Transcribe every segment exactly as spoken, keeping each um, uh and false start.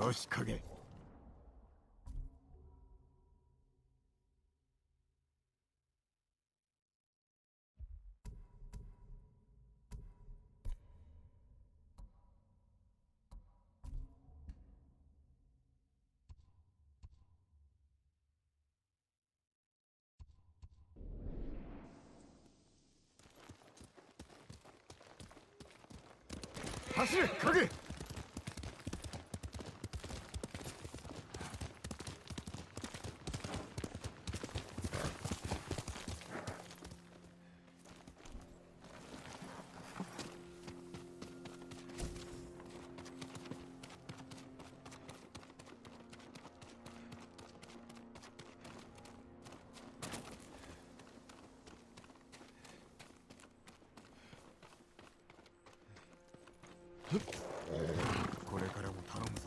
よし影。走れ影。これからも頼むぞ。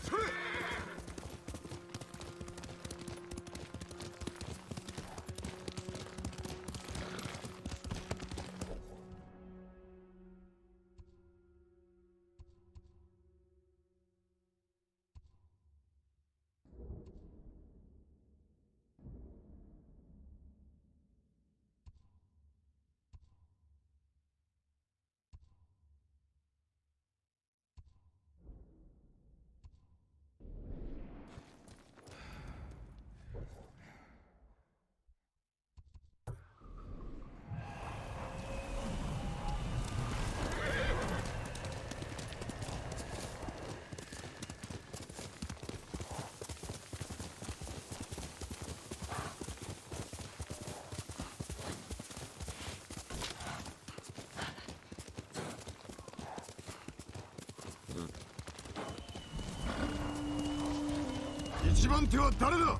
一番手は誰だ。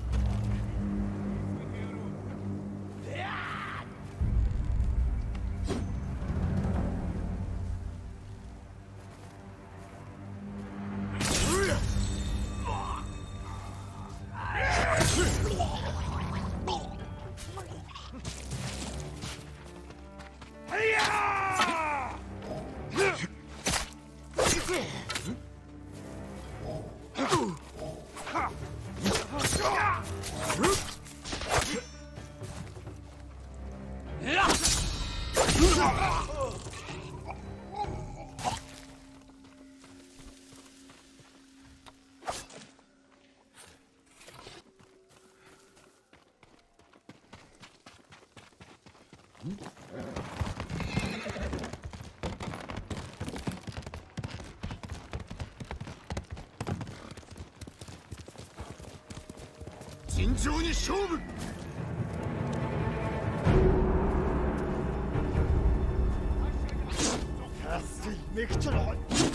慎重に勝負。めくちゃな。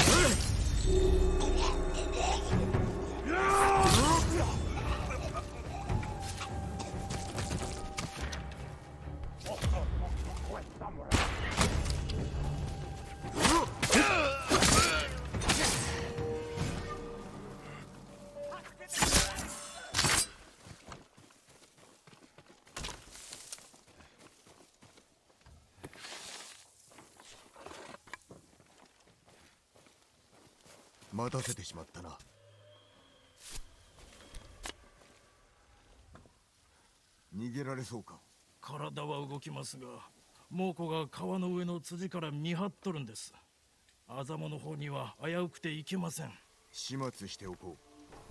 待たせてしまったな。逃げられそうか。 体は動きますが、猛虎が川の上の辻から見張っとるんです。あざもの方には危うくていけません。 始末しておこう。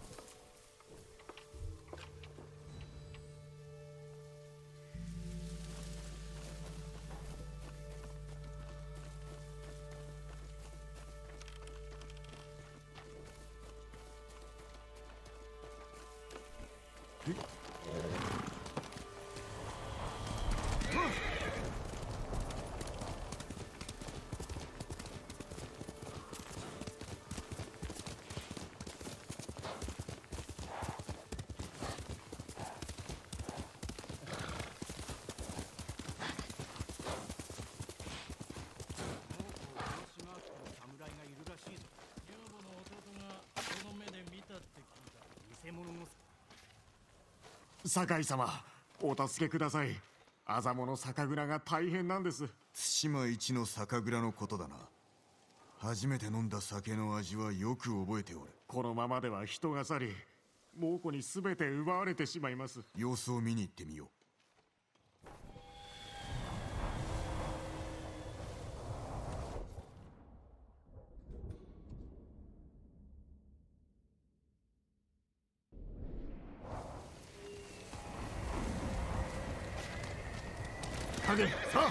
酒井様、お助けください。あざもの酒蔵が大変なんです。対馬一の酒蔵のことだな。初めて飲んだ酒の味はよく覚えておる。 このままでは人が去り猛虎に全て奪われてしまいます。 様子を見に行ってみよう。 影、さあ。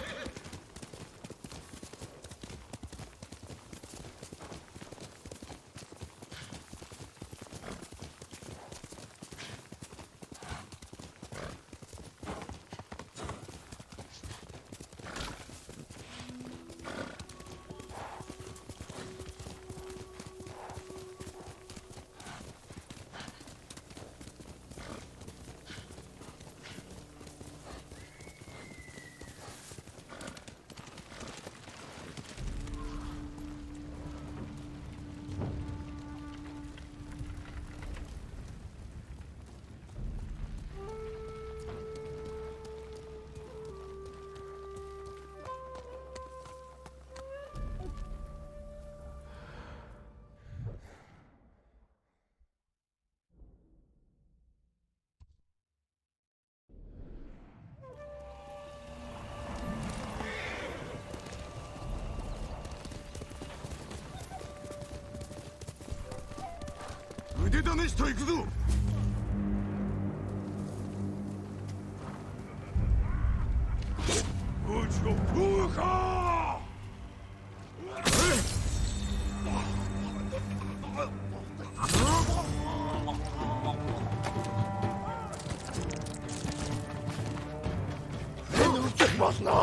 腕試しと行くぞ。うちの風か。 抜けますな。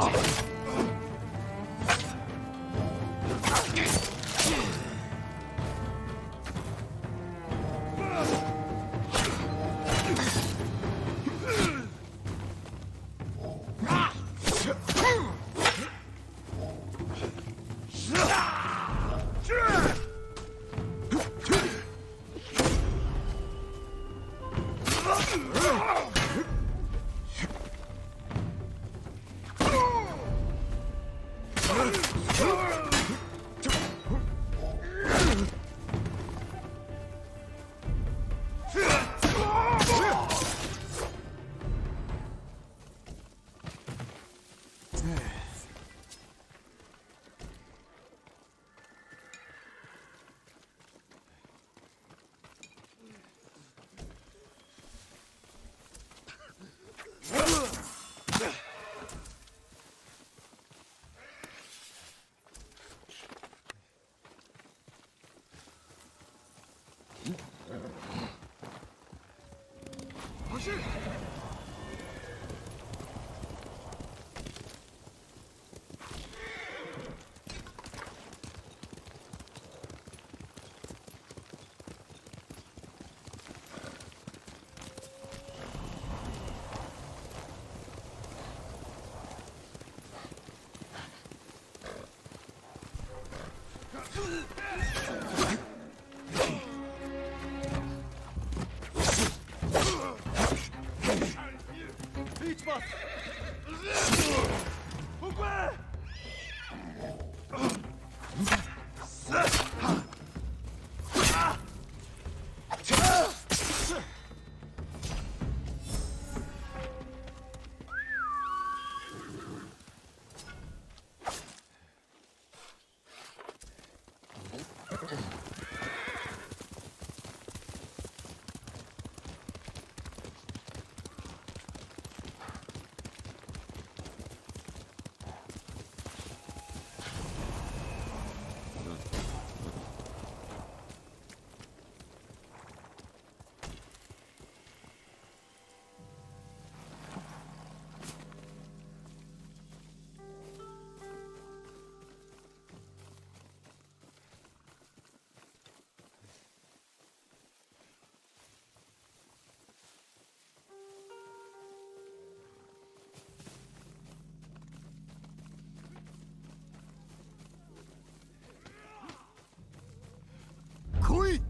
来い。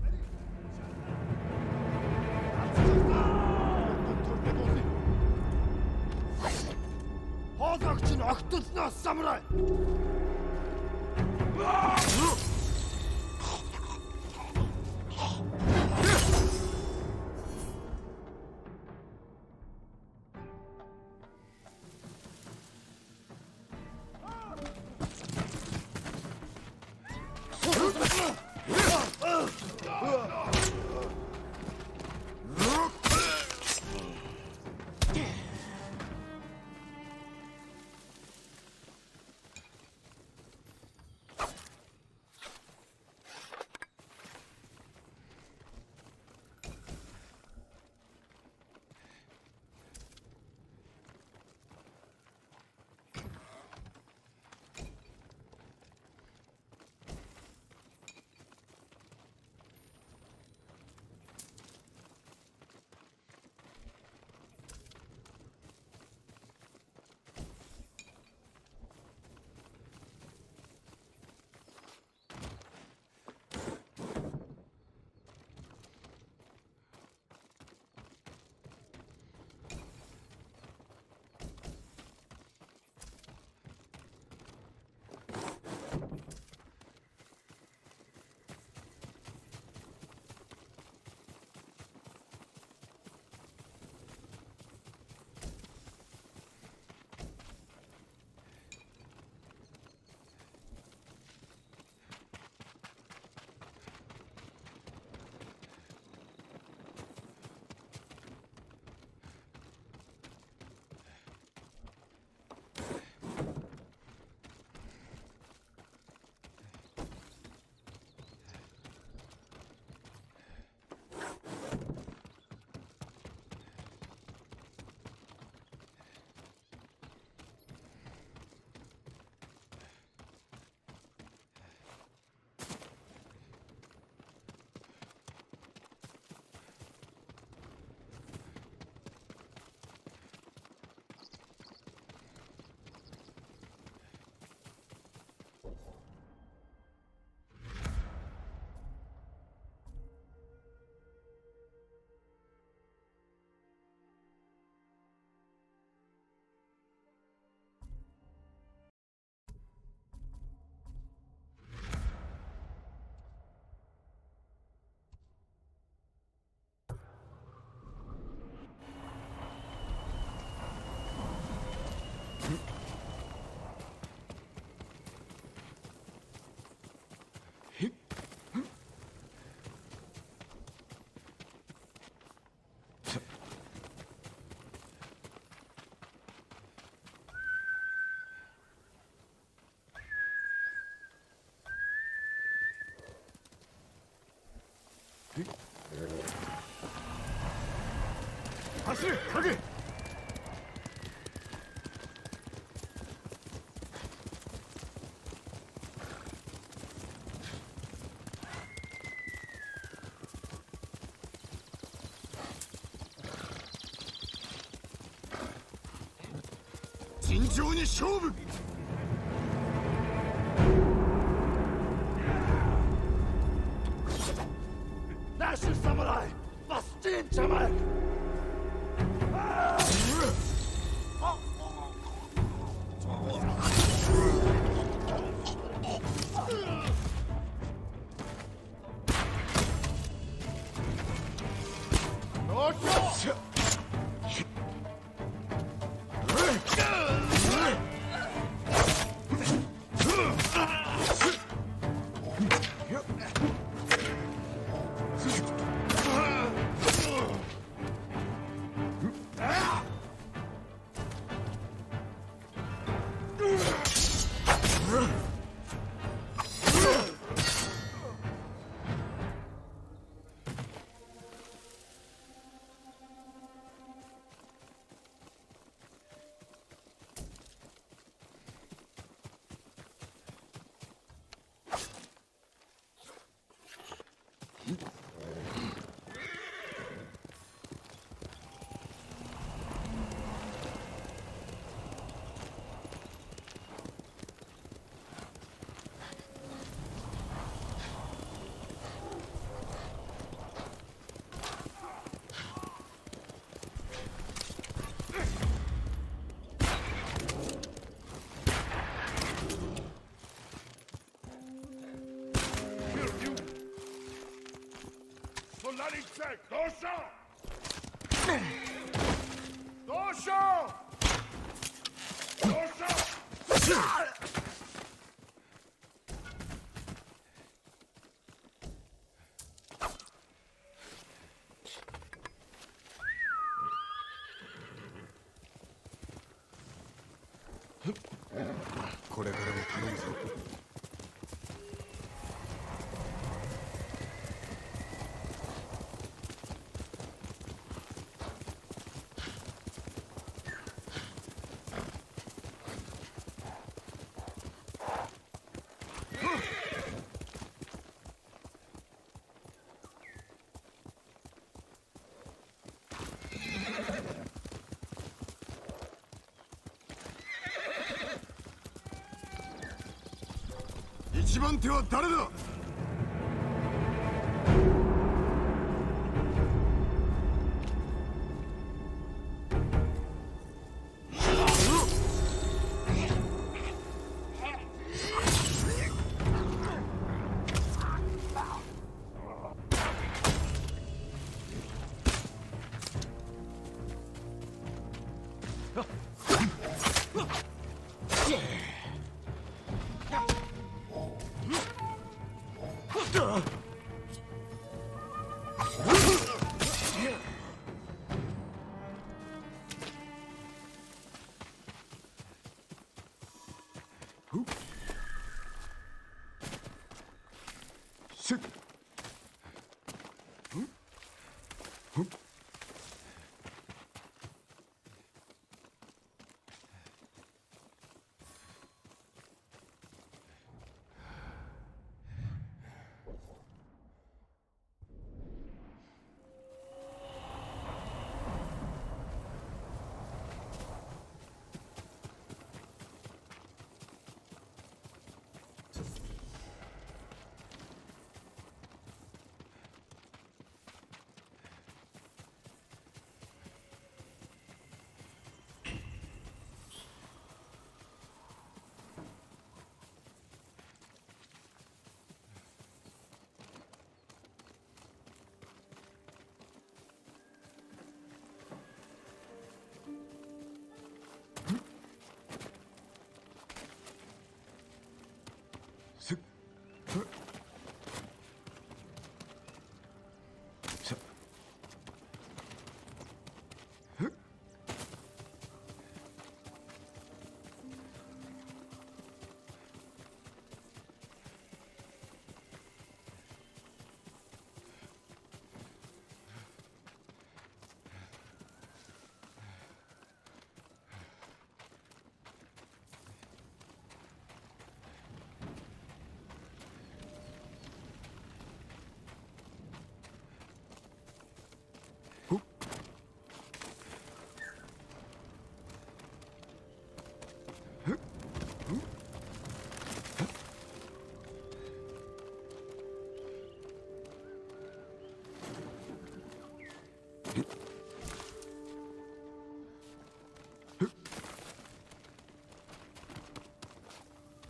하작진 악뜻나 사무라이. 走れ影。 尋常に勝負。 Nash Samurai! Was den Jamal! どうしたどうしたどうしたこれからも頼むぞ。一番手は誰だ。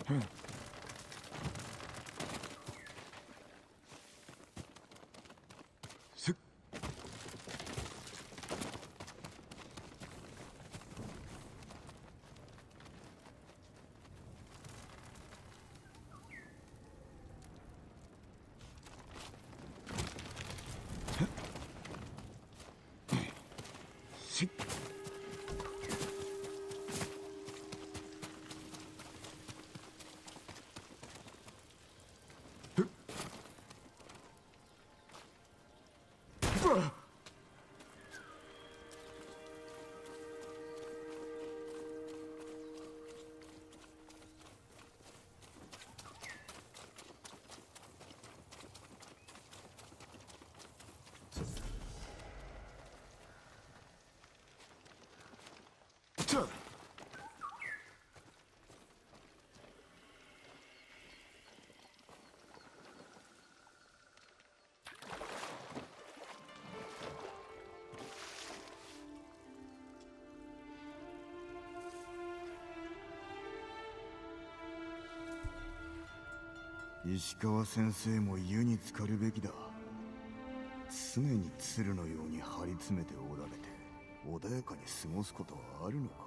石川先生も湯に浸かるべきだ。常に鶴のように張り詰めておられて穏やかに過ごすことはあるのか。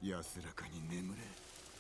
安らかに眠れ。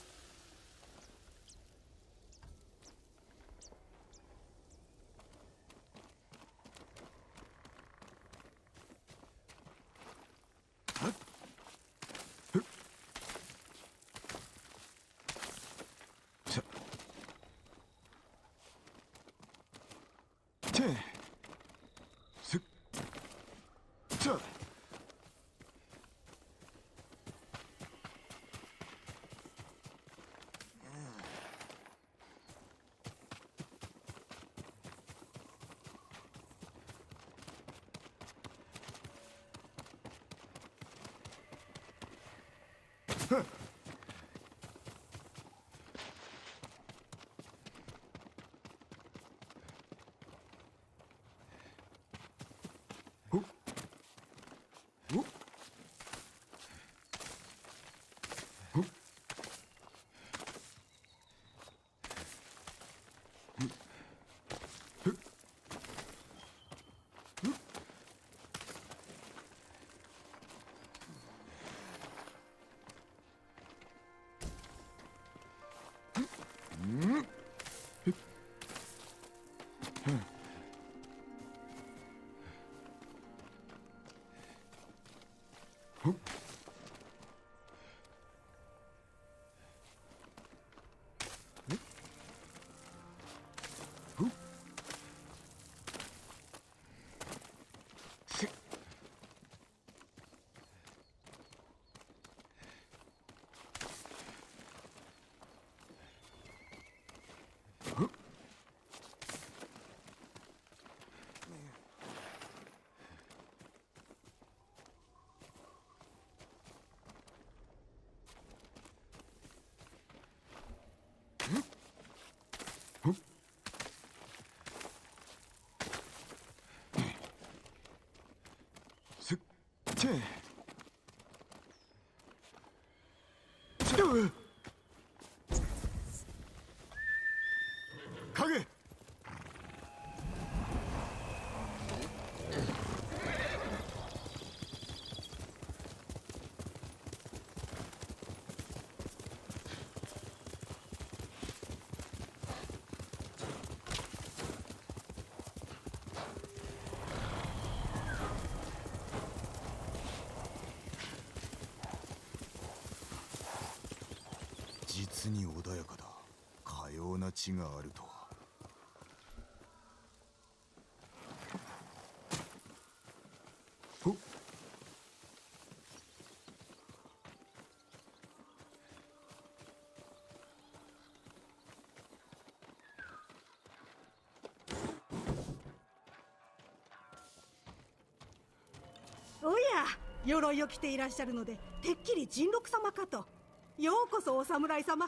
影。実に穏やかだ。かような地があるとは。ほっ。 おや、鎧を着ていらっしゃるのでてっきり人六様かと。ようこそお侍様。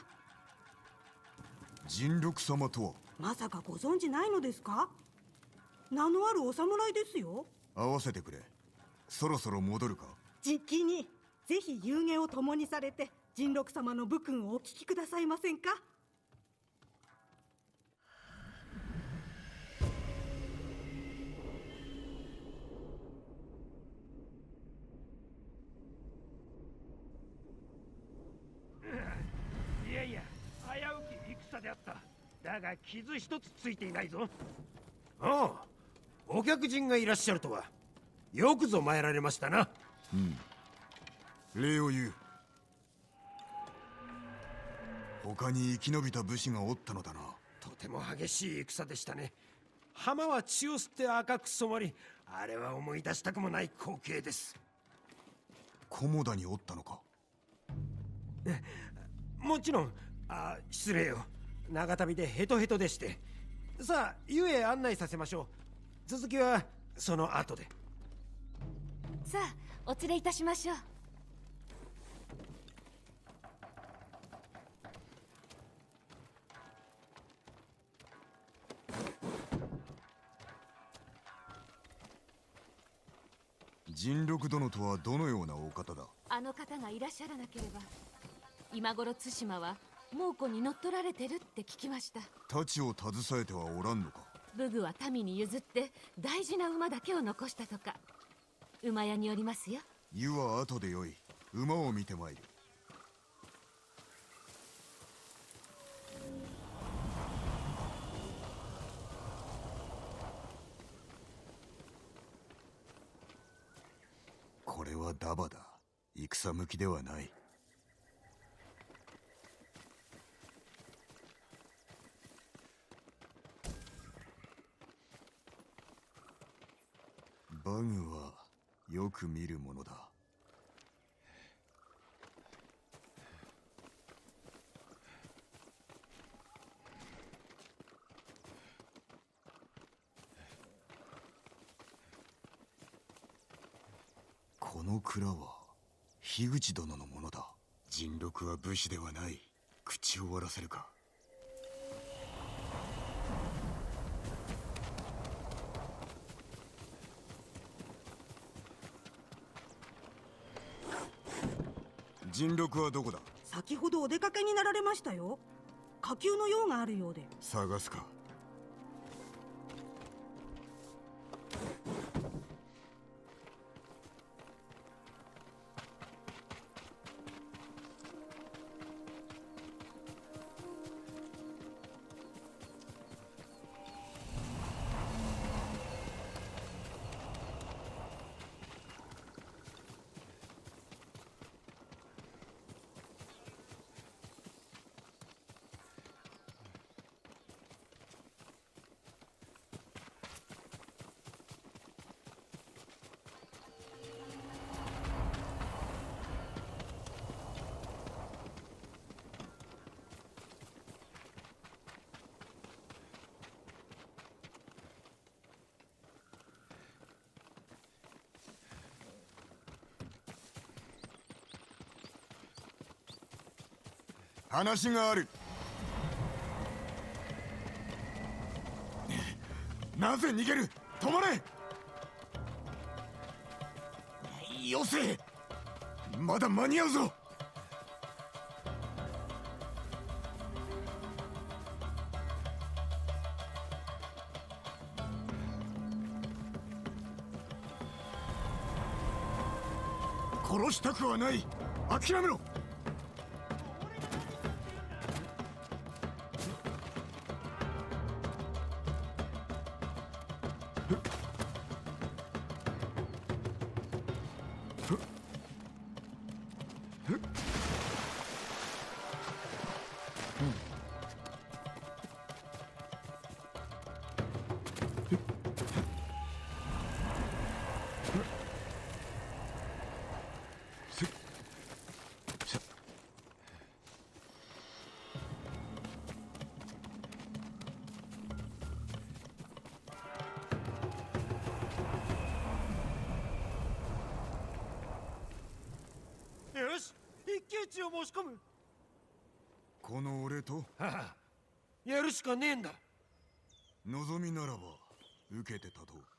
人六様とはまさかご存じないのですか？名のあるお侍ですよ。 合わせてくれ。そろそろ戻るか。 じきにぜひ夕げを共にされて人六様の武訓をお聞きくださいませんか？ いやいや、危うき戦であった。だが傷一つついていないぞ。 ああ、お客人がいらっしゃるとはよくぞ参られましたな。 うん、礼を言う。他に生き延びた武士がおったのだな。 とても激しい戦でしたね。浜は血を吸って赤く染まり、あれは思い出したくもない光景です。 菰田におったのか？ もちろん。あ、失礼よ。長旅でヘトヘトでして。さあ、湯へ案内させましょう。続きはその後で。 さあ、お連れいたしましょう。 人六殿とはどのようなお方だ？ あの方がいらっしゃらなければ今頃対馬は猛虎に乗っ取られてるって聞きました。 太刀を携えてはおらんのか？ 武具は民に譲って大事な馬だけを残したとか。馬屋によりますよ。 湯は後でよい。馬を見てまいる。 はダバだ。戦向きではない。バグはよく見るものだ。この蔵は樋口殿のものだ。人禄は武士ではない。口を割らせるか。人禄はどこだ。 先ほどお出かけになられましたよ。火球の用があるようで。 探すか。話がある。なぜ逃げる。止まれ。よせ。まだ間に合うぞ。殺したくはない。諦めろ。 よし、一騎打ちを申し込む。 この俺とはあ、やるしかねえんだ。 望みならば受けて立とう。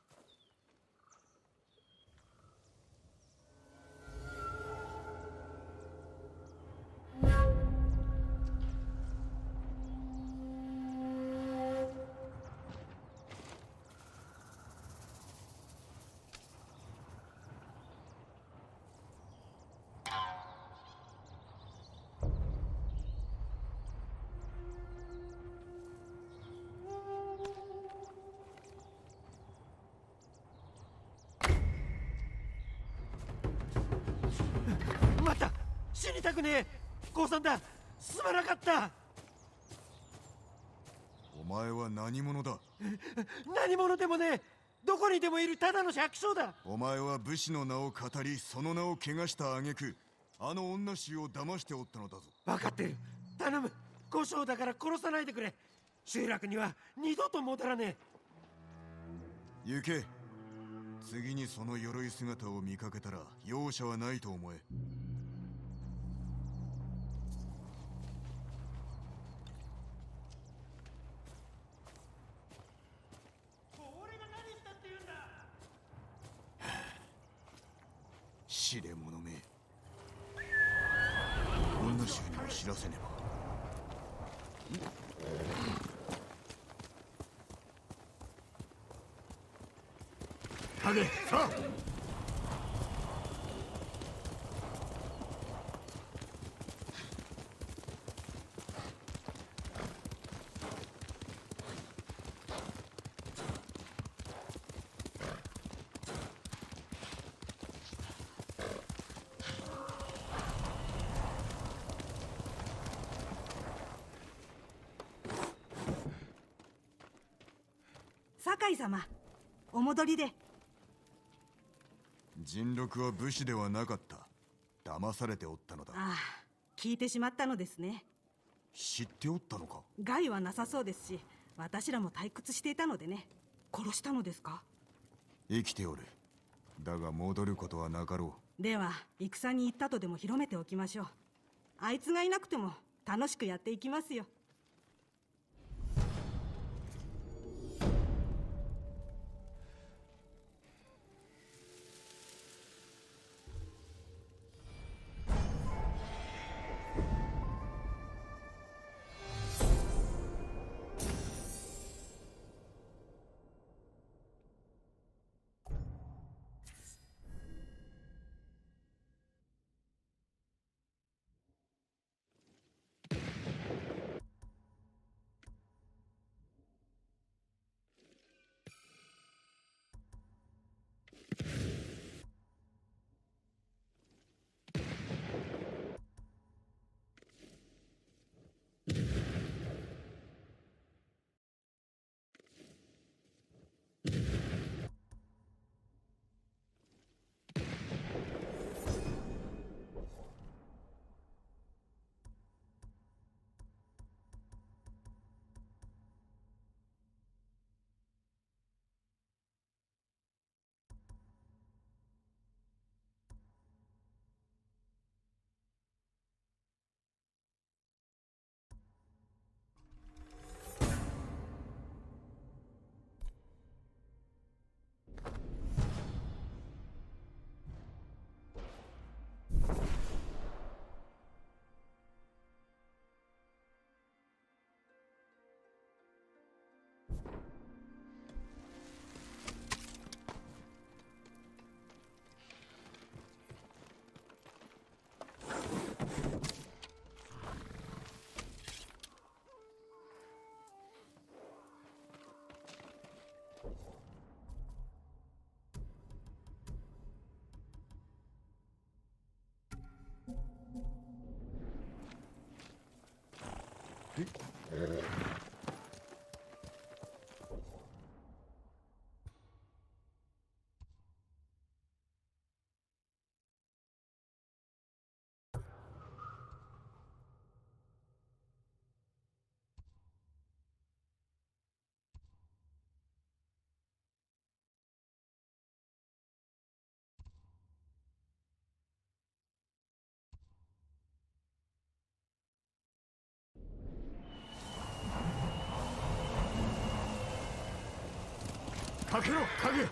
また死にたくねえ。降参だ。すまなかった。 お前は何者だ。 何者でもねえ。どこにでもいるただの百姓だ。 お前は武士の名を語り、その名を汚した挙句、あの女衆を騙しておったのだぞ。 分かってる。頼む。小姓だから殺さないでくれ。集落には二度と戻らねえ。行け。次にその鎧姿を見かけたら容赦はないと思え。 俺が何したって言うんだ。 死れ者め。女衆にも知らせねば。影、さあ。 堺様、お戻りで。 人禄は武士ではなかった。騙されておったのだ。 ああ、聞いてしまったのですね。 知っておったのか。 害はなさそうですし、私らも退屈していたのでね。殺したのですか。 生きておる。だが戻ることはなかろう。では戦に行ったとでも広めておきましょう。あいつがいなくても楽しくやっていきますよ。 かけろ影。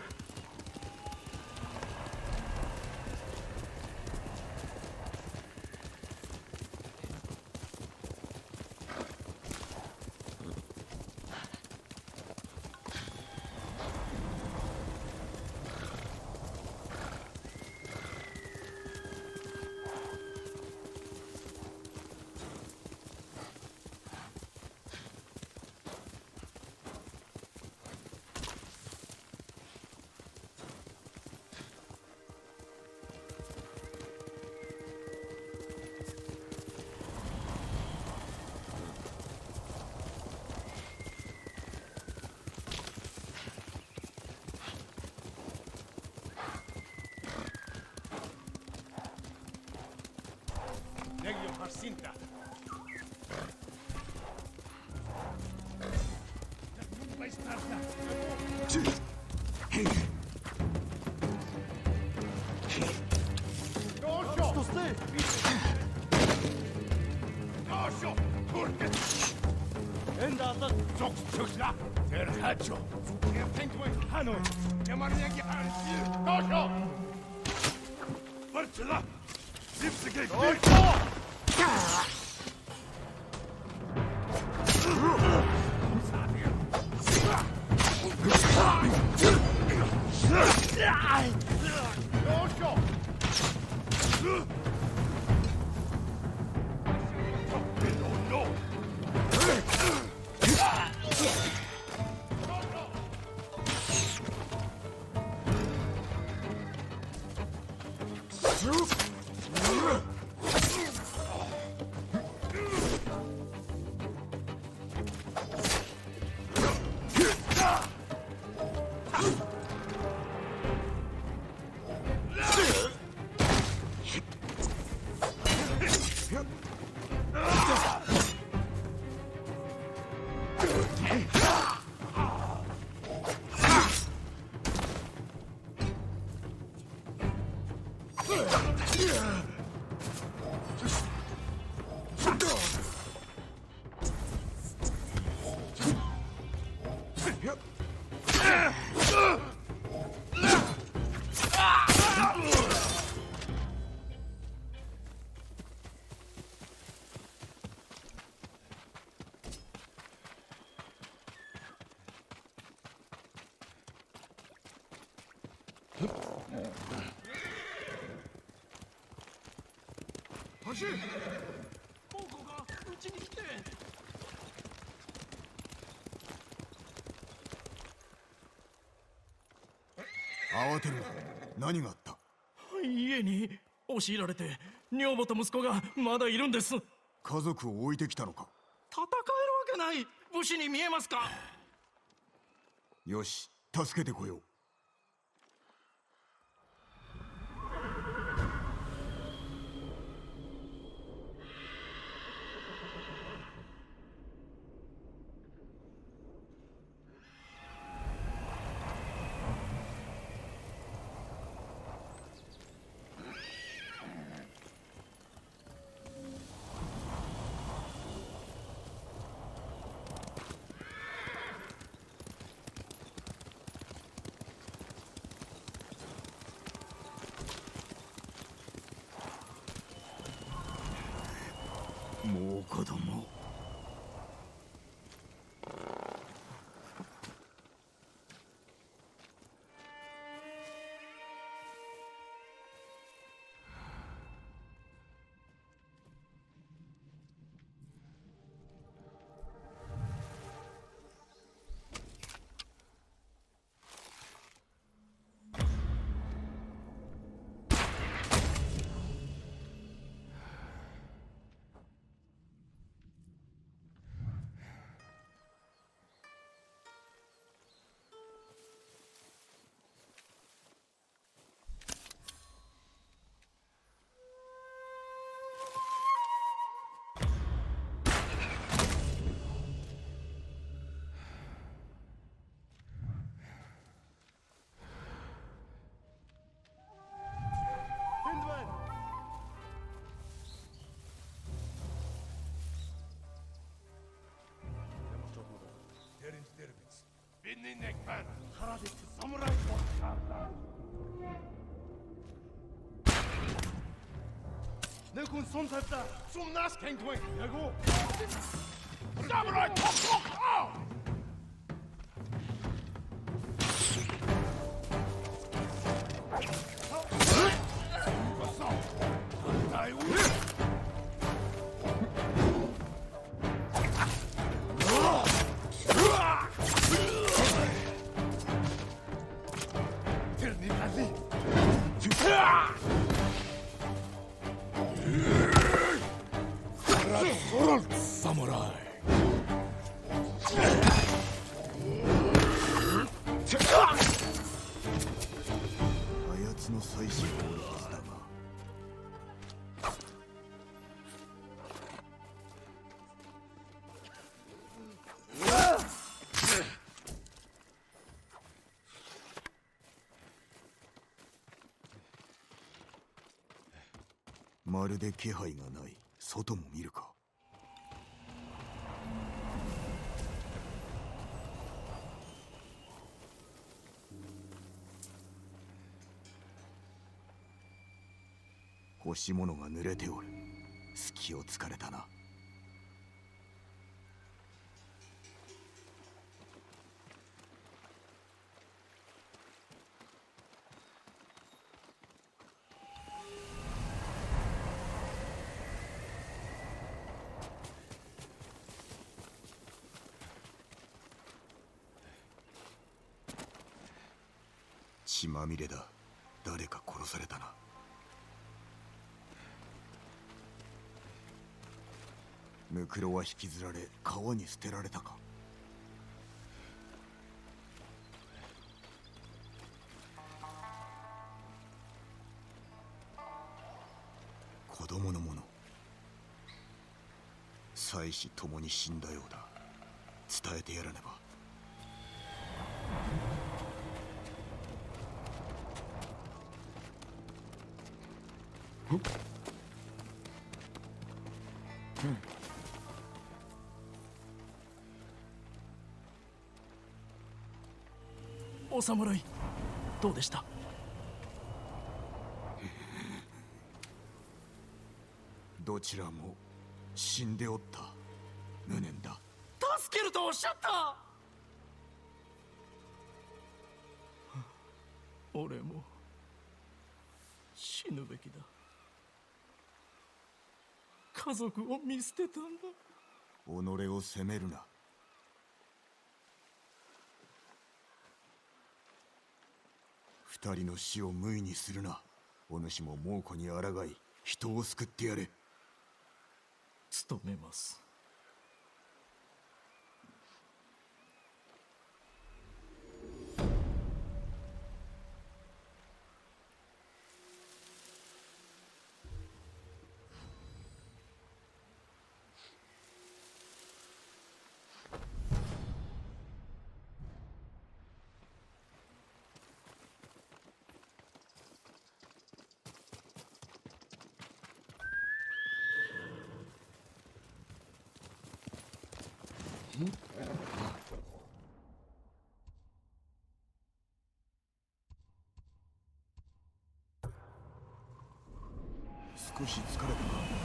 Cinta. Vai estar. Doşo! Doşo! Turke! Endata çok çıksa. Terhaço. Penguin Hanoi. Yamanaki Hansi. Doşo! Fırçıla! Zipsige! Doşo! 走れ。猛虎がうちに来て。 慌てるな。何があった？ 家に押し入られて女房と息子がまだいるんです。 家族を置いてきたのか？ 戦えるわけない。武士に見えますか？ よし、助けてこよう。もう子供。 Binnenek ben, Haradaki samuray korkarlar. Ne kun son tarafta, zum nas kengtwing, yago. Samuray tok tok out. Samurai. あやつの妻子がおるはずだが。まるで気配がない。外も見るか。干し物が濡れておる。隙を突かれたな。血まみれだ。誰か殺されたな。ムクロは引きずられ川に捨てられたか。 妻子ともに死んだようだ。伝えてやらねば。 お侍、どうでした？ どちらも死んでおった。無念だ。 助けるとおっしゃった。俺も死ぬべきだ。家族を見捨てたんだ。 己を責めるな。二人の死を無意にするな。お主も猛虎に抗い人を救ってやれ。 務めます。 少し疲れたか。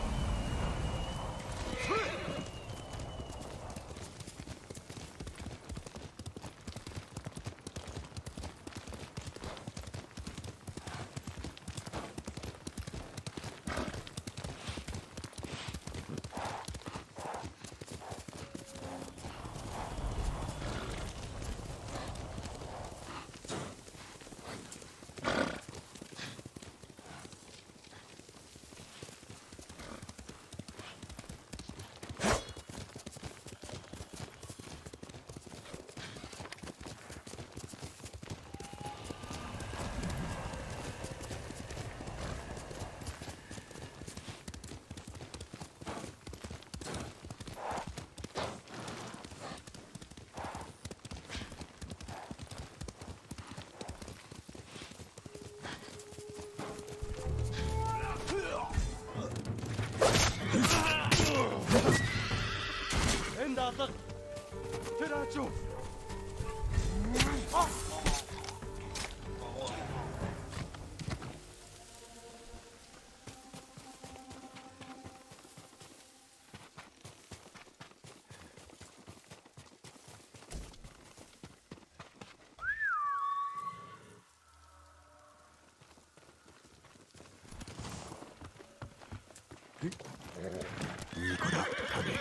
いい子だ、彼。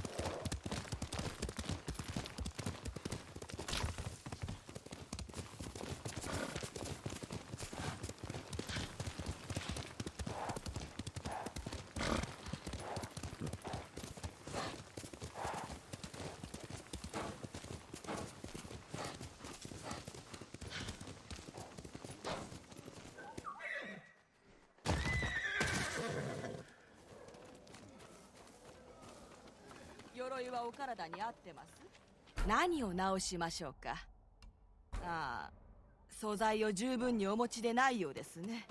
鎧はお体に合ってます？何を直しましょうか？ああ、素材を十分にお持ちでないようですね。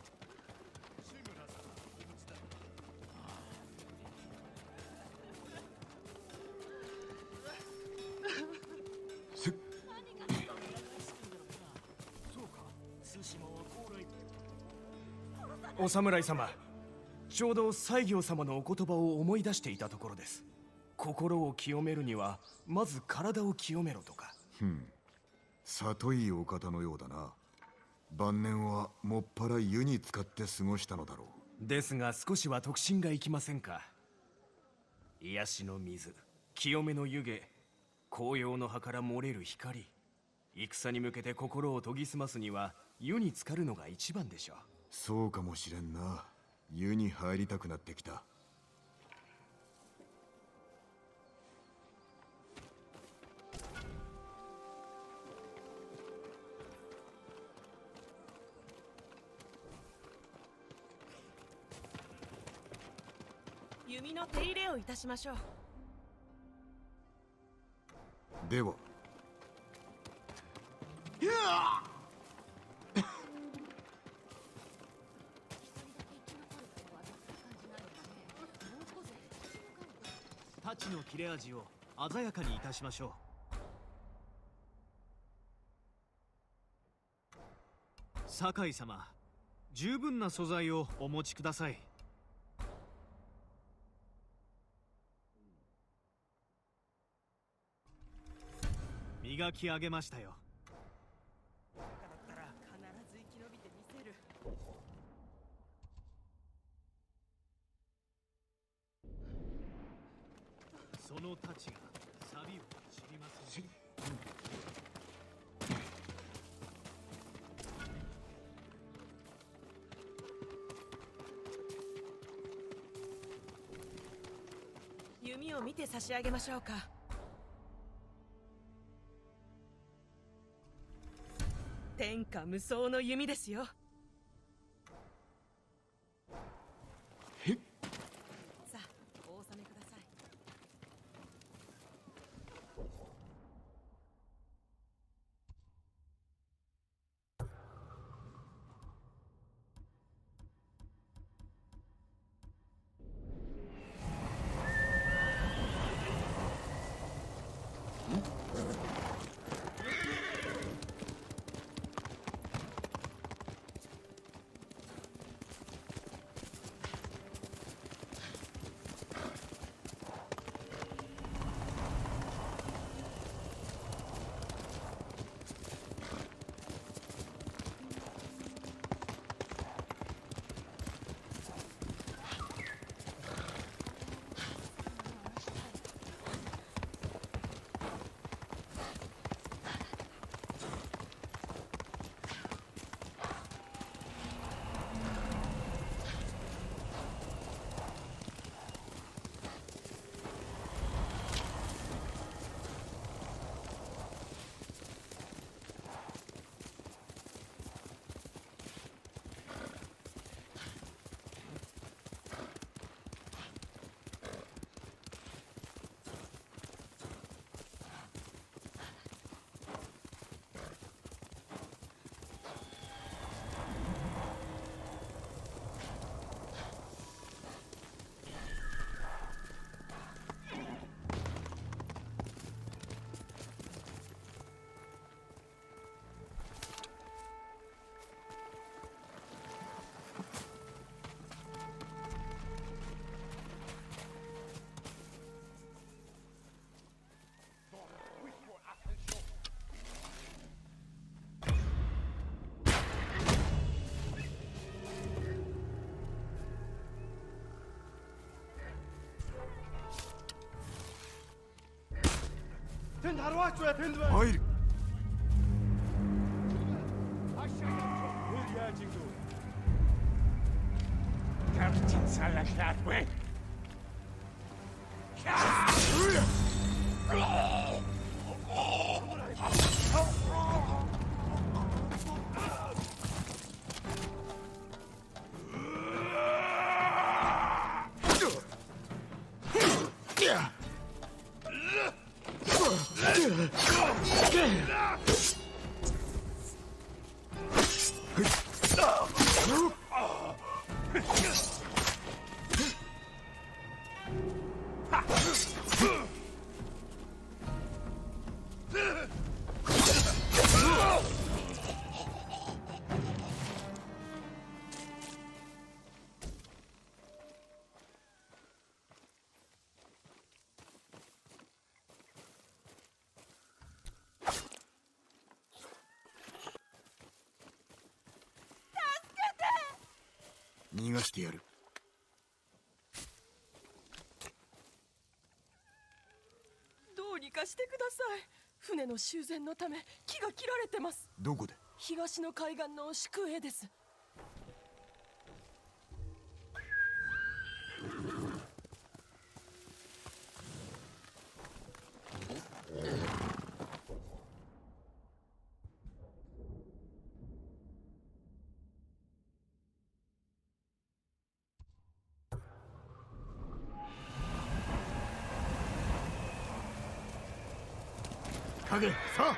お侍様、ちょうど西行様のお言葉を思い出していたところです。心を清めるにはまず体を清めろとか。 ふん、里いお方のようだな。晩年はもっぱら湯に浸かって過ごしたのだろう。ですが少しは得心がいきませんか。癒しの水、清めの湯気、紅葉の葉から漏れる光、戦に向けて心を研ぎ澄ますには湯に浸かるのが一番でしょう。 そうかもしれんな。湯に入りたくなってきた。 弓の手入れをいたしましょう。 では。 太刀の切れ味を鮮やかにいたしましょう。酒井様、十分な素材をお持ちください。磨き上げましたよ。 だったら必ず生き延びてみせる。 その太刀が錆を知りません。 弓を見て差し上げましょうか。天下無双の弓ですよ。さあ、お納めください。 Тэнд харваач бай, тэнд бай. Хоёр. Хөл яаж ингэв? Captain Salakatwe. 助けて。逃がしてやる。 どうにかしてください。船の修繕のため木が切られてます。 どこで？ 東の海岸の宿営です。 影さあ。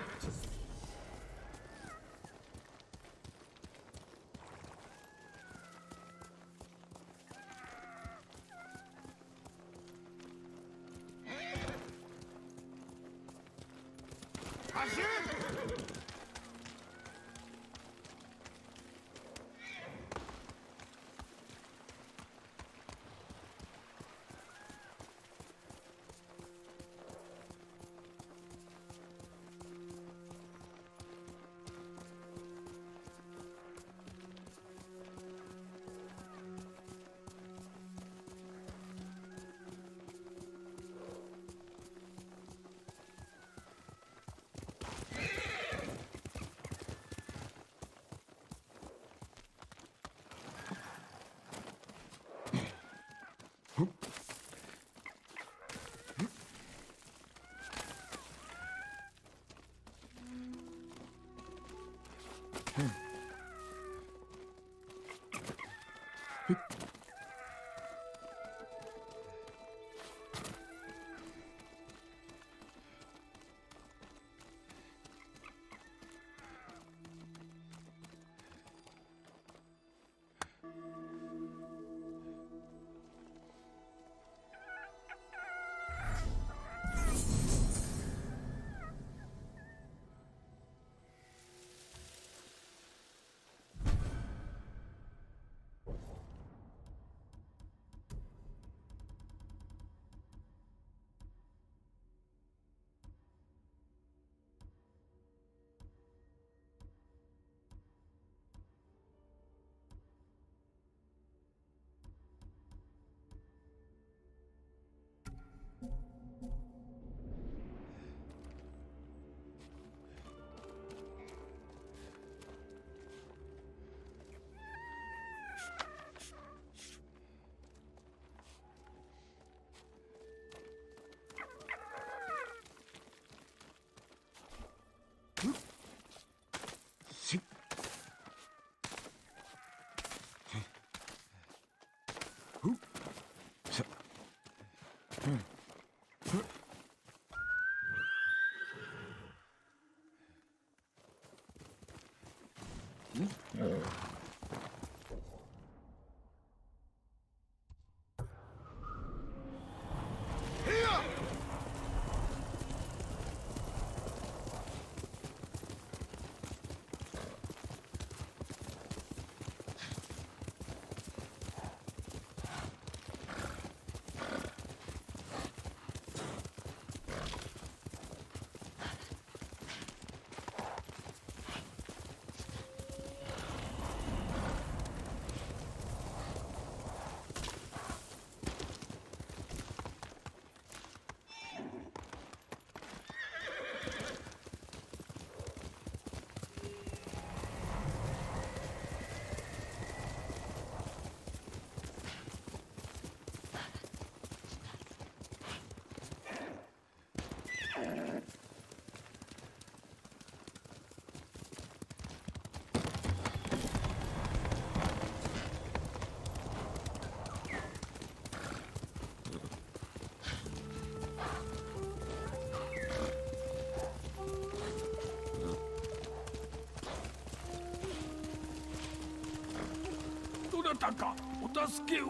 どなたかお助けを。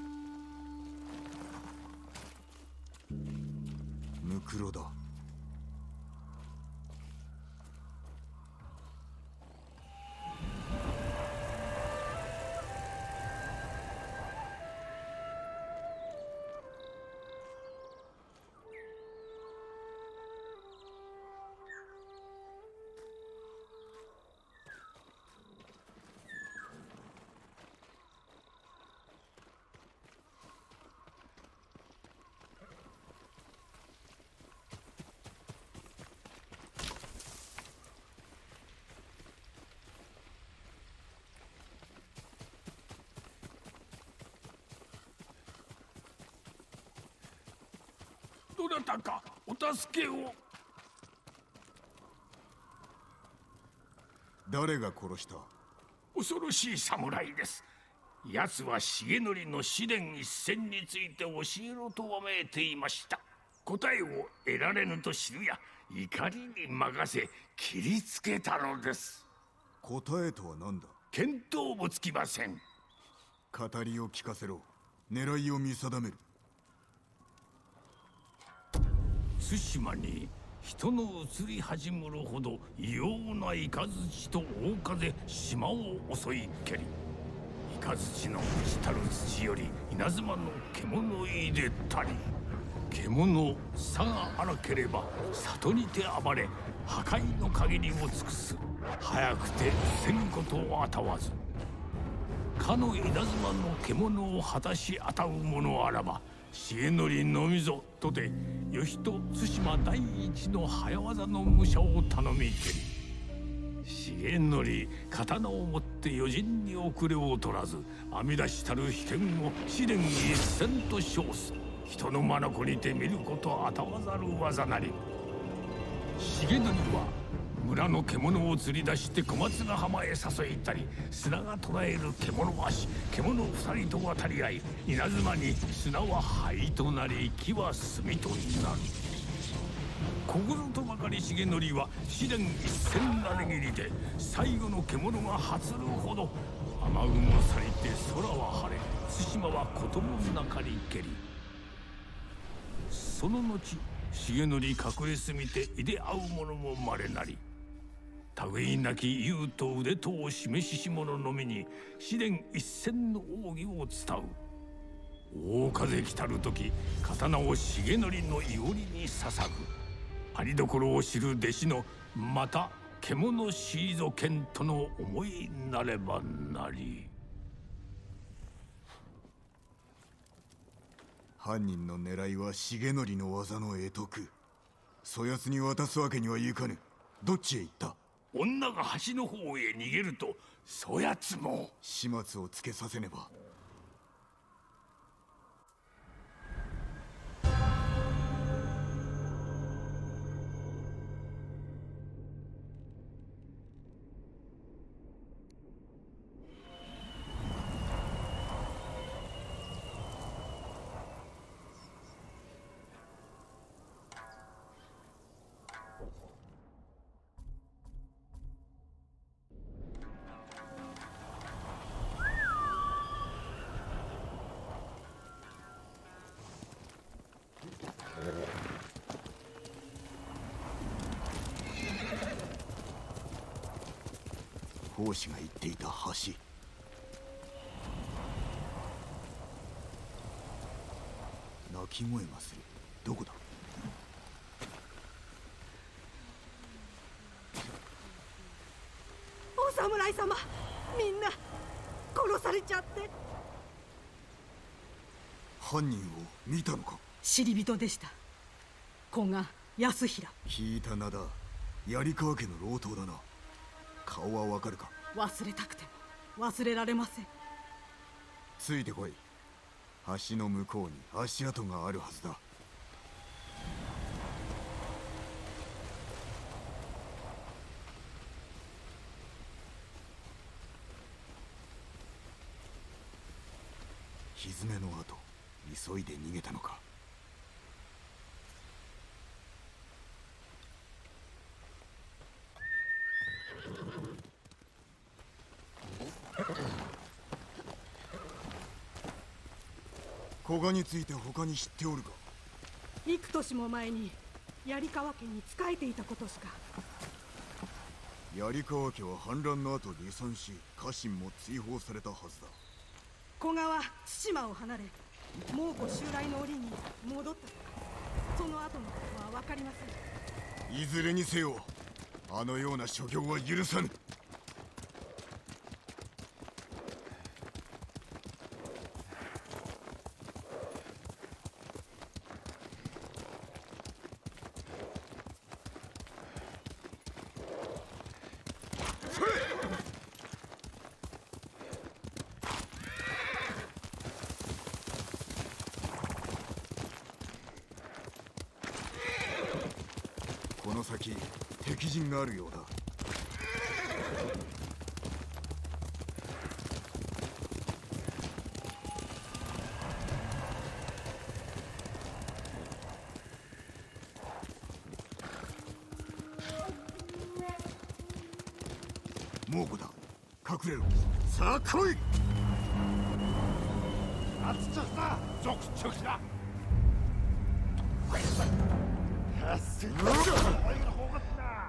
ムクロだ。 どなたかお助けを。 誰が殺した？ 恐ろしい侍です。奴は重則の試練一戦について教えろとわめいていました。答えを得られぬと知るや怒りに任せ切りつけたのです。 答えとは何だ？ 見当もつきません。 語りを聞かせろ。狙いを見定める。 対馬に人の移り始むるほど異様な雷と大風島を襲い蹴り、雷の朽ちたる土より稲妻の獣入れたり、獣さが荒ければ里にて暴れ破壊の限りを尽くす。早くてせんことをあたわず、かの稲妻の獣を果たしあたう者あらば重則のみぞとて義と対馬第一の早業の武者を頼みけり、重則刀を持って余人に遅れを取らず編み出したる秘剣を試練一戦と称す。人の眼にて見ることあたわざる技なり。重則は村の獣を釣り出して小松ヶ浜へ誘いたり、砂が捉える獣足、獣二人と渡り合い、稲妻に砂は灰となり木は炭となる。ここぞとばかり重則は試練一戦なれぎりで最後の獣が発るほど、雨雲去りて空は晴れ、対馬は子供なかりけり。その後重則隠れすみていで会う者もまれなり、類いなき勇と腕とを示しし者のみに試練一戦の奥義を伝う。大風来たる時、刀を重則のいおりに捧ぐ。ありどころを知る弟子のまた獣シーゾ剣との思いなればなり。 犯人の狙いは重則の技の会得。そやつに渡すわけにはいかぬ。どっちへ行った？ 女が橋の方へ逃げると、そやつも始末をつけさせねば。法師が言っていた橋。鳴き声がする。どこだ？ お侍様、みんな殺されちゃって。 犯人を見たのか？ 知り人でした。古賀康平。 聞いた名だ。槍川家の老頭だな。顔はわかるか？ 忘れたくても忘れられません。 ついてこい。橋の向こうに足跡があるはずだ。蹄の跡、急いで逃げたのか。古賀について他に知っておるか？ 幾年も前に槍川家に仕えていたことしか。 槍川家は反乱の後離散し、家臣も追放されたはずだ。 古賀は対馬を離れ蒙古襲来の折に戻ったとか。その後のことは分かりません。 いずれにせよあのような所業は許さぬ。この先敵陣があるようだ。 猛虎だ。隠れろ。さあ来い。 아츠쳤다! 족축이다! 하스! 얼굴 호갔다!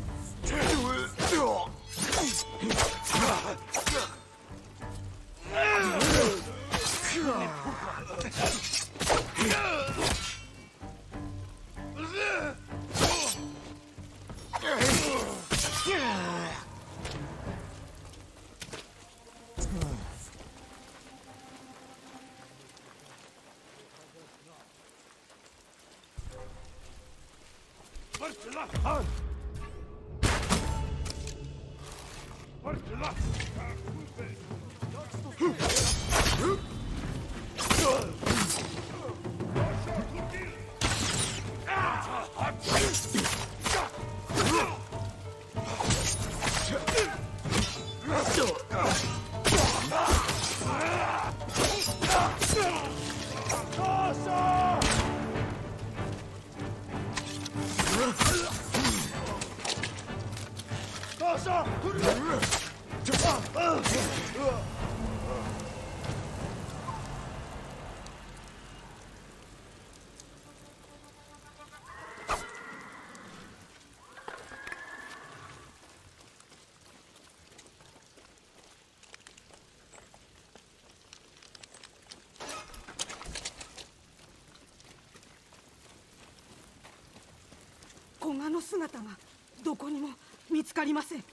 古賀の姿がどこにも見つかりません。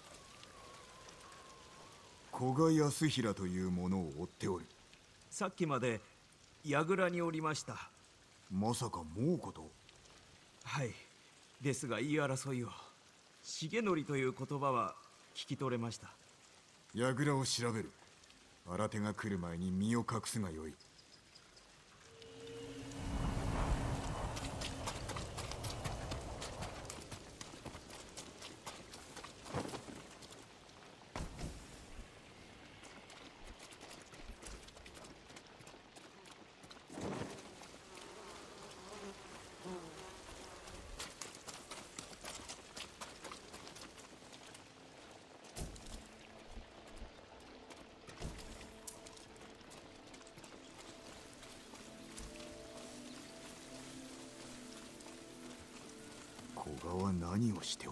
古賀康平というものを追っておる。 さっきまで櫓におりました。 まさか猛虎と？ はい。ですが言い争いを。重則という言葉は聞き取れました。 櫓を調べる。新手が来る前に身を隠すがよい。古賀は何をしておった？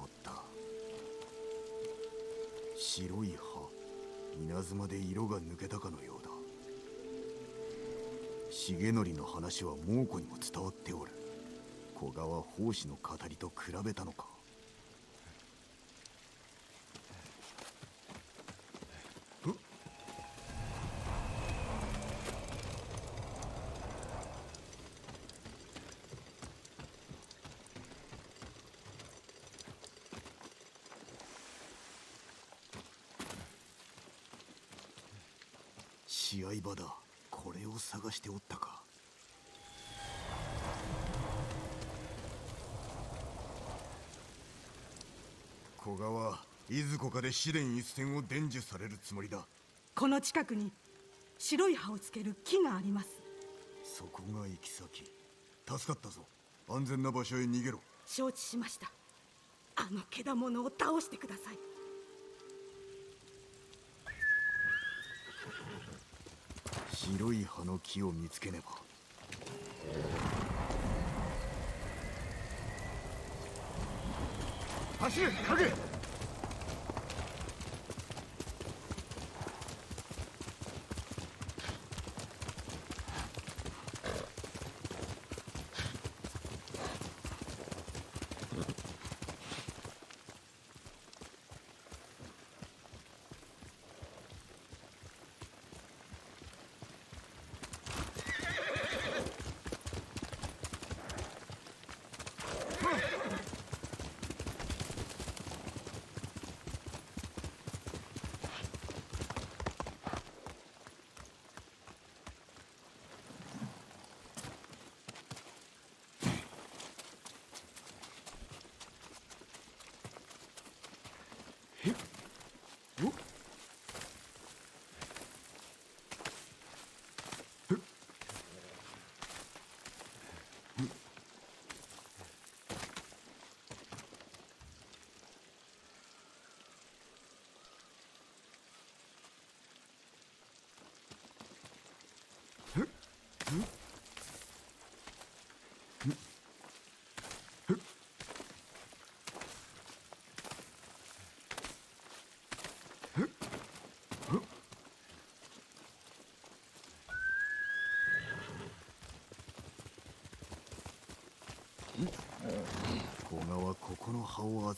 白い葉、稲妻で色が抜けたかのようだ。重則の話は猛虎にも伝わっておる。古賀は法師の語りと比べたのか。試合場だ。これを探しておったか。古賀はいずこかで試練一戦を伝授されるつもりだ。 この近くに白い葉をつける木があります。 そこが行き先。助かったぞ。安全な場所へ逃げろ。 承知しました。あの獣を倒してください。 白い葉の木を見つけねば。 走れ影。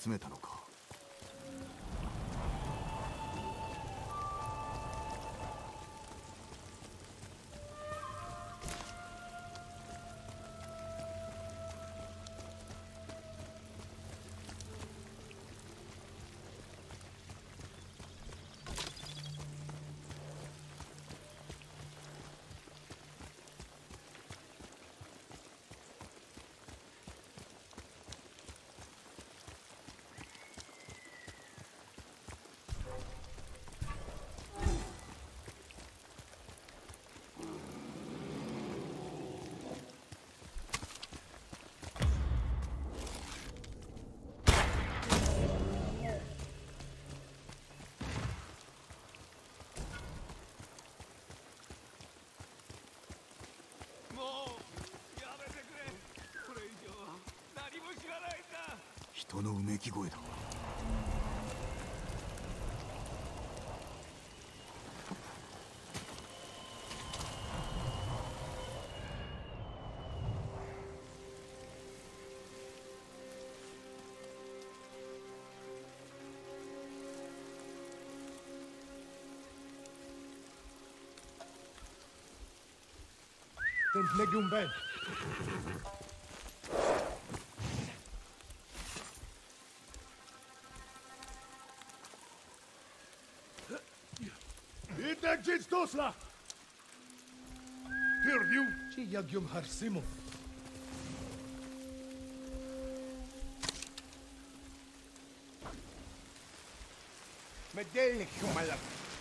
集めたのか。人のうめき声だ。 Sind Legumben. Idę gdzieś dosla! Pierwiu ci jak ją harsymu. Medelnik humalak.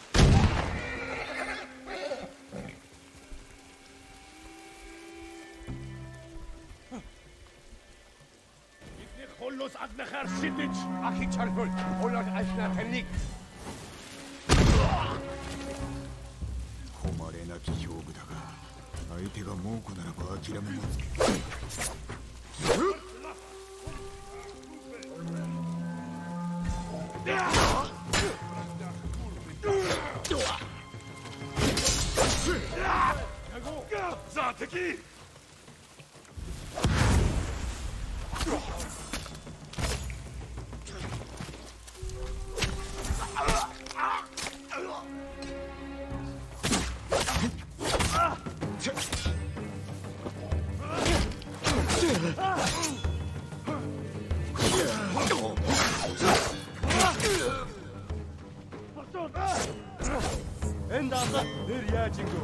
Holos adnachar sitic, achi charful, holos asna tenik. 誉れなき兵具だが、相手が猛虎ならば諦めもつけ。 さあ敵！Endasa nereye çıktı?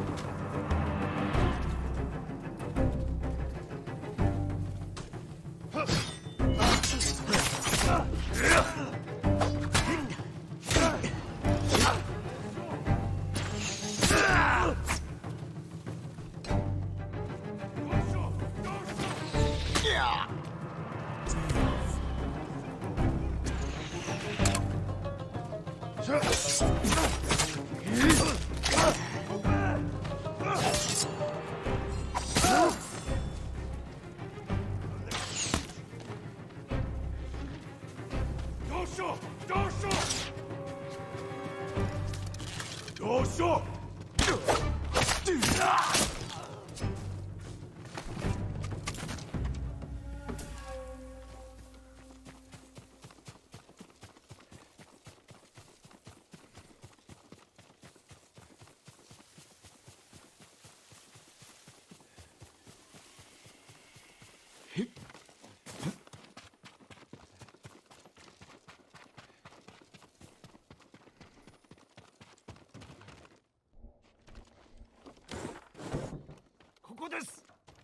ここです。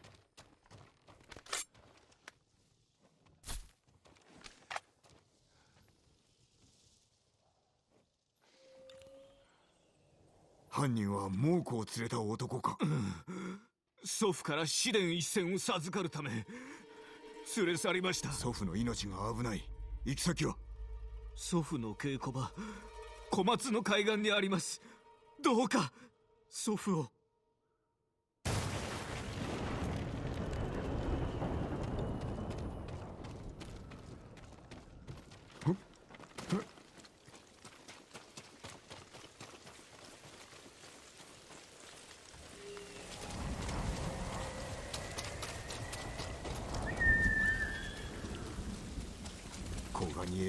犯人は猛虎を連れた男か。 うん、祖父から紫電一線を授かるため連れ去りました。 祖父の命が危ない。行き先は？ 祖父の稽古場、小松の海岸にあります。どうか祖父を。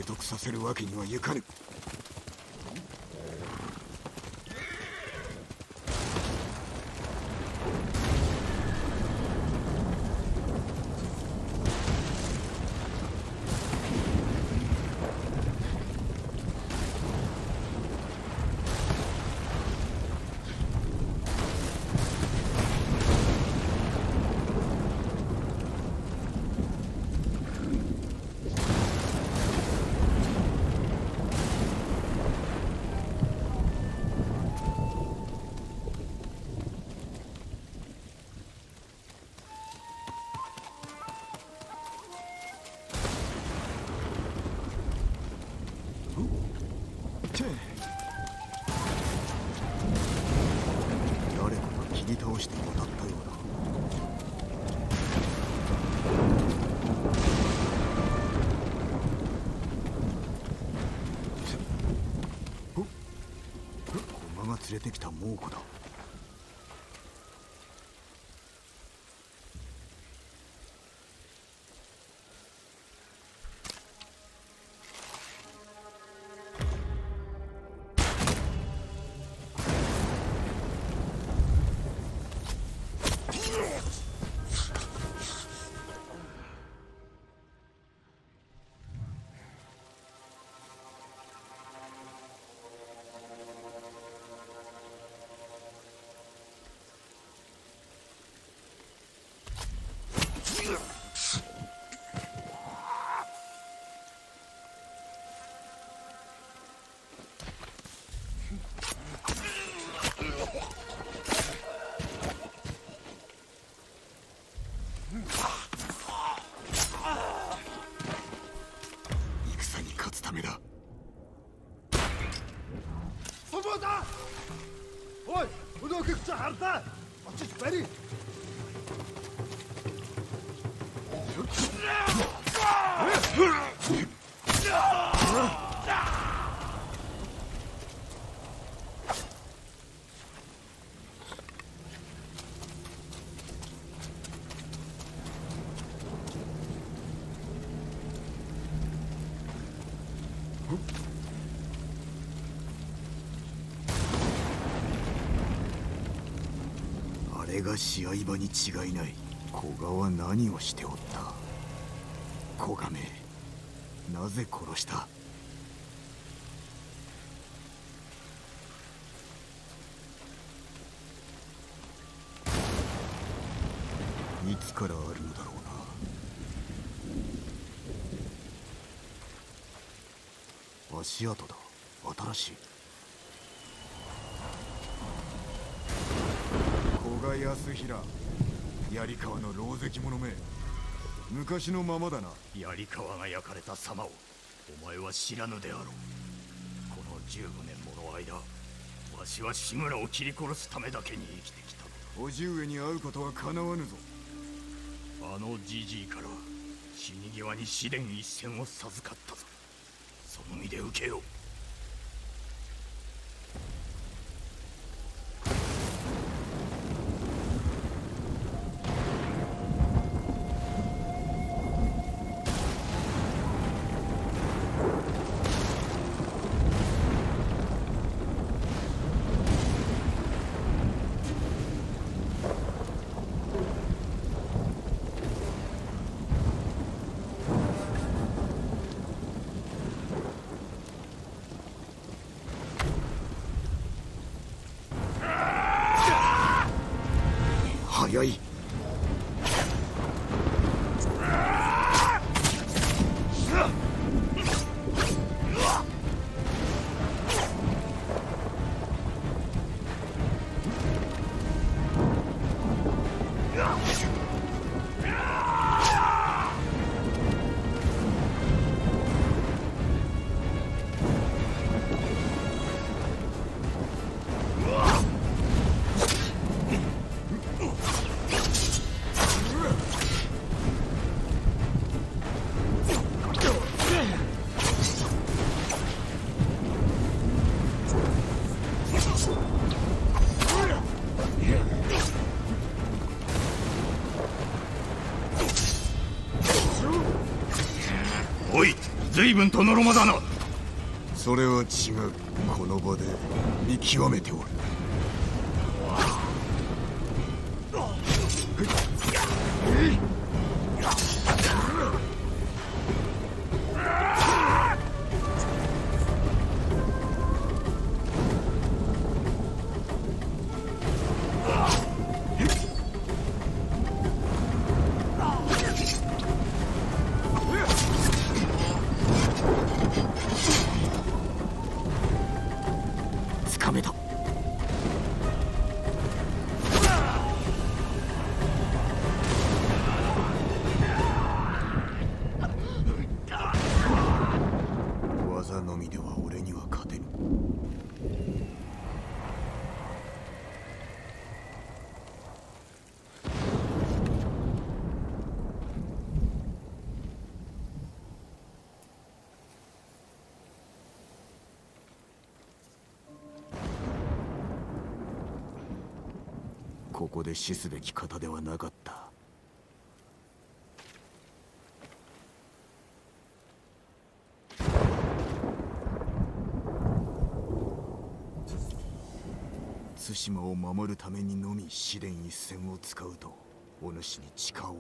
得させるわけにはいかぬ。誰かが切り倒して渡ったようだ。おっ、駒が連れてきた猛虎だ。戦に勝つためだ。 Свобода! Ой, өнөөхийг чи харлаа. Очиж барь. あれが試合場に違いない。古賀は何をしておった。古賀め、なぜ殺した。いつからあるのだろうな。足跡だ。新しい。古賀康平、槍川の狼藉者め。昔のままだな。 槍川が焼かれた様をお前は知らぬであろう。このじゅうごねんもの間、わしは志村を切り殺すためだけに生きてきたのだ。 叔父上に会うことはかなわぬぞ。 あのじじいから死に際に試練一戦を授かったぞ。その身で受けよう。 早い。 おい、 随分とのろまだな。 それは違う。この場で見極めておる。ここで死すべき方ではなかった。対馬を守るためにのみ試練一戦を使うとお主に誓おう。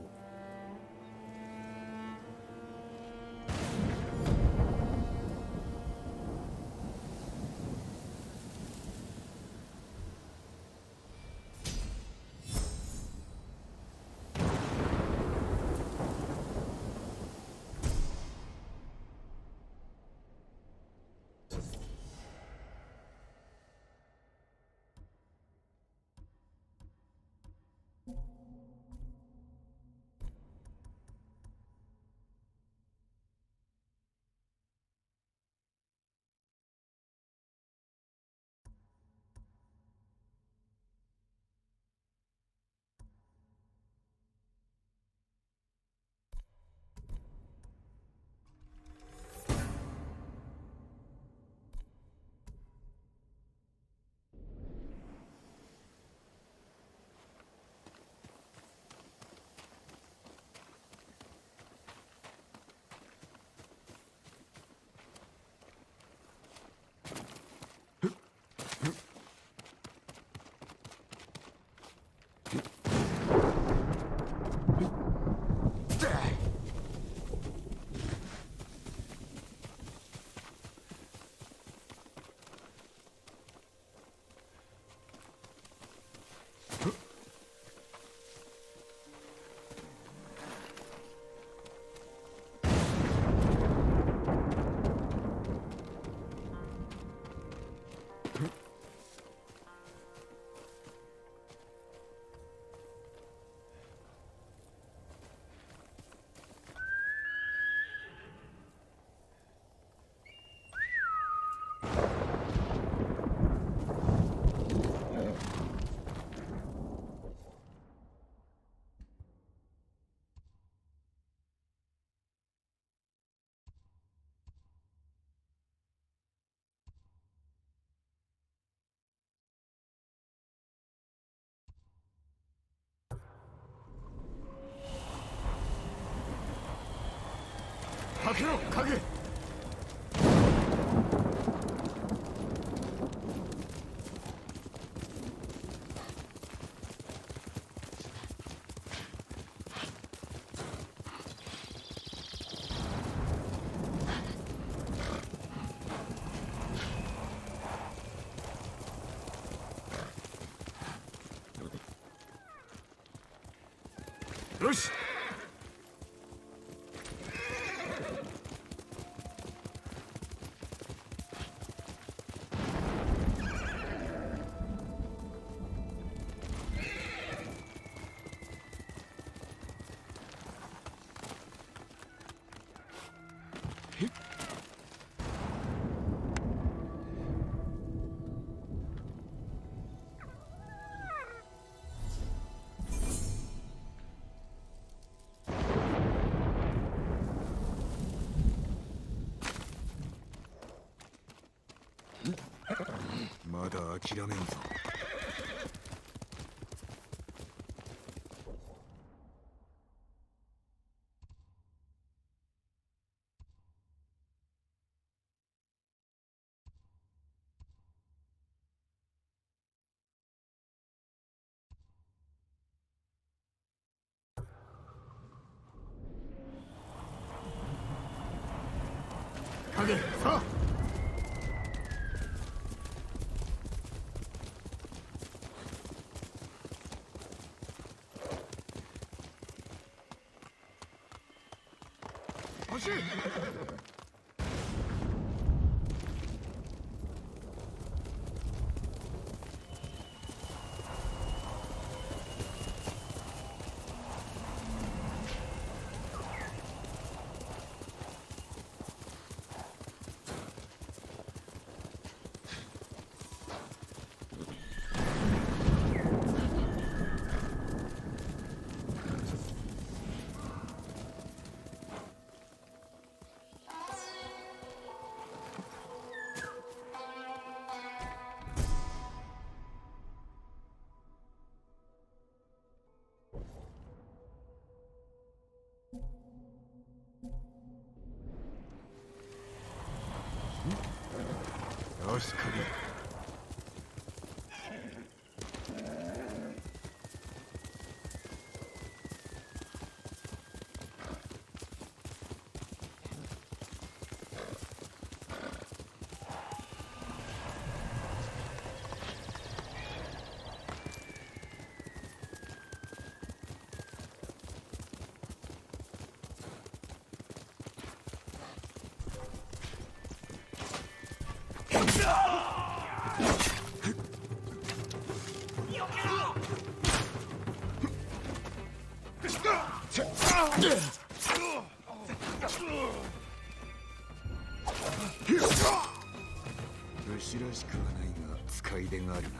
開けろ、影。よし。 まだ諦めんぞ。 走れ。 よし、鍵。武士らしくはないが使い手があるな。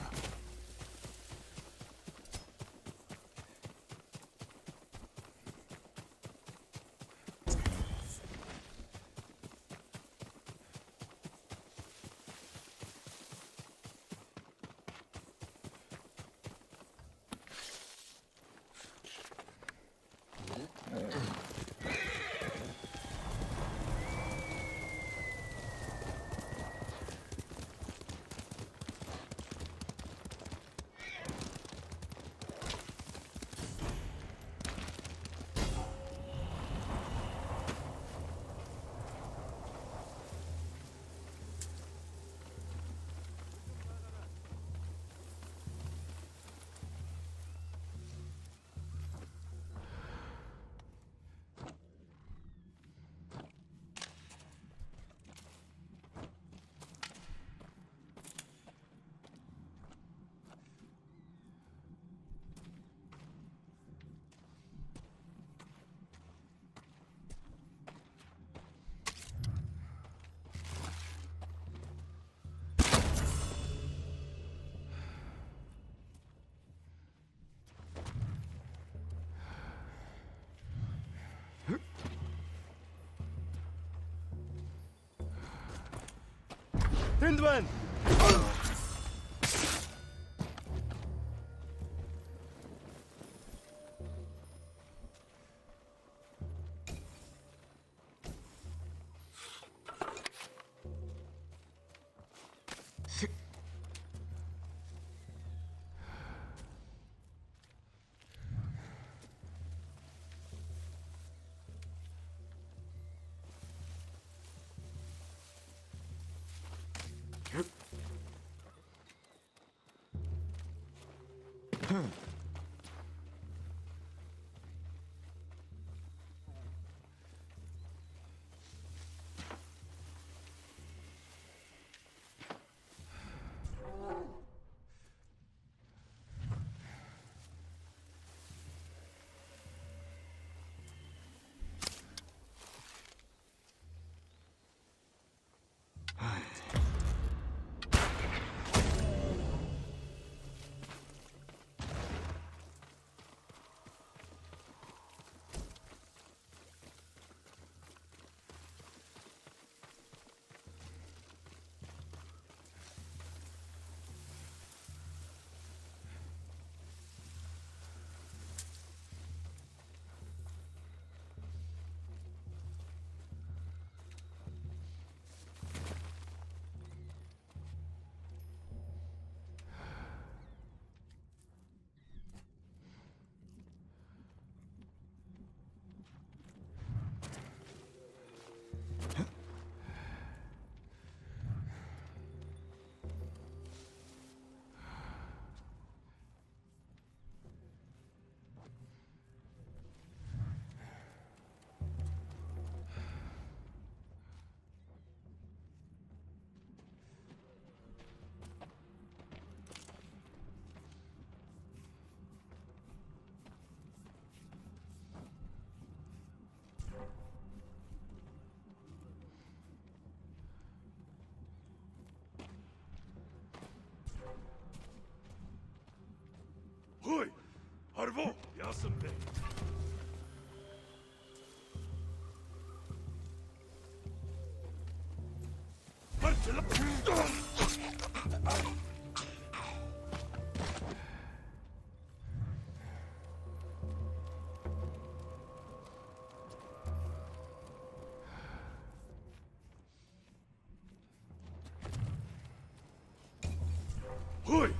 Hindman! nasıl be? Parçala. Huy!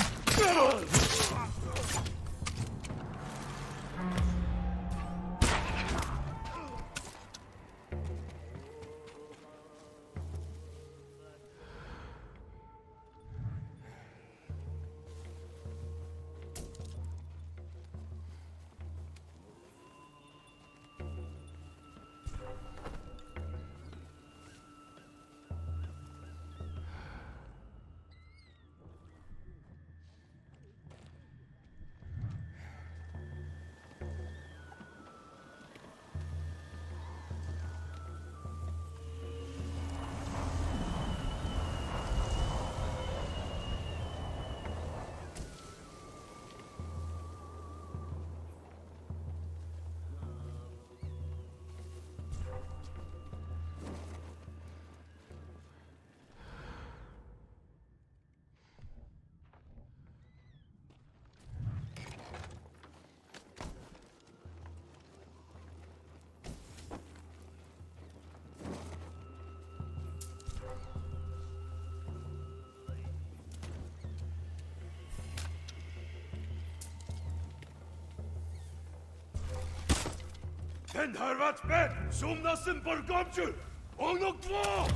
Ten harvat ben, sumnasın borgomcu, onuklu!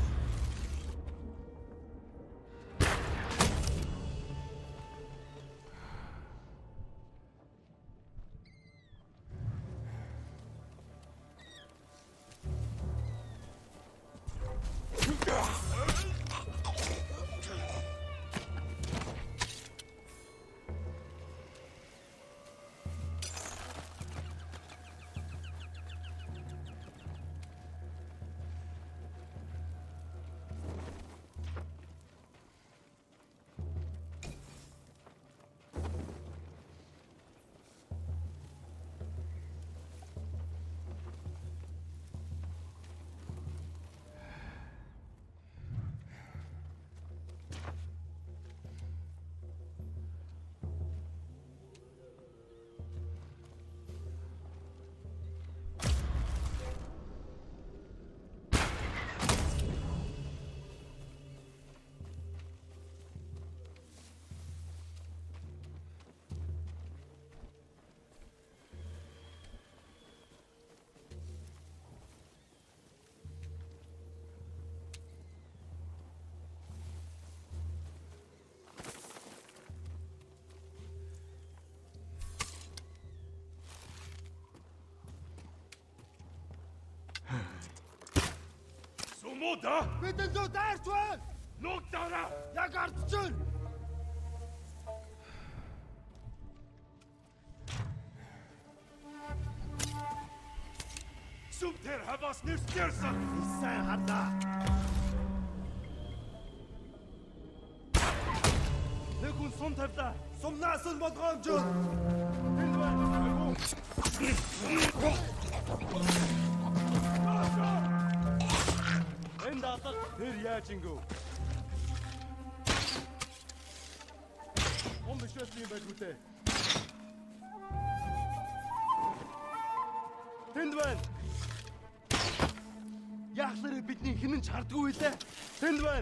Sumoda! Bitte so darstellen! Noktara! Yakartçın! Sumter havas nüstjersen! Sen hatta! Nekun som tefta! Som nasıl makamcın! Bilmem! En dağıtak bir yerçingu! On beschäftigen bei Gute! Тэндвэн! Яахлаар бидний хинэн чардгүй үлээ. Тэндвэн!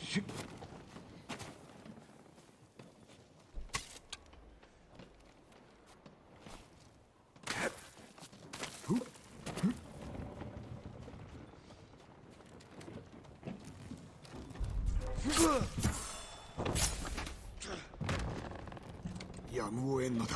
やむを得んのだ。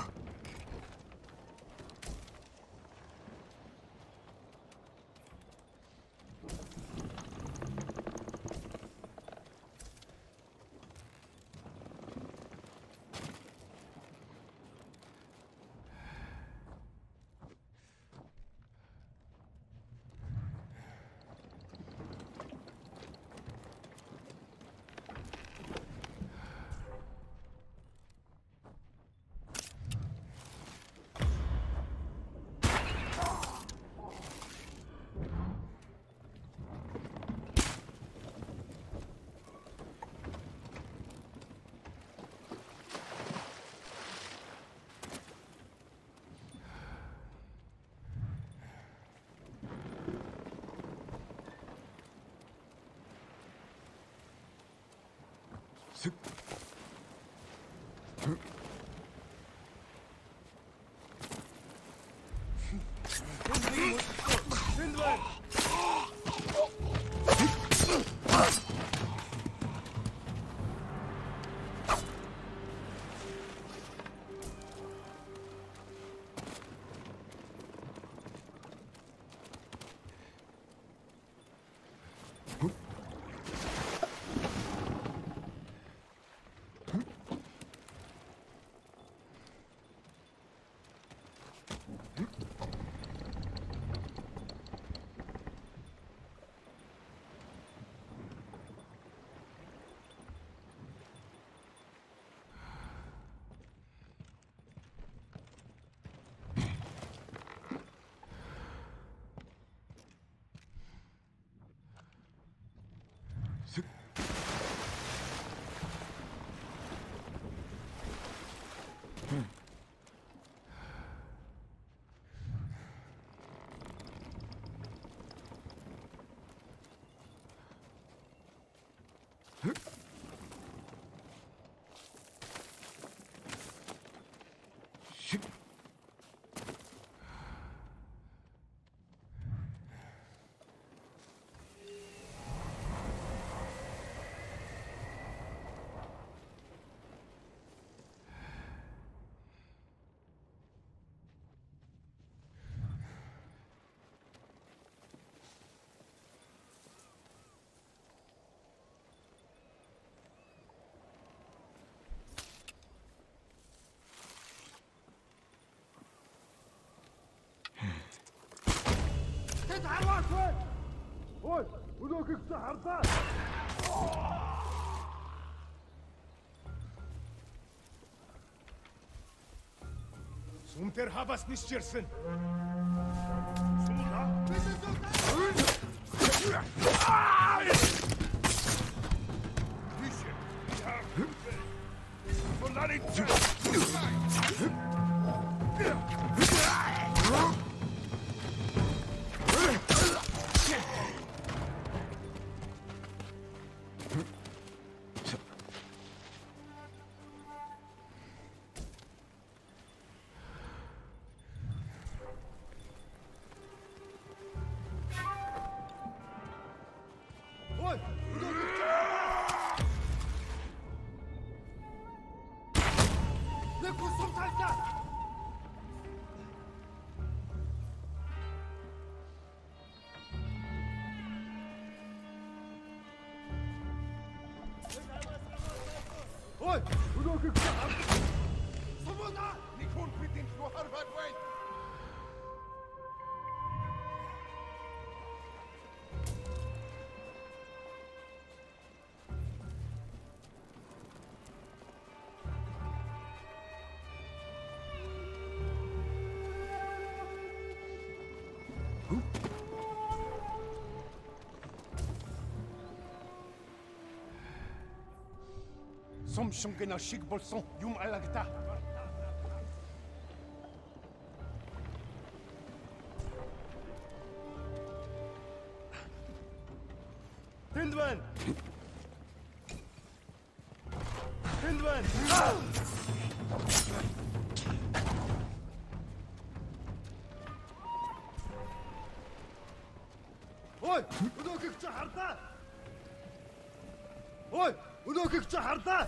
تعال وين؟ وين؟ وذوك السحرتان Сумтер хабас нисчерсэн. Сумна. وين؟ وذوك السحرتان صمودا نكون بدين شو هربان وين؟ Som shungena shig bolson yum alagta. تندوان Tendwen! Ой, өнөөхийг чи хардаа. Ой, өнөөхийг чи хардаа.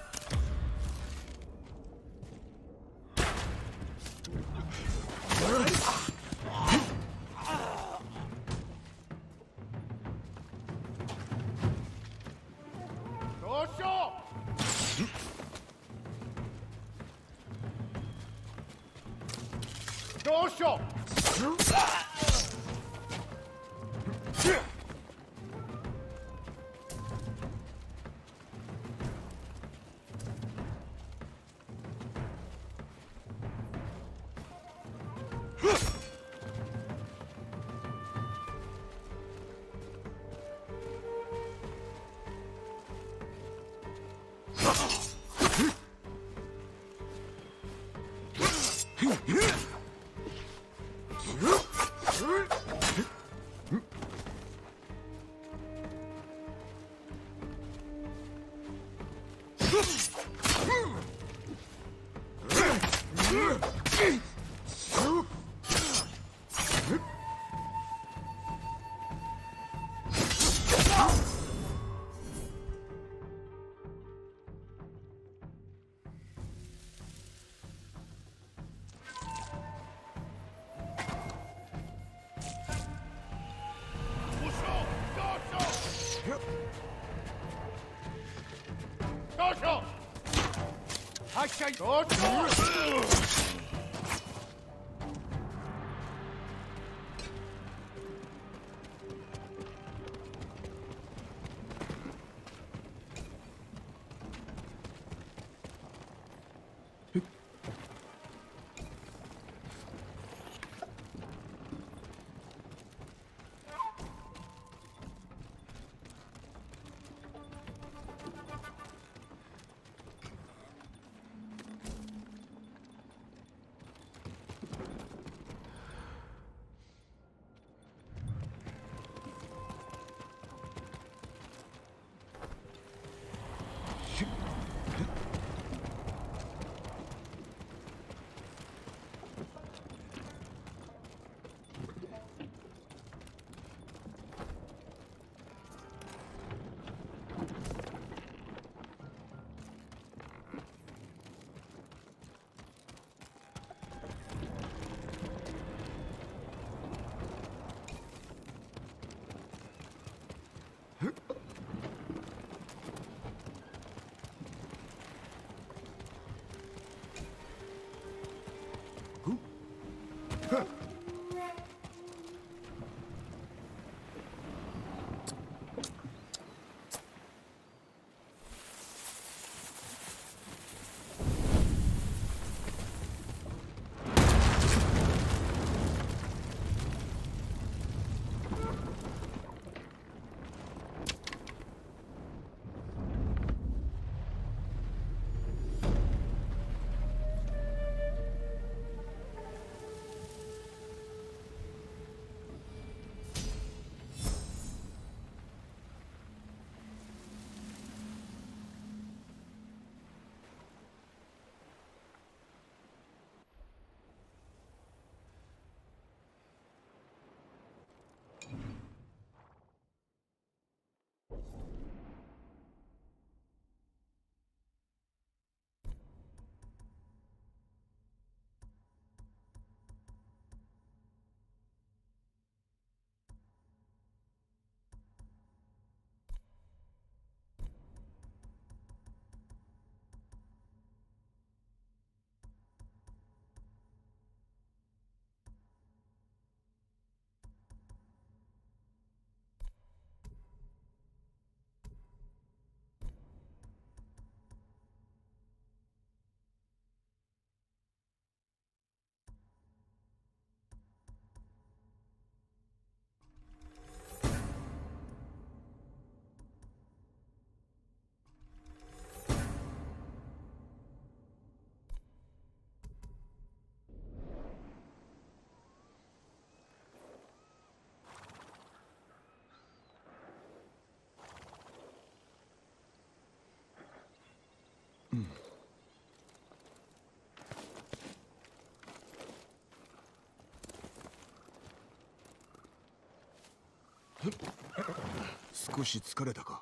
少し疲れたか？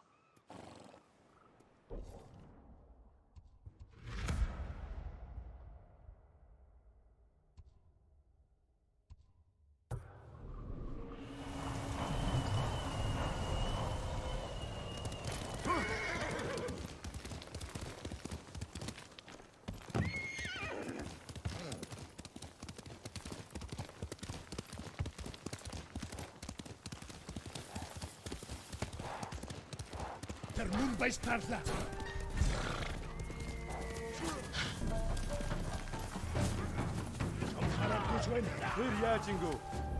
Der Moonbase-Tartler! Hier, ja, Jingo.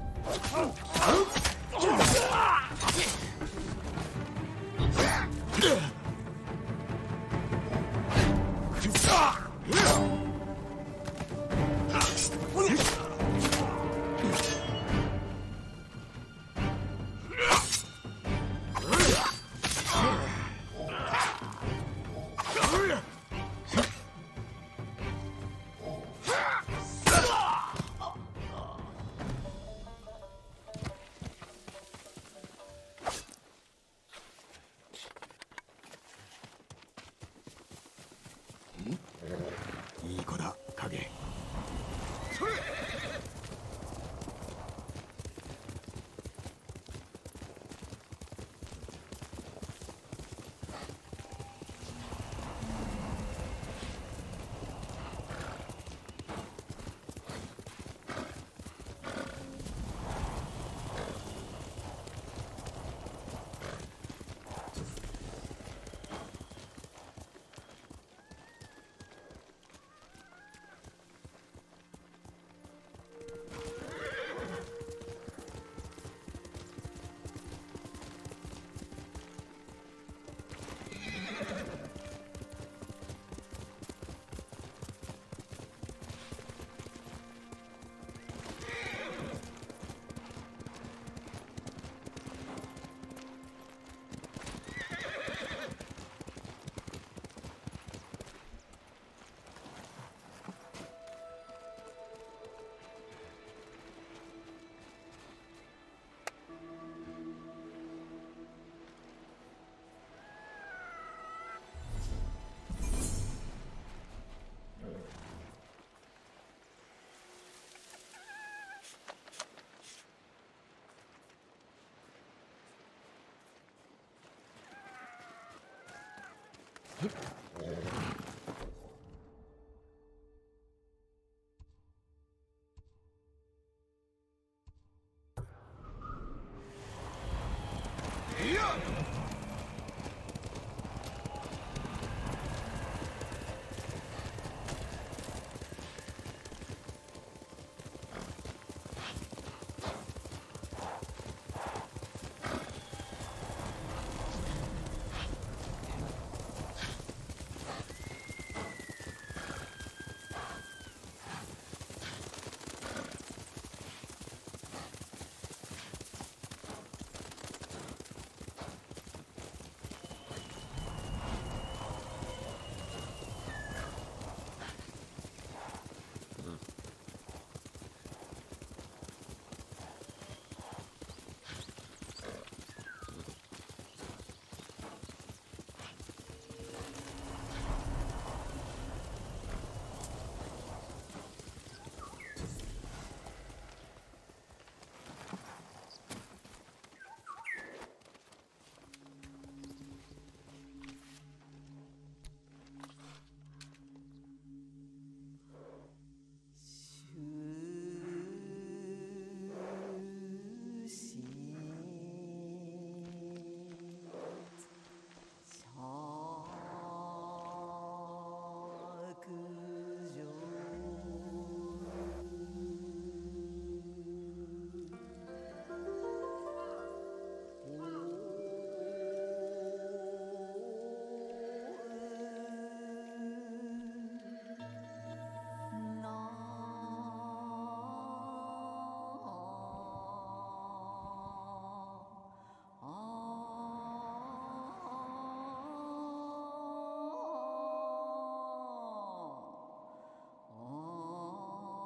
いい子だ、影。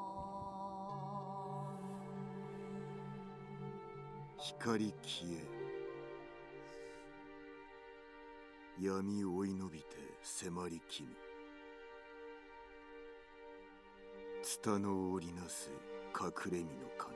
光消え闇追い伸びて迫りきみ、ツタの織りなす隠れ身のかな。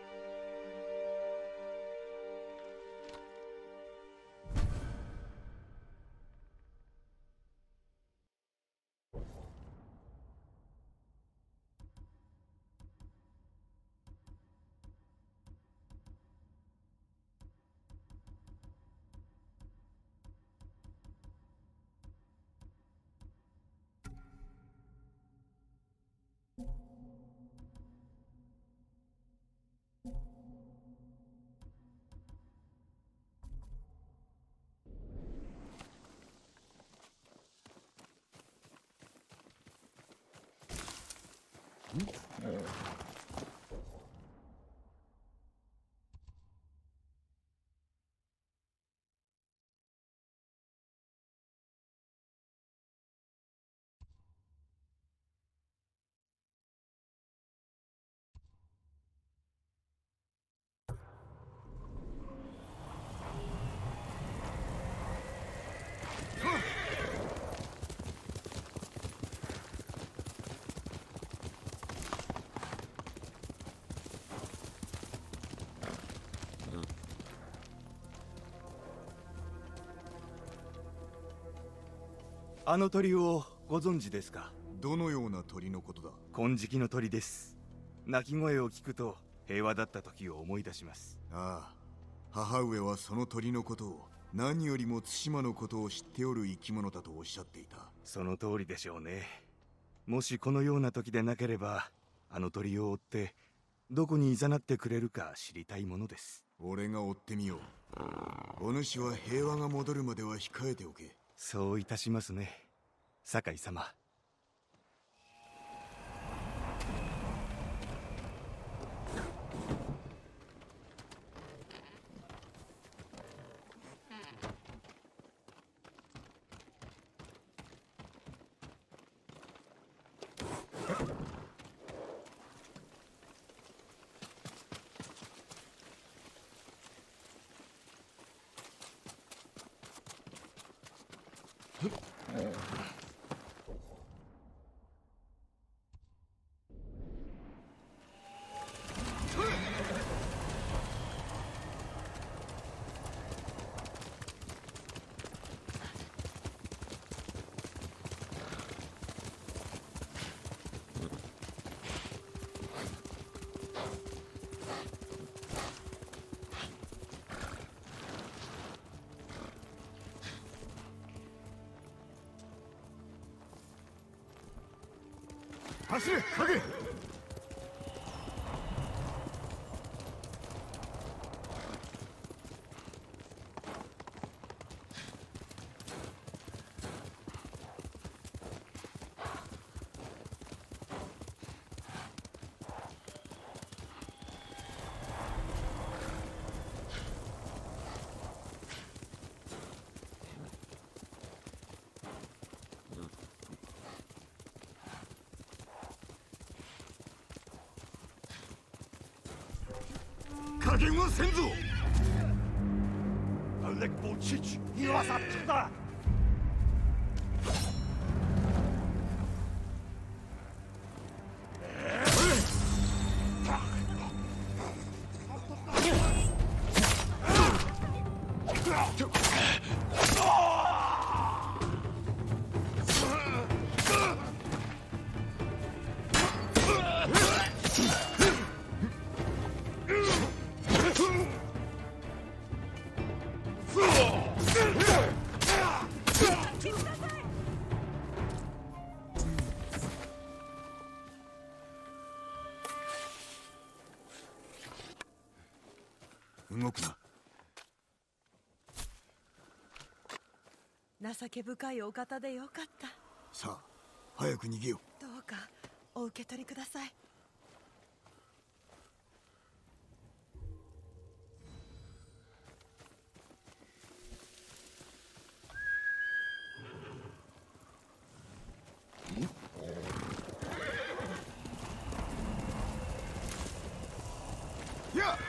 あの鳥をご存知ですか？ どのような鳥のことだ？ 金色の鳥です。鳴き声を聞くと平和だった時を思い出します。 ああ、母上はその鳥のことを何よりも対馬のことを知っておる生き物だとおっしゃっていた。 その通りでしょうね。もしこのような時でなければ、あの鳥を追ってどこに誘ってくれるか知りたいものです。 俺が追ってみよう。お主は平和が戻るまでは控えておけ。 そういたしますね、酒井様。 走れ、影！加減はせんぞ。 Alec Bolchich, Iwasatsuda! 動くな。 情け深いお方でよかった。 さあ、早く逃げよう。 どうかお受け取りください。 やっ！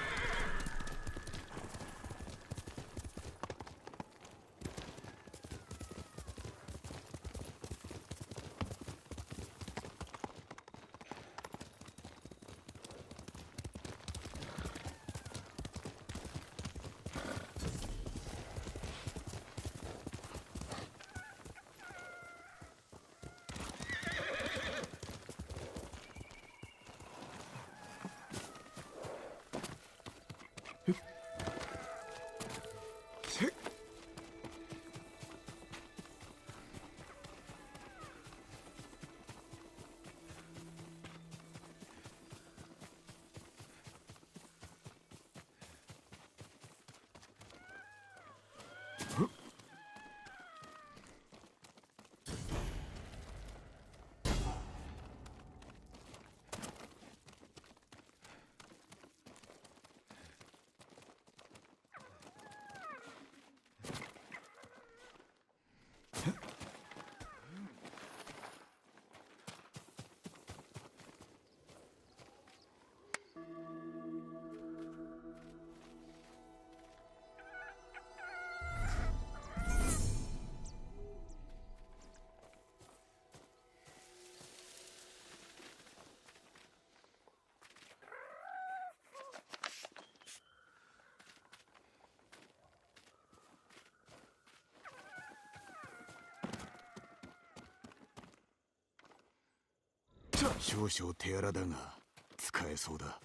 少々手荒だが使えそうだ。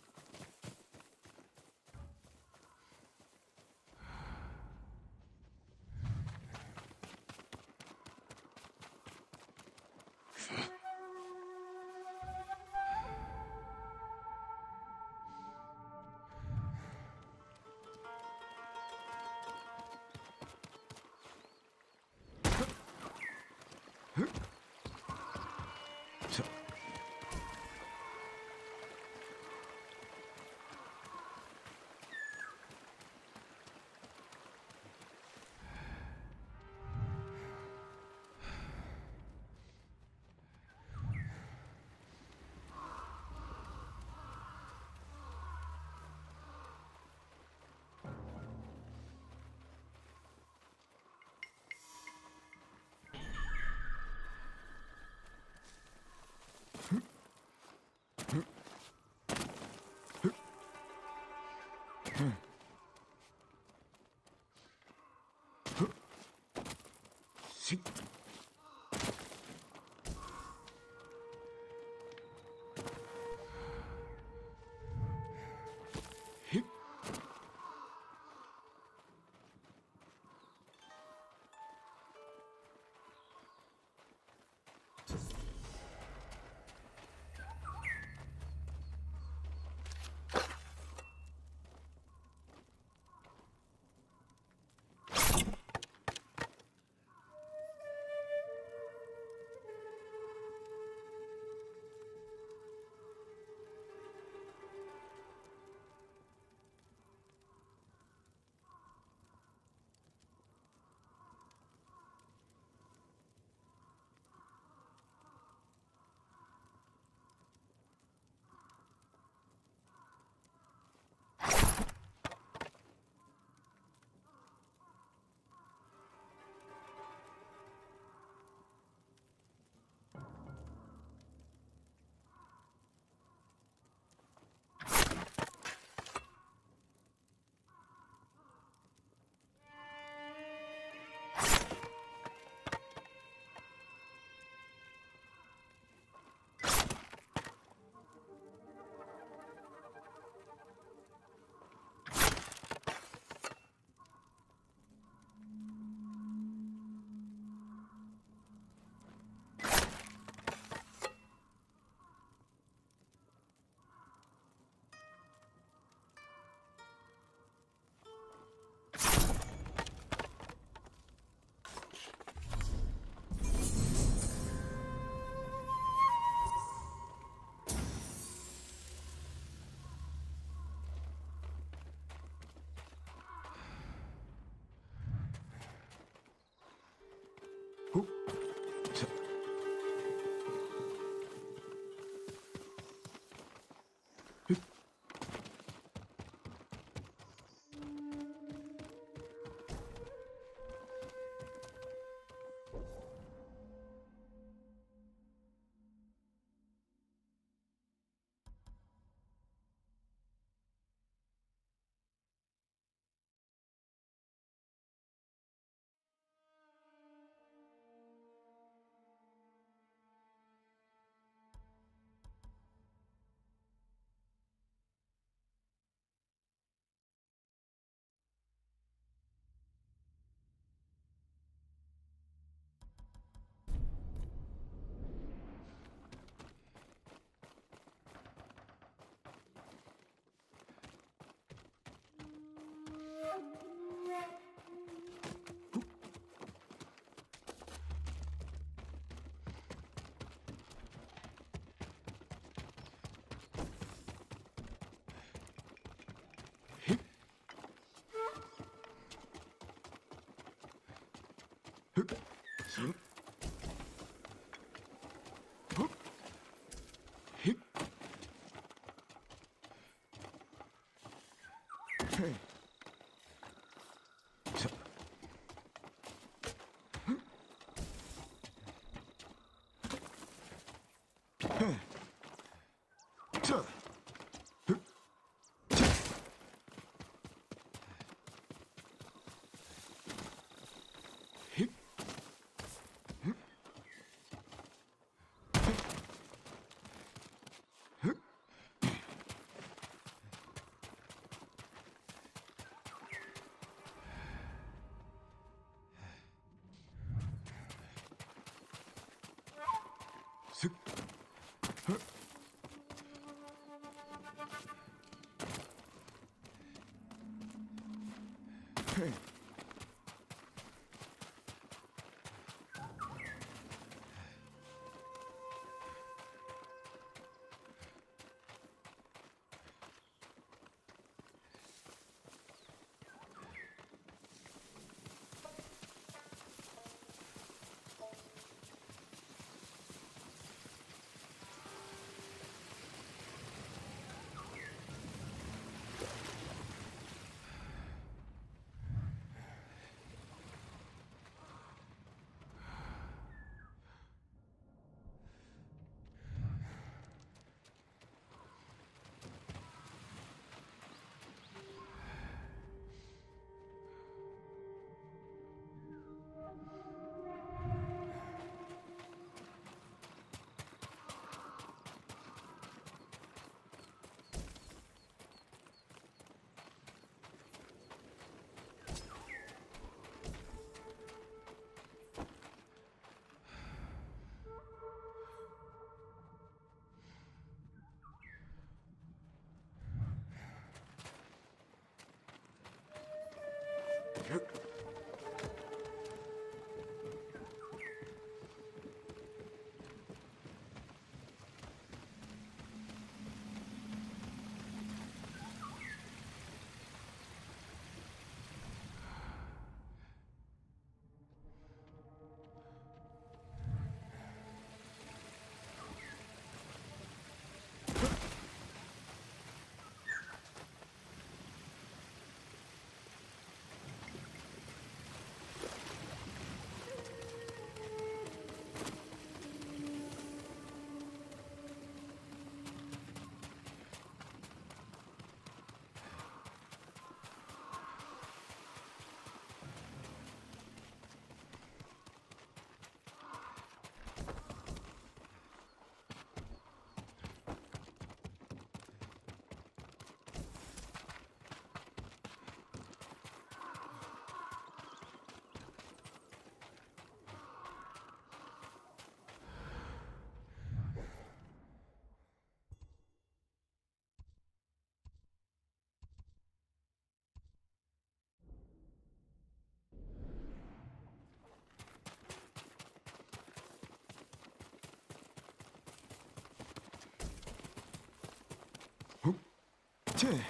チェ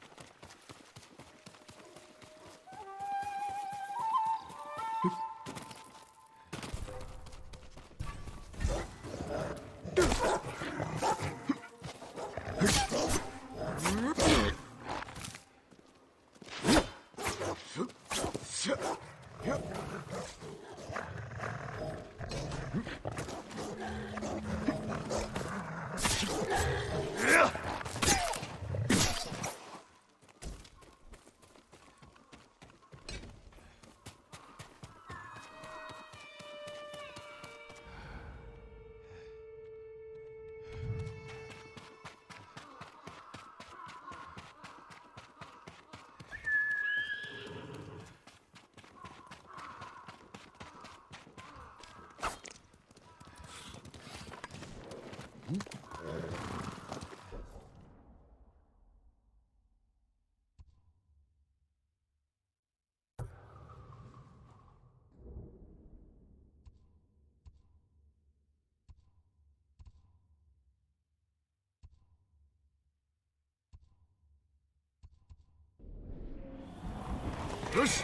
よし。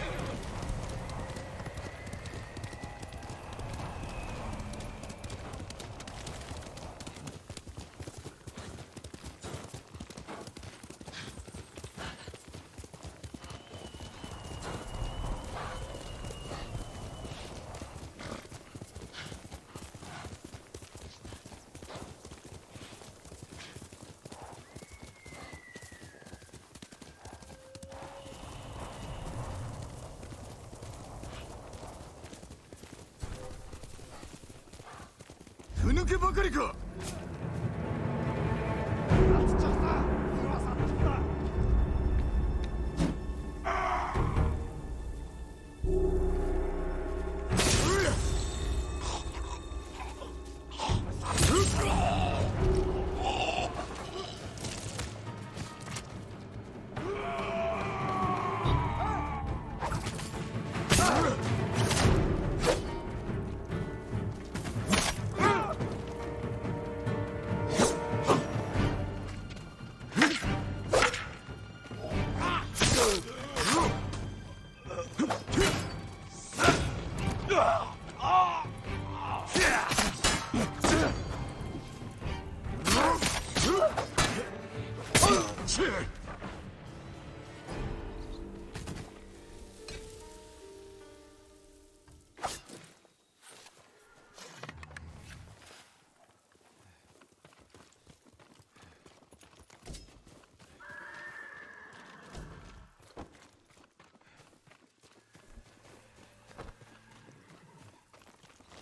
ふぬけばかりか。う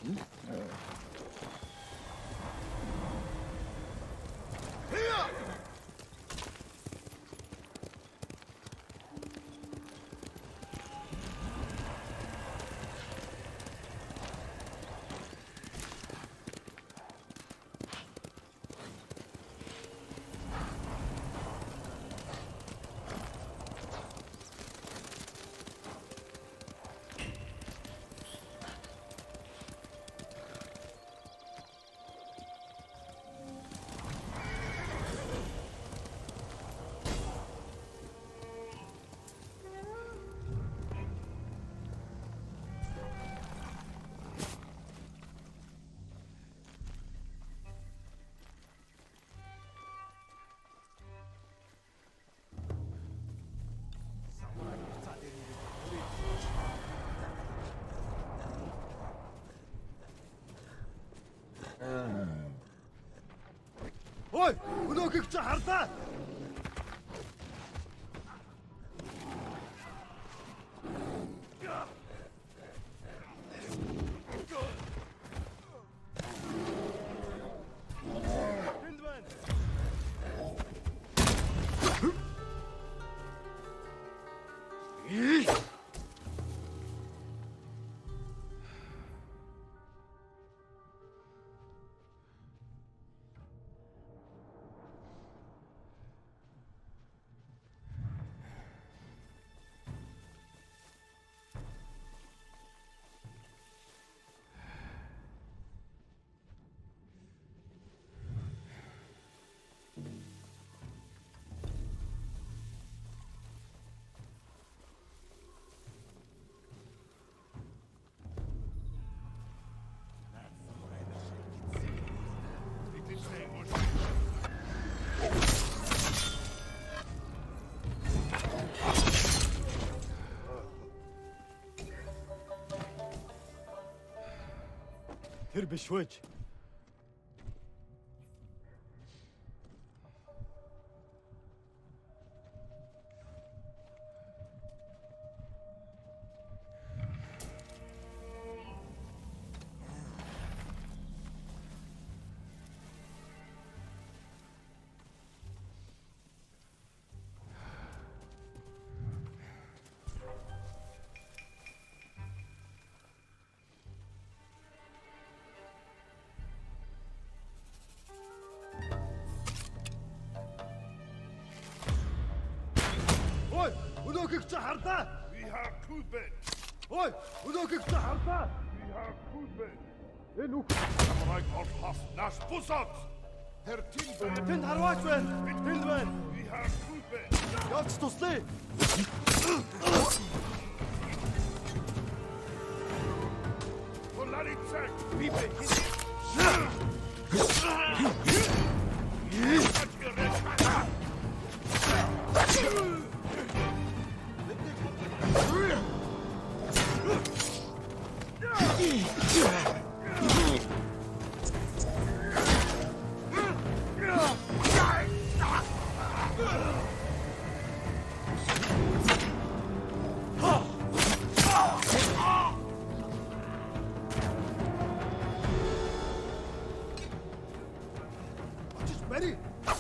Ой, өнөөхийг чи харлаа. Тэр биш вэж. Ой, өнөөхийг чи харлаа. We have food bed. Ой, өнөөхийг чи харлаа. We have food bed. Энэ үг Samurai called Hoff Nash Pusat. Her tin bed. тэнд харваач байна. Тэнд байна. We have food bed. Явж туслая. Polari check. Bibe. Ready?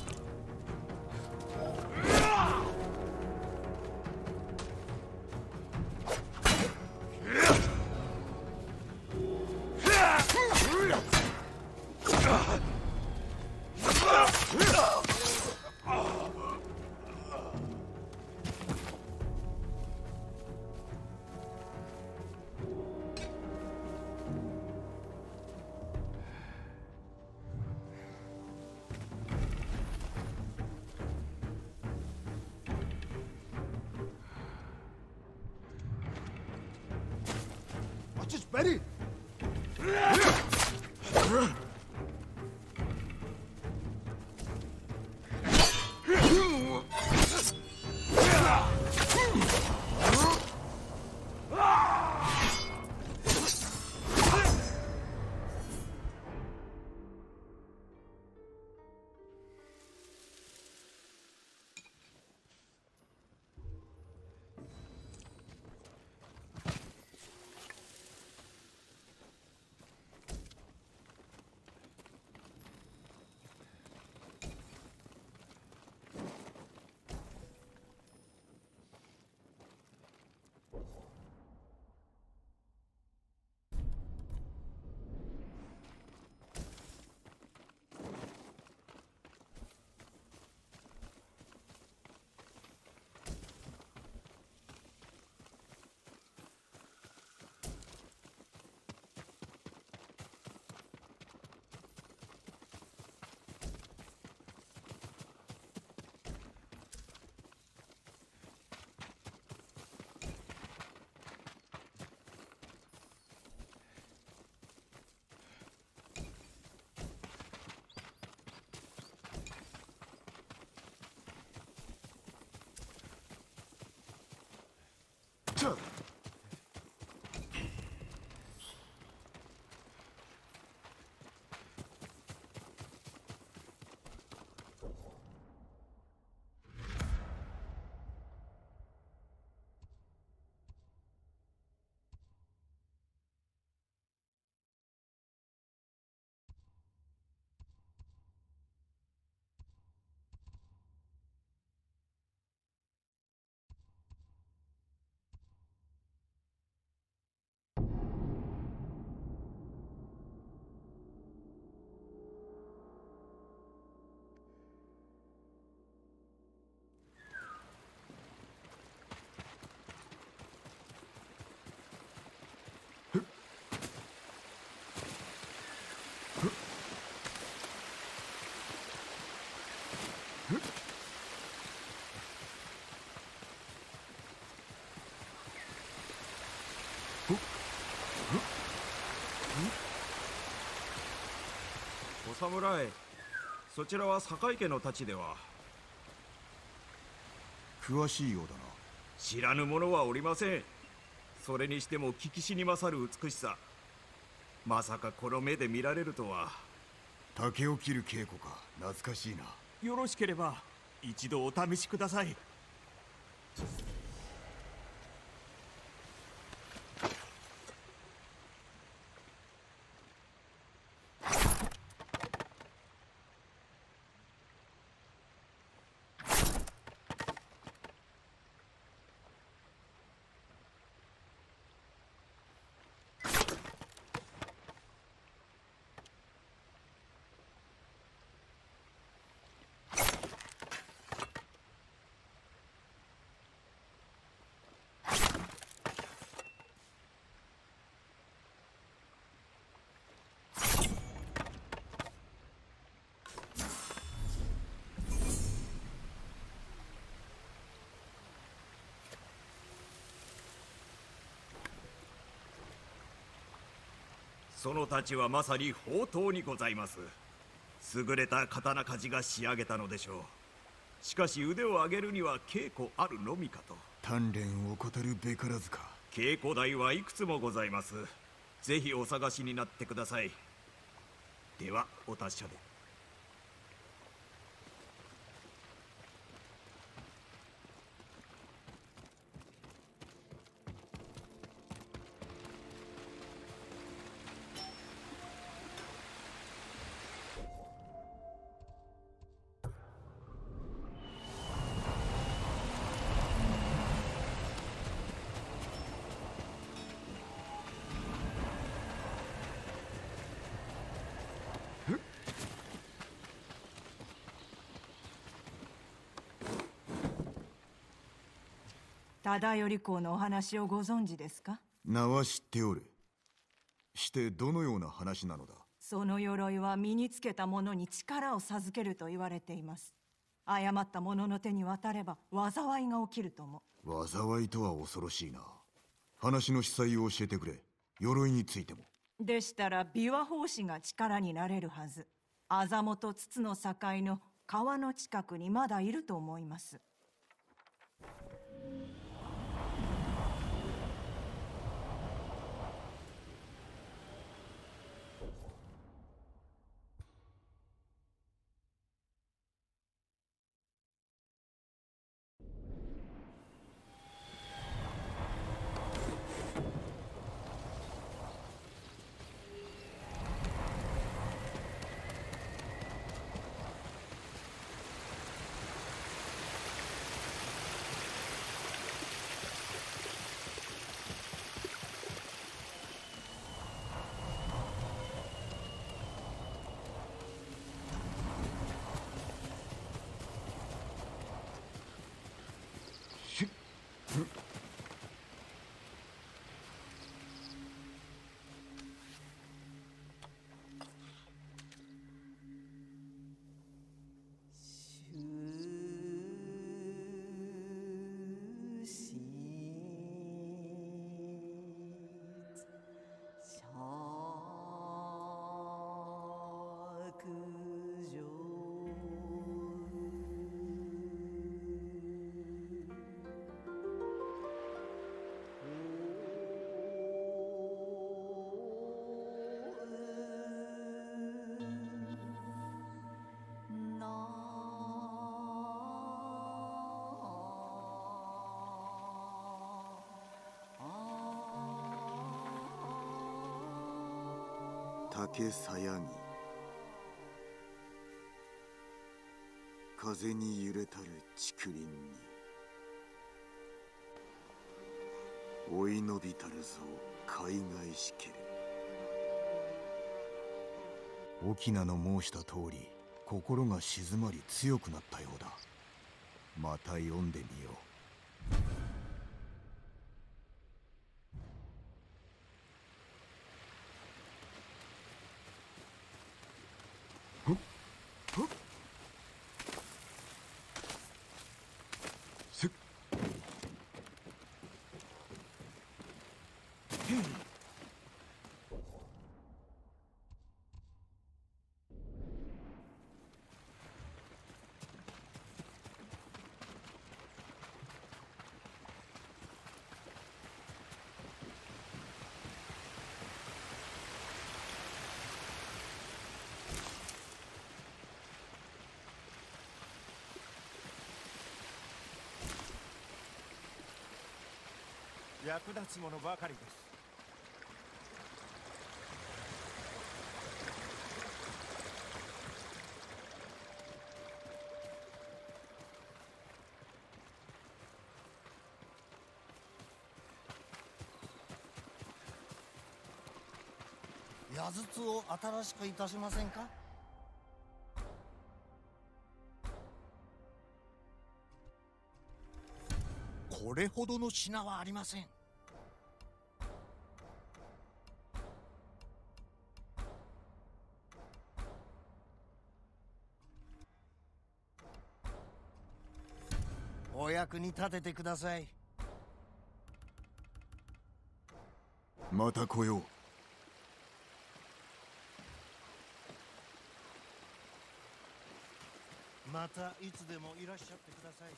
Just ready. ちゃお侍、そちらは堺家の太刀では？ 詳しいようだな。 知らぬ者はおりません。それにしても聞きしに勝る美しさ。まさかこの目で見られるとは。 竹を切る稽古か、懐かしいな。 よろしければ一度お試しください。 その太刀はまさに宝刀にございます。優れた刀鍛冶が仕上げたのでしょう。しかし腕を上げるには稽古あるのみかと。 鍛錬を怠るべからずか。 稽古台はいくつもございます。ぜひお探しになってください。ではお達者で。 忠頼公のお話をご存知ですか？ 名は知っておる。してどのような話なのだ？ その鎧は身につけた者に力を授けると言われています。誤った者の手に渡れば災いが起きるとも。 災いとは恐ろしいな。話の司祭を教えてくれ。鎧についても。 でしたら琵琶法師が力になれるはず。あざもと筒の境の川の近くにまだいると思います。 けさやぎ風に揺れたる竹林に追い伸びたるぞ海外しける。翁の申した通り心が静まり強くなったようだ。また読んでみよう。 役立つものばかりです。 矢筒を新しくいたしませんか？これほどの品はありません。お役に立ててください。 また来よう。 またいつでもいらっしゃってください。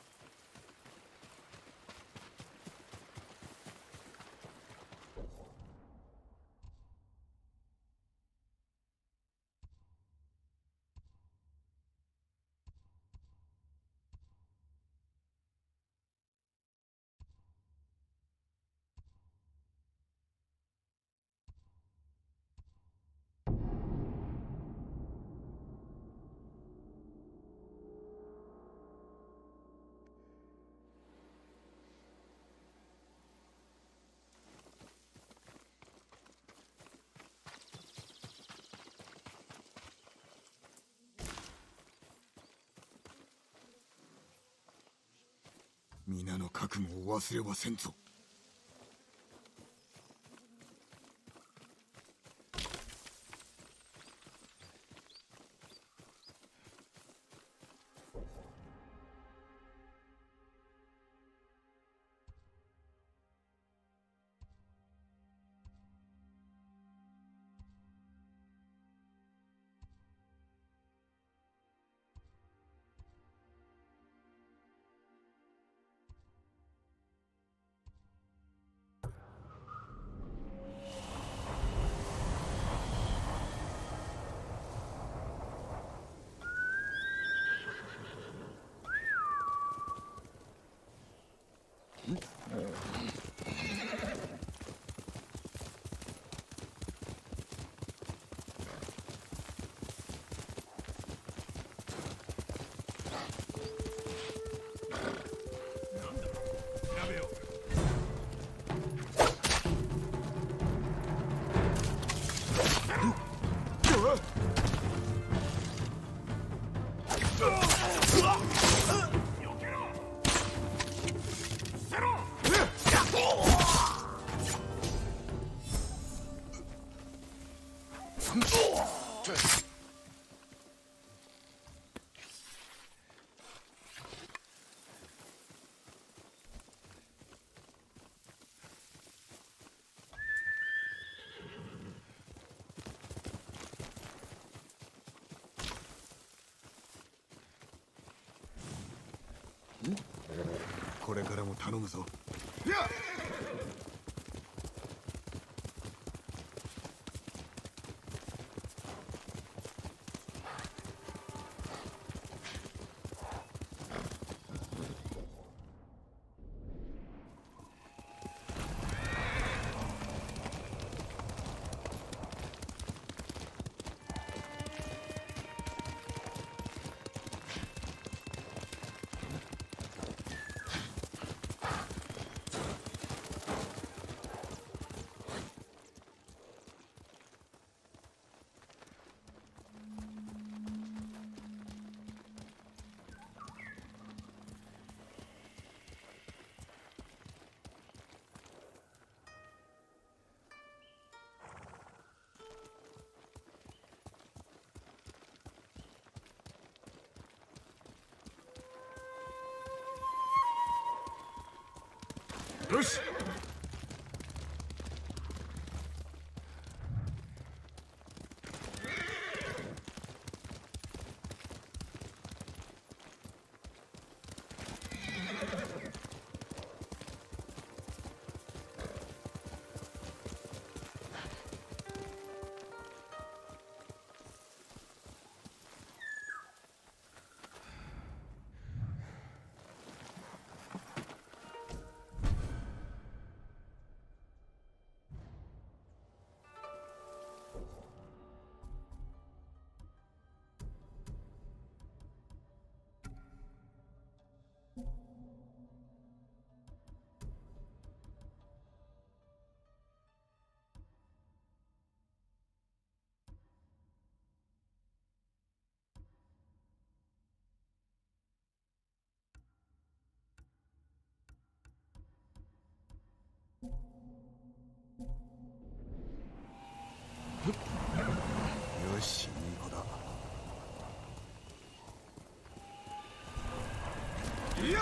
皆の覚悟を忘れはせんぞ。これからも頼むぞ。 よし。 よし、いい子だ。いや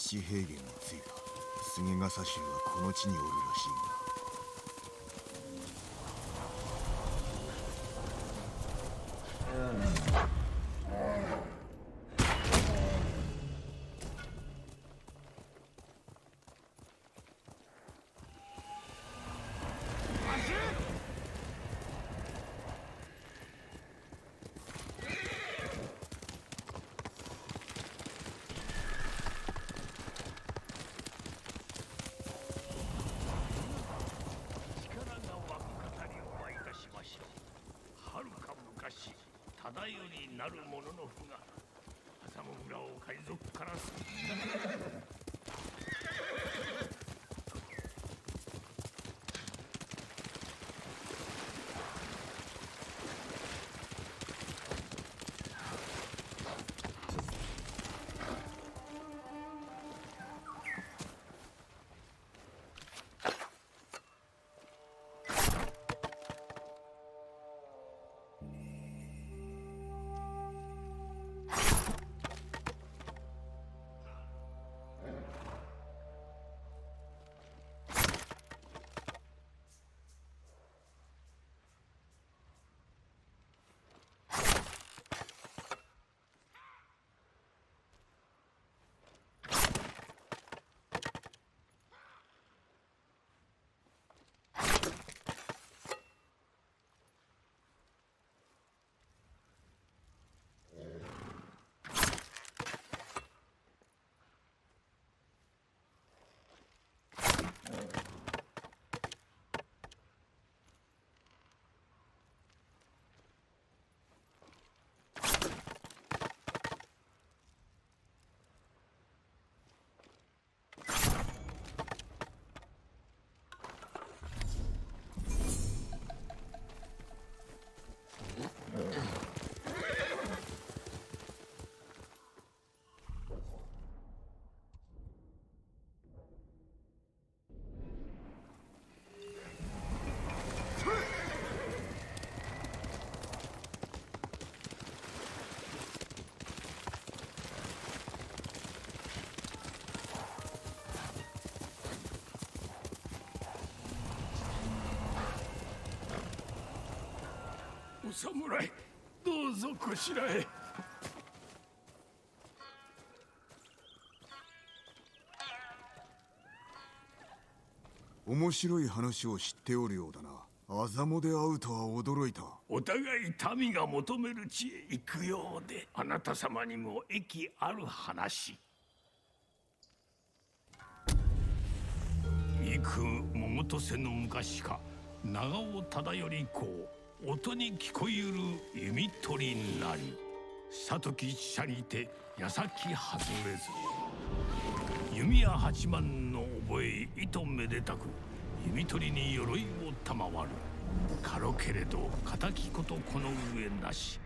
七平原についた菅笠衆はこの地におるらしいが。 忠よりなる者の符が麻も村を海賊から救った。お侍、どうぞこちらへ。 面白い話を知っておるようだな。アザモで会うとは驚いた。 お互い民が求める地へ行くようで、あなた様にも益ある話。幾桃とせの昔か、長尾忠頼公音に聞こえる弓取りなり、さとき汽車にて矢先外れず、弓矢八幡の覚えいとめでたく、弓取りに鎧を賜る。軽けれど敵ことこの上なし。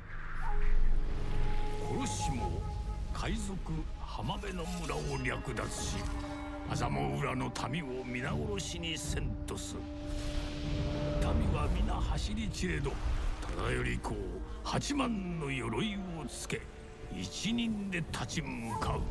殺しも海賊浜辺の村を略奪し、麻も浦の民を皆殺しにせんとす。民は皆走り散れど、忠頼公八幡の鎧をつけ一人で立ち向かう。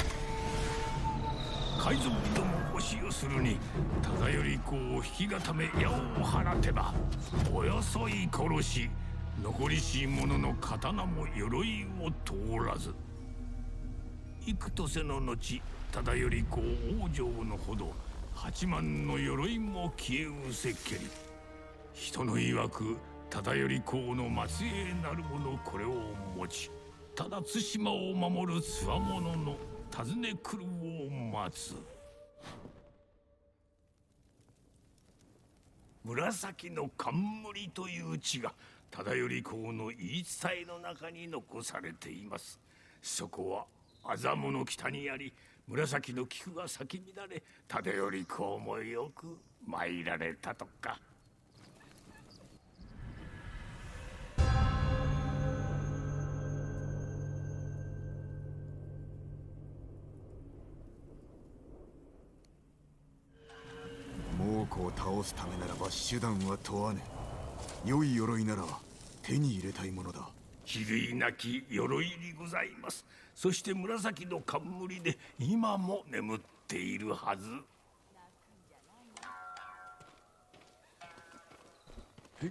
海賊ども押し寄するに、忠頼公を引き固め矢を放てば、およそい殺し、残りし者の刀も鎧を通らず。幾年の後、忠頼公往生のほど、八幡の鎧も消えうせけり。人の曰く忠頼公の末裔なる者これを持ち、ただ対馬を守るつわものの訪ね来るを待つ。紫の冠という地が忠頼公の言い伝えの中に残されています。そこは麻もの北にあり、紫の菊が咲き乱れ、忠頼公もよく参られたとか。 猛虎を倒すためならば手段は問わぬ。良い鎧なら手に入れたいものだ。 比類なき鎧にございます。そして紫の冠で今も眠っているはず。えっ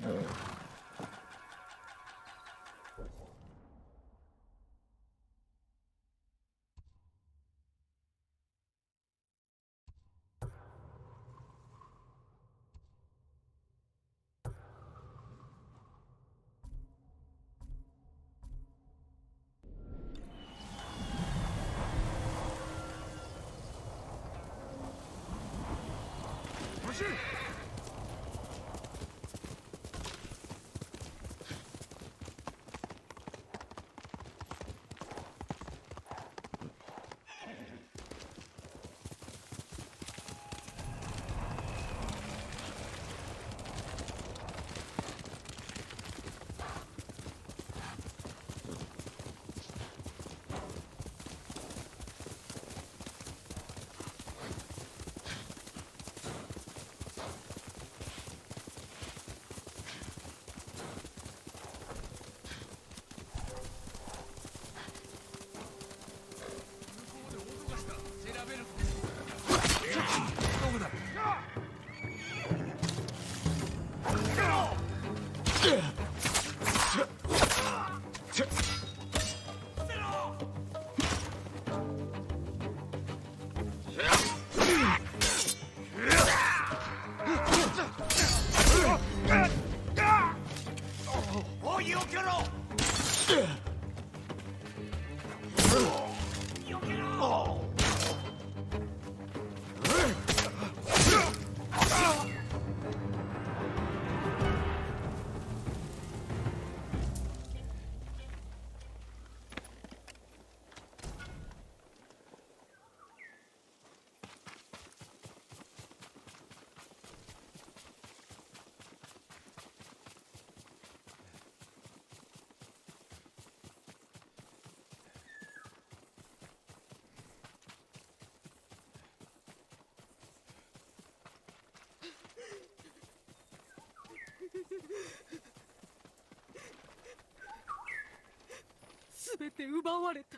すべて奪われた。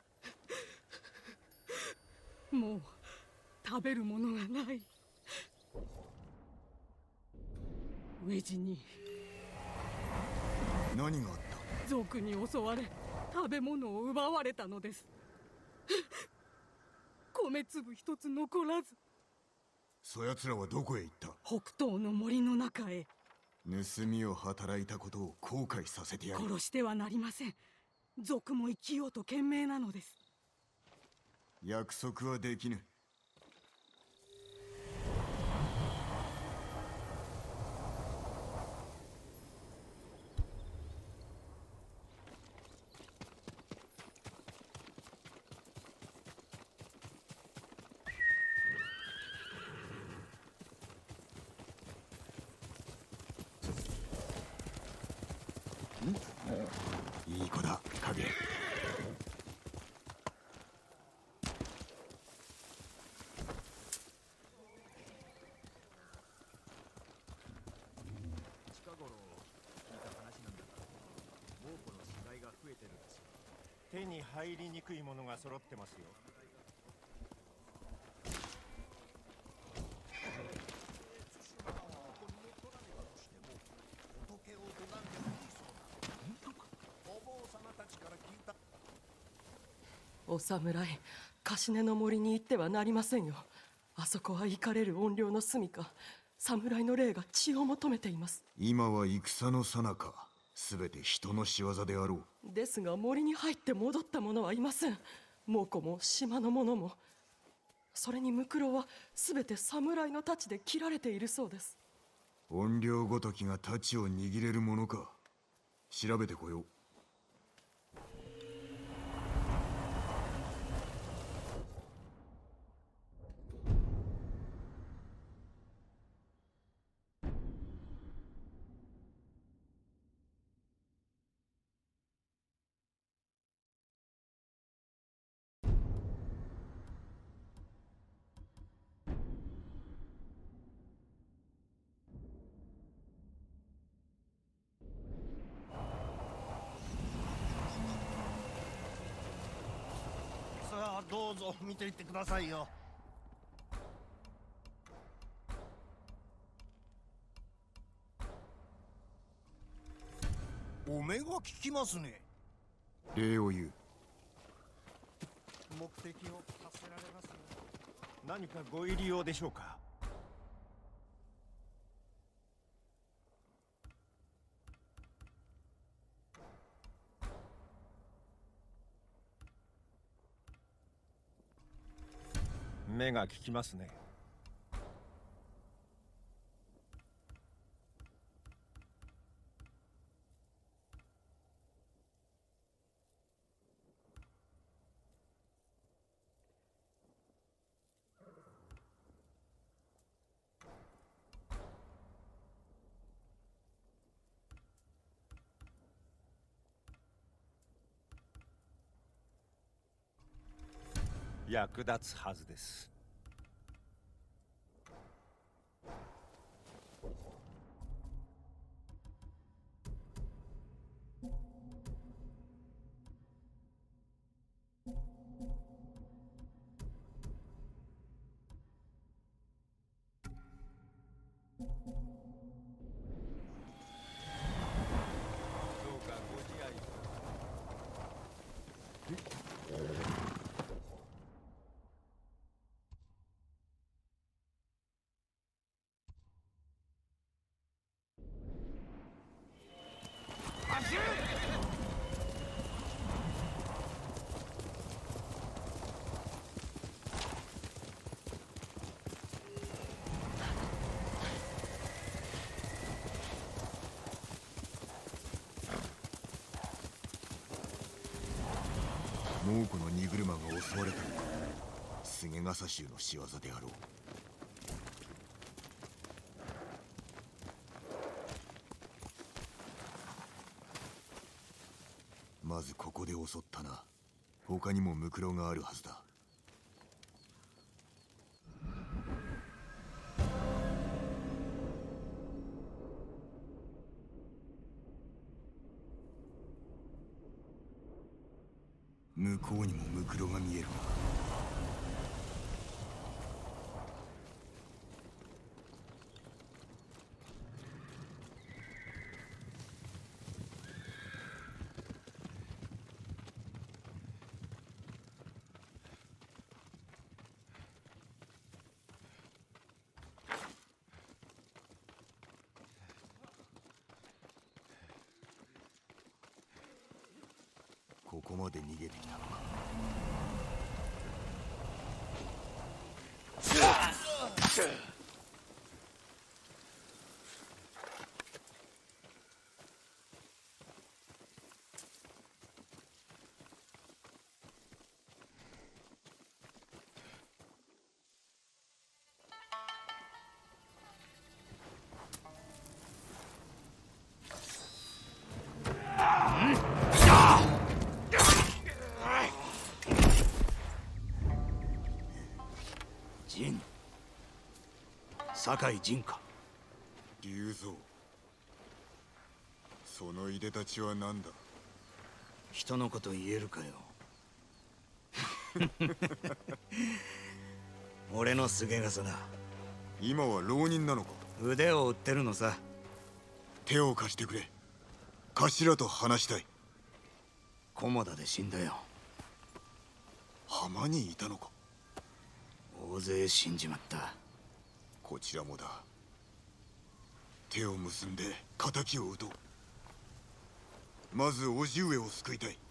もう食べるものがない。ウェジに何があった？ 族に襲われ食べ物を奪われたのです。米粒一つ残らず。 そやつらはどこへ行った？ 北東の森の中へ。 盗みを働いたことを後悔させてやる。 殺してはなりません。族も生きようと懸命なのです。 約束はできぬ。いい子だ、影。 近頃聞いた話なんだが、猛虎の死骸が増えてるらしい。 手に入りにくいものが揃ってますよ。 お侍、カシネの森に行ってはなりませんよ。あそこは怒れる怨霊の住みか。侍の霊が血を求めています。 今は戦の最中、すべて人の仕業であろう。ですが森に入って戻った者はいません。猛虎も島の者も。それにムクロはすべて侍の太刀で切られているそうです。 怨霊ごときが太刀を握れるものか。調べてこよう。 どうぞ見ていってくださいよ。お目が効きますね。 礼を言う。 目的を達せられますよ。何かご入り用でしょうか。目が利きますね。役立つはずです。 猛虎の荷車が襲われたのか。菅笠衆の仕業であろう。まずここで襲ったな。他にもムクロがあるはずだ。向こうにもムクロが見えるな。ここまで逃げてきたのか。 陣、酒井陣か。 龍蔵、そのいでたちは何だ。 人のこと言えるかよ。俺の菅笠だ。 今は浪人なのか。 腕を売ってるのさ。 手を貸してくれ。頭と話したい。 菰田で死んだよ。 浜にいたのか。 大勢死んじまった。 こちらもだ。手を結んで仇を討とう。まず叔父上を救いたい。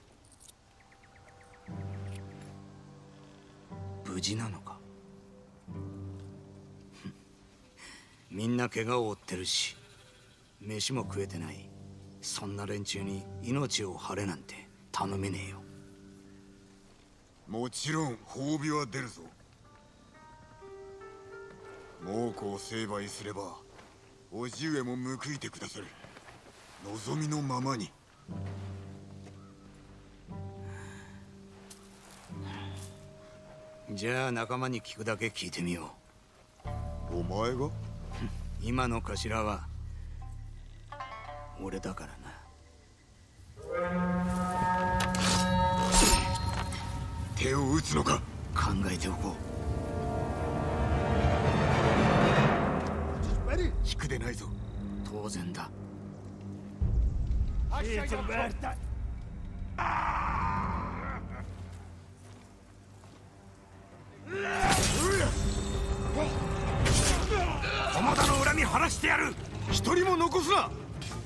無事なのか。みんな怪我を負ってるし、飯も食えてない。そんな連中に命を張れなんて頼めねえよ。 もちろん褒美は出るぞ。猛虎を成敗すれば叔父上も報いてくださる。望みのままに。 じゃあ仲間に聞くだけ聞いてみよう。お前が？ 今の頭は俺だからな。 手を打つのか。 考えておこう。 引くでないぞ。 当然だ。 駒田の恨み晴らしてやる。一人も残すな。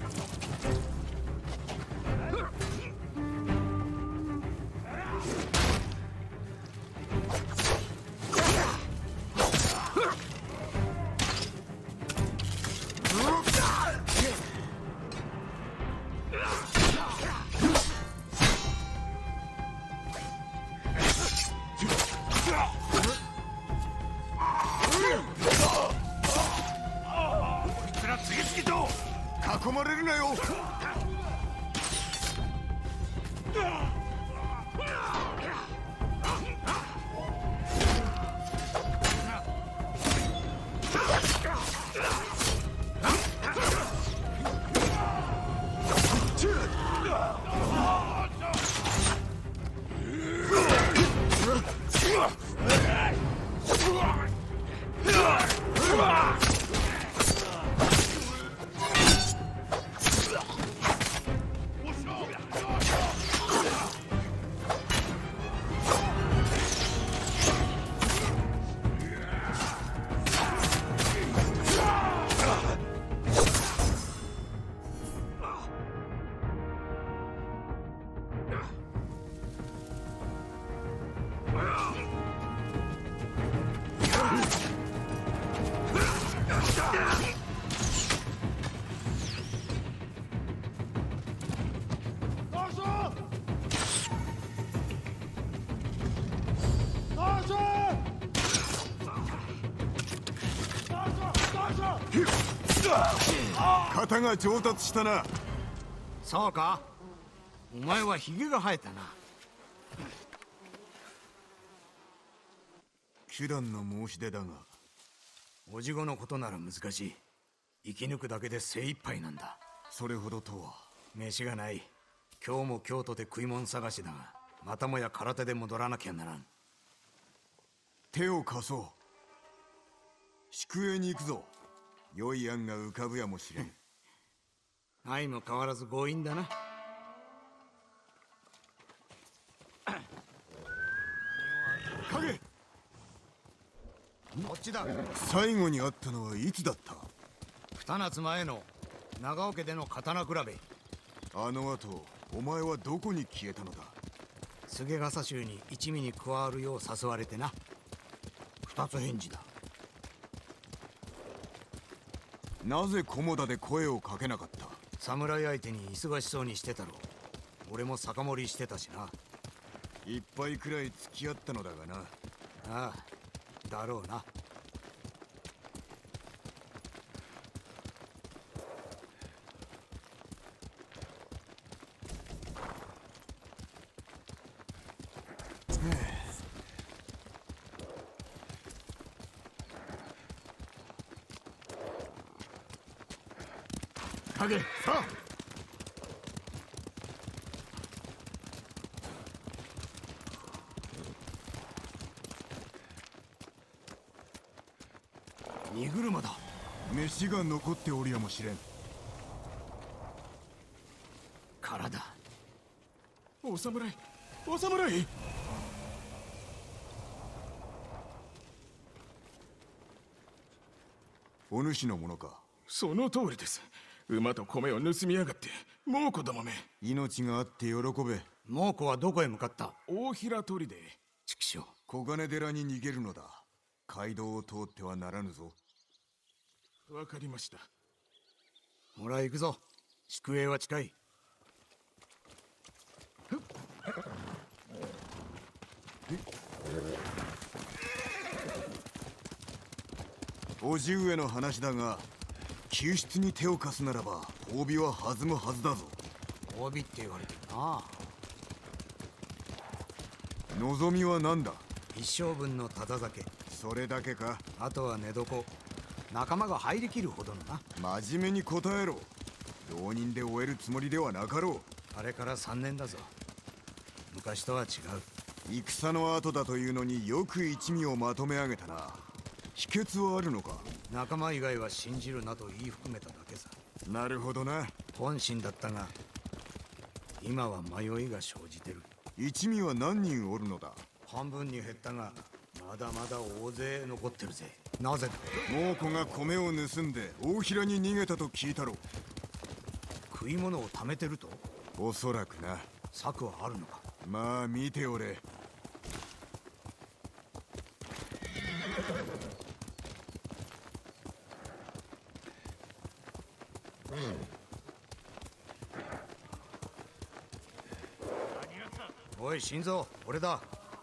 囲まれるなよ。型が上達したな。 そうか。お前はヒゲが生えたな。 手段の申し出だが、 おじごのことなら難しい。生き抜くだけで精一杯なんだ。 それほどとは。 飯がない。今日も京都で食い物探しだが、またもや空手で戻らなきゃならん。 手を貸そう。宿営に行くぞ。良い案が浮かぶやもしれん。 相も変わらず強引だな。 影。 こっちだ。 最後に会ったのはいつだった。 二夏前の長尾家での刀比べ。 あの後お前はどこに消えたのだ。 菅笠衆に一味に加わるよう誘われてな。二つ返事だ。 なぜ菰田で声をかけなかった。 侍相手に忙しそうにしてたろう。俺も酒盛りしてたしな。 一杯くらい付き合ったのだがな。 ああ、だろうな。 影、さあ。 荷車だ。 飯が残っておるやもしれん。 体。 お侍、お侍。お主のものか。 その通りです。馬と米を盗みやがって猛虎どもめ。 命があって喜べ。 猛虎はどこへ向かった。 大平砦。 畜生。 小金寺に逃げるのだ。街道を通ってはならぬぞ。 わかりました。 ほら行くぞ。宿営は近い。 叔父上の話だが、救出に手を貸すならば褒美は弾むはずだぞ。 褒美って言われてるな。 望みは何だ。 一生分のただ酒。 それだけか。 あとは寝床。仲間が入りきるほどのな。真面目に答えろ。浪人で終えるつもりではなかろう。 あれから三年だぞ。昔とは違う。 戦の後だというのによく一味をまとめ上げたな。秘訣はあるのか？ 仲間以外は信じるなと言い含めただけさ。 なるほどな。 本心だったが今は迷いが生じてる。 一味は何人おるのだ？ 半分に減ったがまだまだ大勢残ってるぜ。なぜだ？ 猛虎が米を盗んで大平に逃げたと聞いたろ。 食い物を貯めてると？ おそらくな。 策はあるのか？ まあ見ておれ。 おい心臓、俺だ。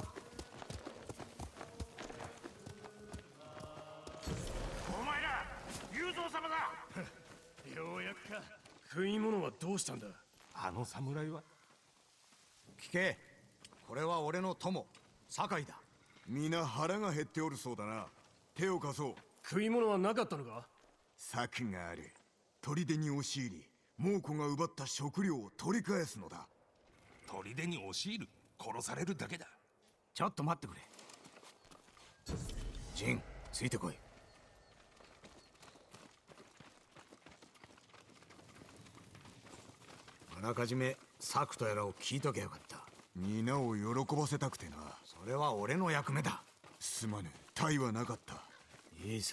お前ら雄三様だ。ようやくか。 食い物はどうしたんだ？ あの侍は？聞け、これは俺の友酒井だ。 皆腹が減っておるそうだな。手を貸そう。 食い物はなかったのか？ 策がある。砦に押し入り猛虎が奪った食料を取り返すのだ。 砦に押し入る？殺されるだけだ。 ちょっと待ってくれ。ジン、ついてこい。あらかじめ策とやらを聞いとけよかった。 皆を喜ばせたくてな。 それは俺の役目だ。 すまぬ、体はなかった。 いいさ。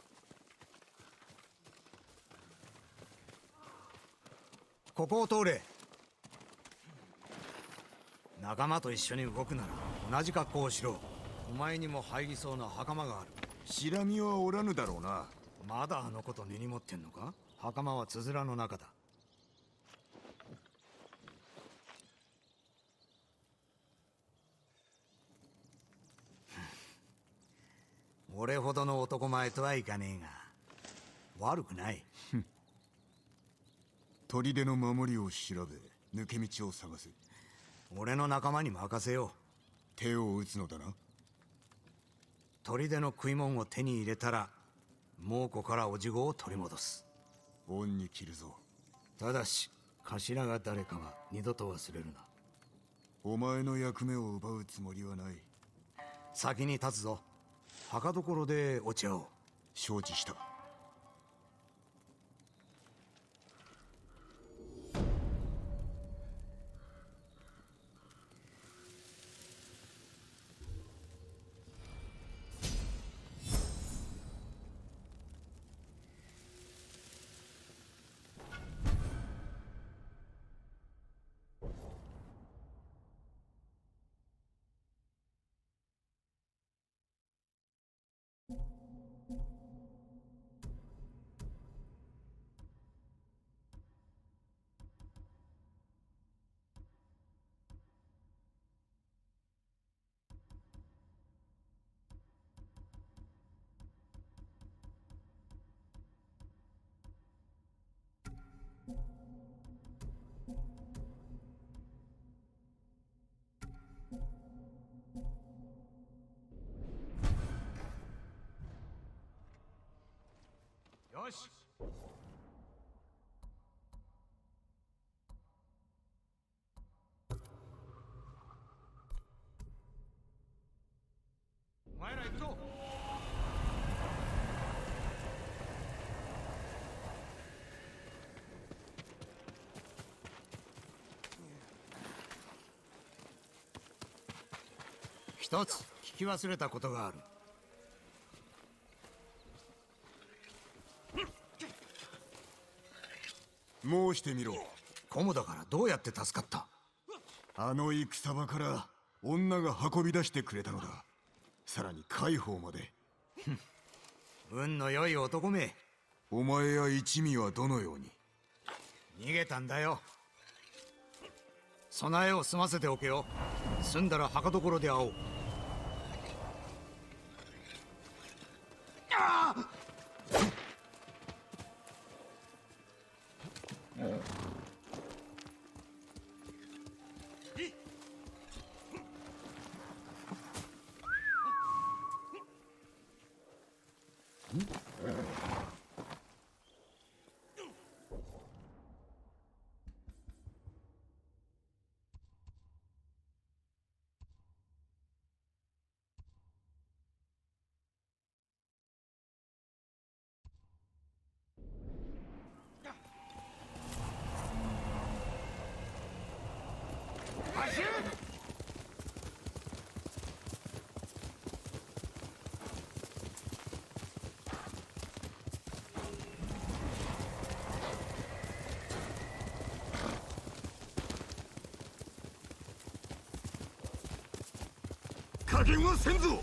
ここを通れ。仲間と一緒に動くなら同じ格好をしろ。お前にも入りそうな袴がある。 シラミはおらぬだろうな。 まだあのこと根に持ってんのか？袴はつづらの中だ。俺ほどの男前とはいかねえが悪くない。 砦の守りを調べ抜け道を探せ。 俺の仲間に任せよう。 手を打つのだな。 砦の食い物を手に入れたら猛虎からおじごを取り戻す。 恩に着るぞ。 ただし頭が誰かは二度と忘れるな。 お前の役目を奪うつもりはない。 先に立つぞ。墓所でお茶を。 承知した。 よし。お前ら行くぞ。一つ聞き忘れたことがある。 申してみろ。 コムだからどうやって助かった？ あの戦場から女が運び出してくれたのだ。さらに介抱まで。 運の良い男め。 お前や一味はどのように？ 逃げたんだよ。備えを済ませておけよ。済んだら墓所で会おう。ああ！ 加減はせんぞ。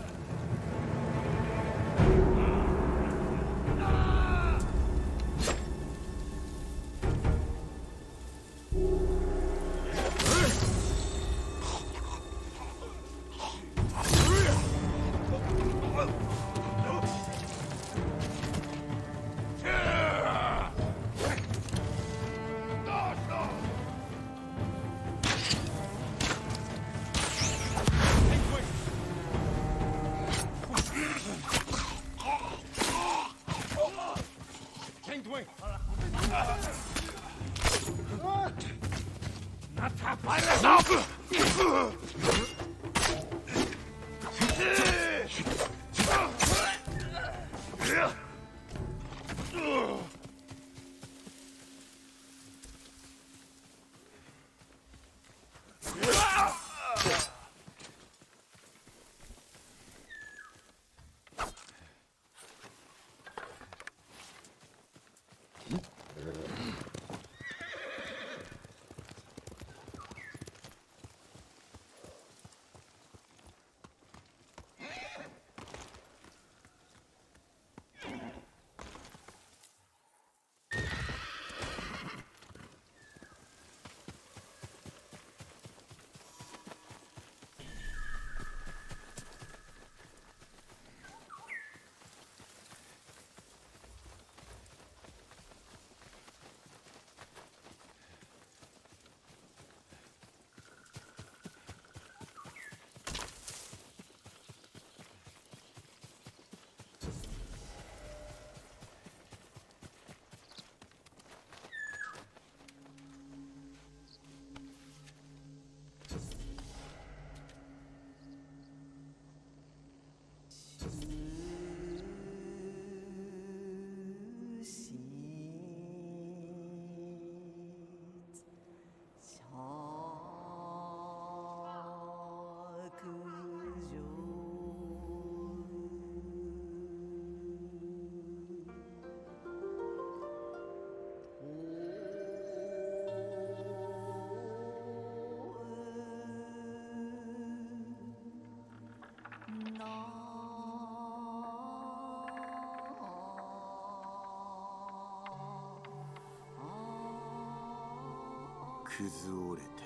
崩折れて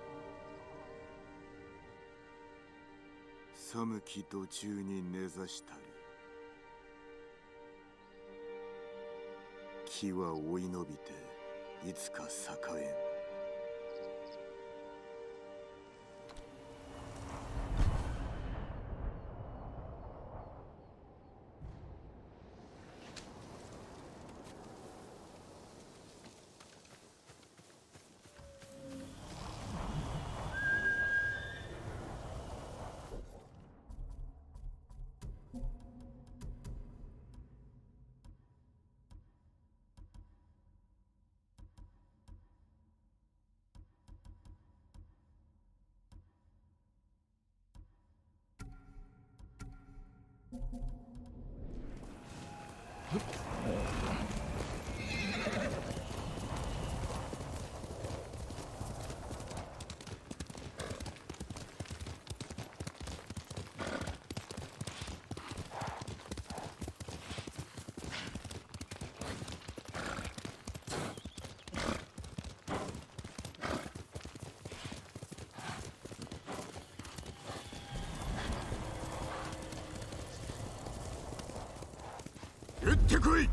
寒き途中に根ざしたり、木は追い伸びていつか栄えん。 撃ってこい。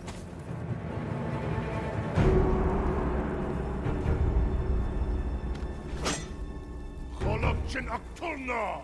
Kolopchen Aktulna!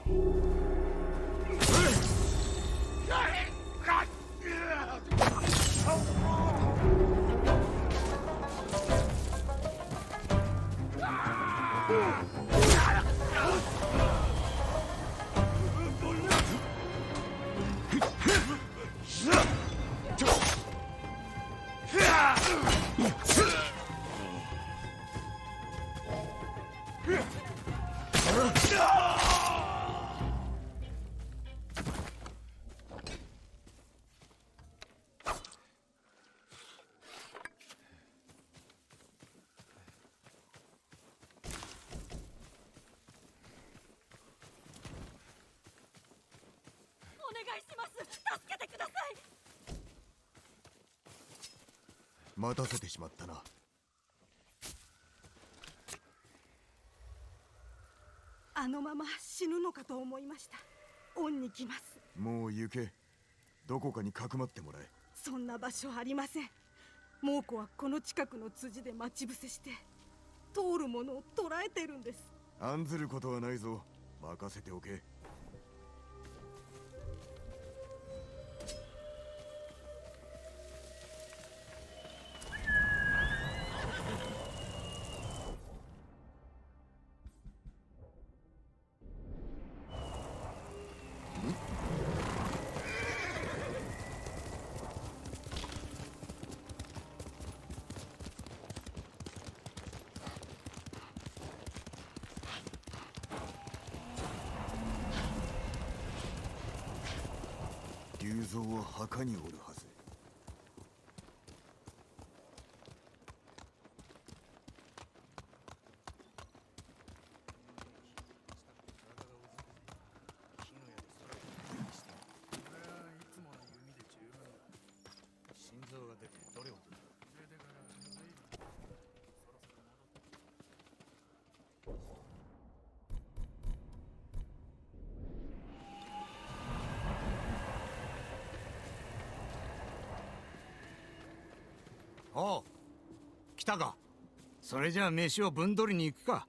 助けてください。 待たせてしまったな。 あのまま死ぬのかと思いました。恩に来ます。 もう行け。どこかにかくまってもらえ。 そんな場所ありません。猛虎はこの近くの辻で待ち伏せして通るものを捕らえてるんです。 案ずることはないぞ。任せておけ。竜蔵は墓におるはず。 心臓が出てどれを取る？おう、来たか。それじゃあ飯をぶん取りに行くか。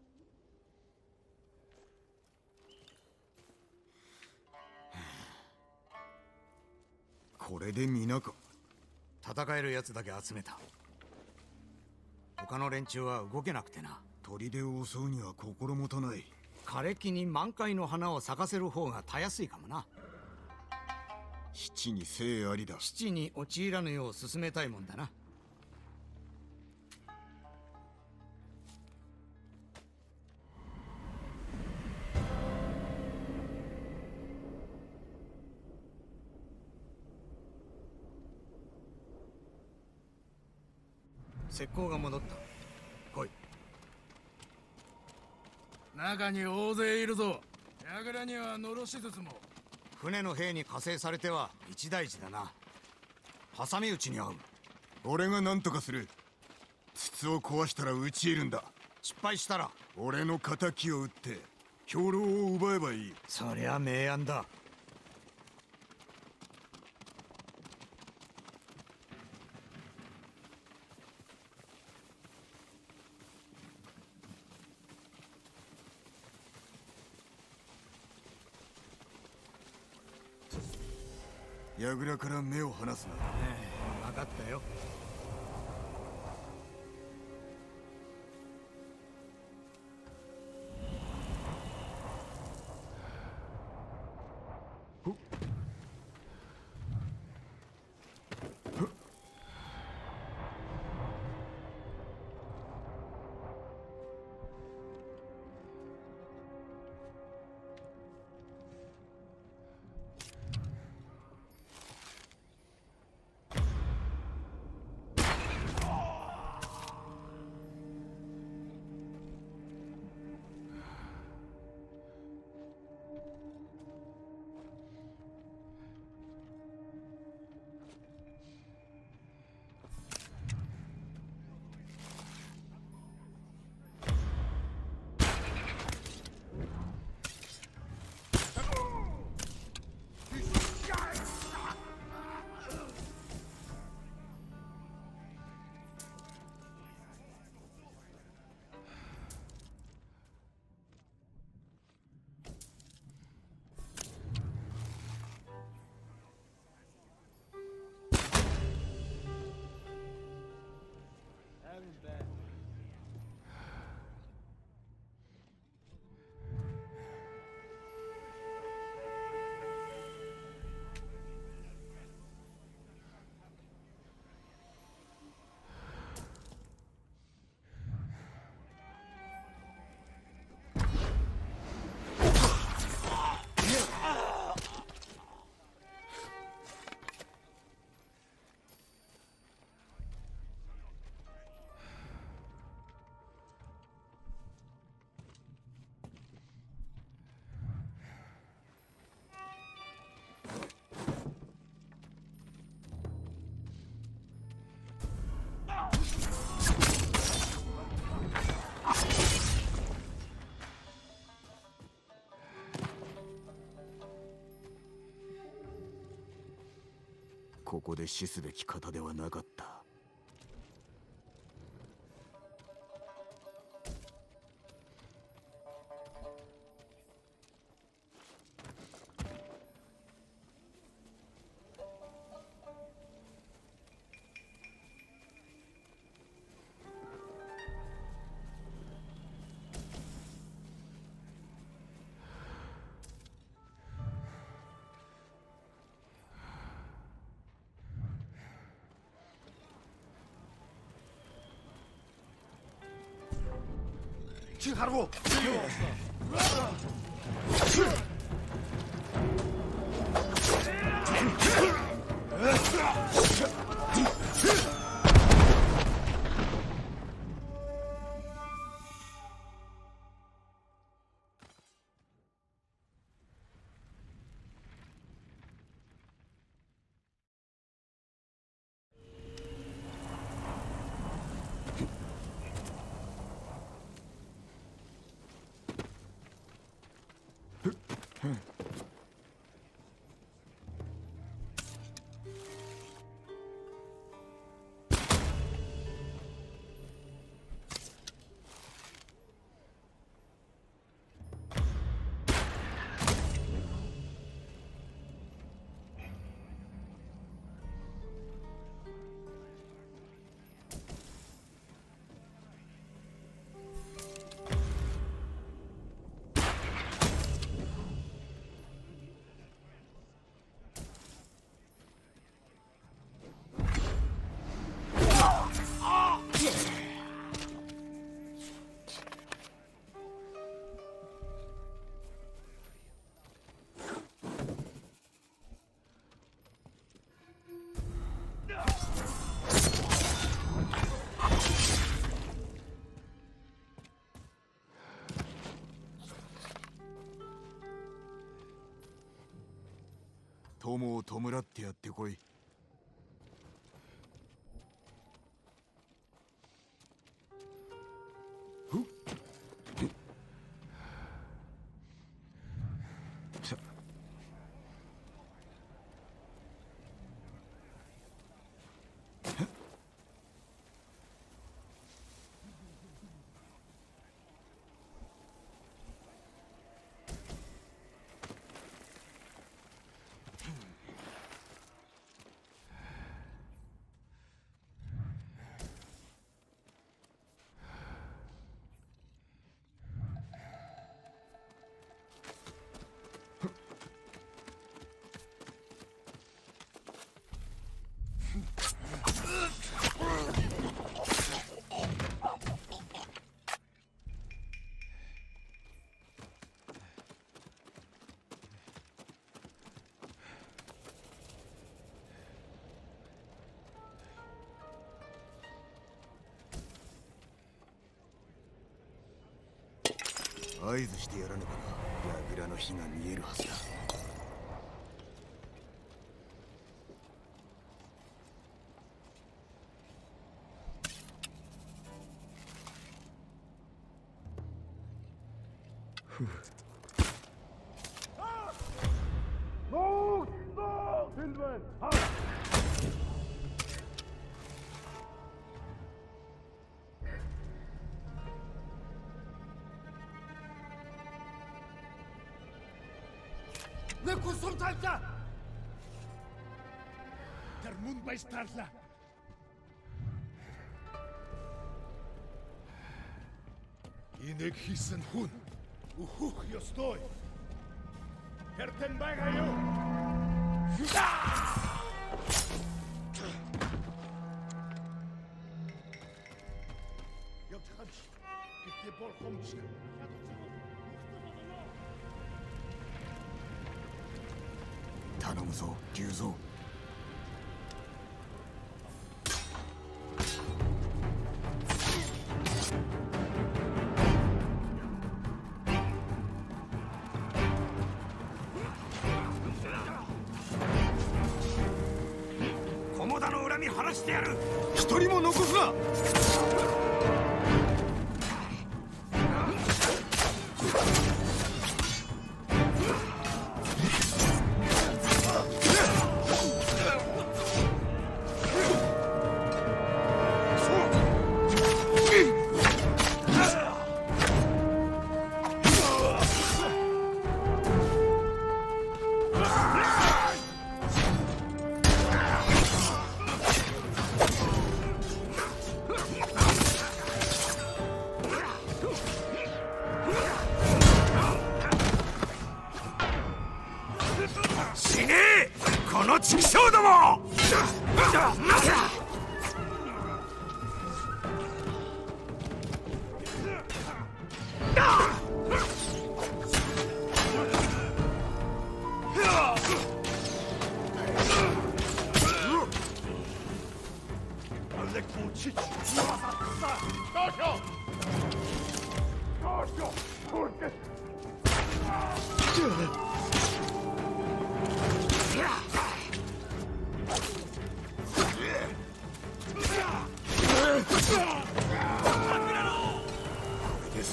これで皆か。 戦えるやつだけ集めた。他の連中は動けなくてな。 砦を襲うには心もとない。 枯れ木に満開の花を咲かせる方がたやすいかもな。 七に生ありだ。 七に陥らぬよう進めたいもんだな。石膏が戻った。来い。 中に大勢いるぞ。櫓にはのろし筒も。 船の兵に加勢されては一大事だな。挟み撃ちに遭う。 俺が何とかする。筒を壊したら撃ち入るんだ。 失敗したら俺の敵を撃って兵糧を奪えばいい。 そりゃ明暗だ。 櫓から目を離すな。 ええ、分かったよ。 ここで死すべき方ではなかった。 去哈鲁。 友を弔ってやってこい。合図してやらねば櫓の火が見えるはずだ。ふう。 Ne kusum talta! Der Mund bei Startler! Inek hissen hun! Uhuch, jo stoj! Herten bagajo! Jo tchadż! Gdy bol homczka! 頼むぞ、龍蔵。 菰田の恨み晴らしてやる。 一人も残すな。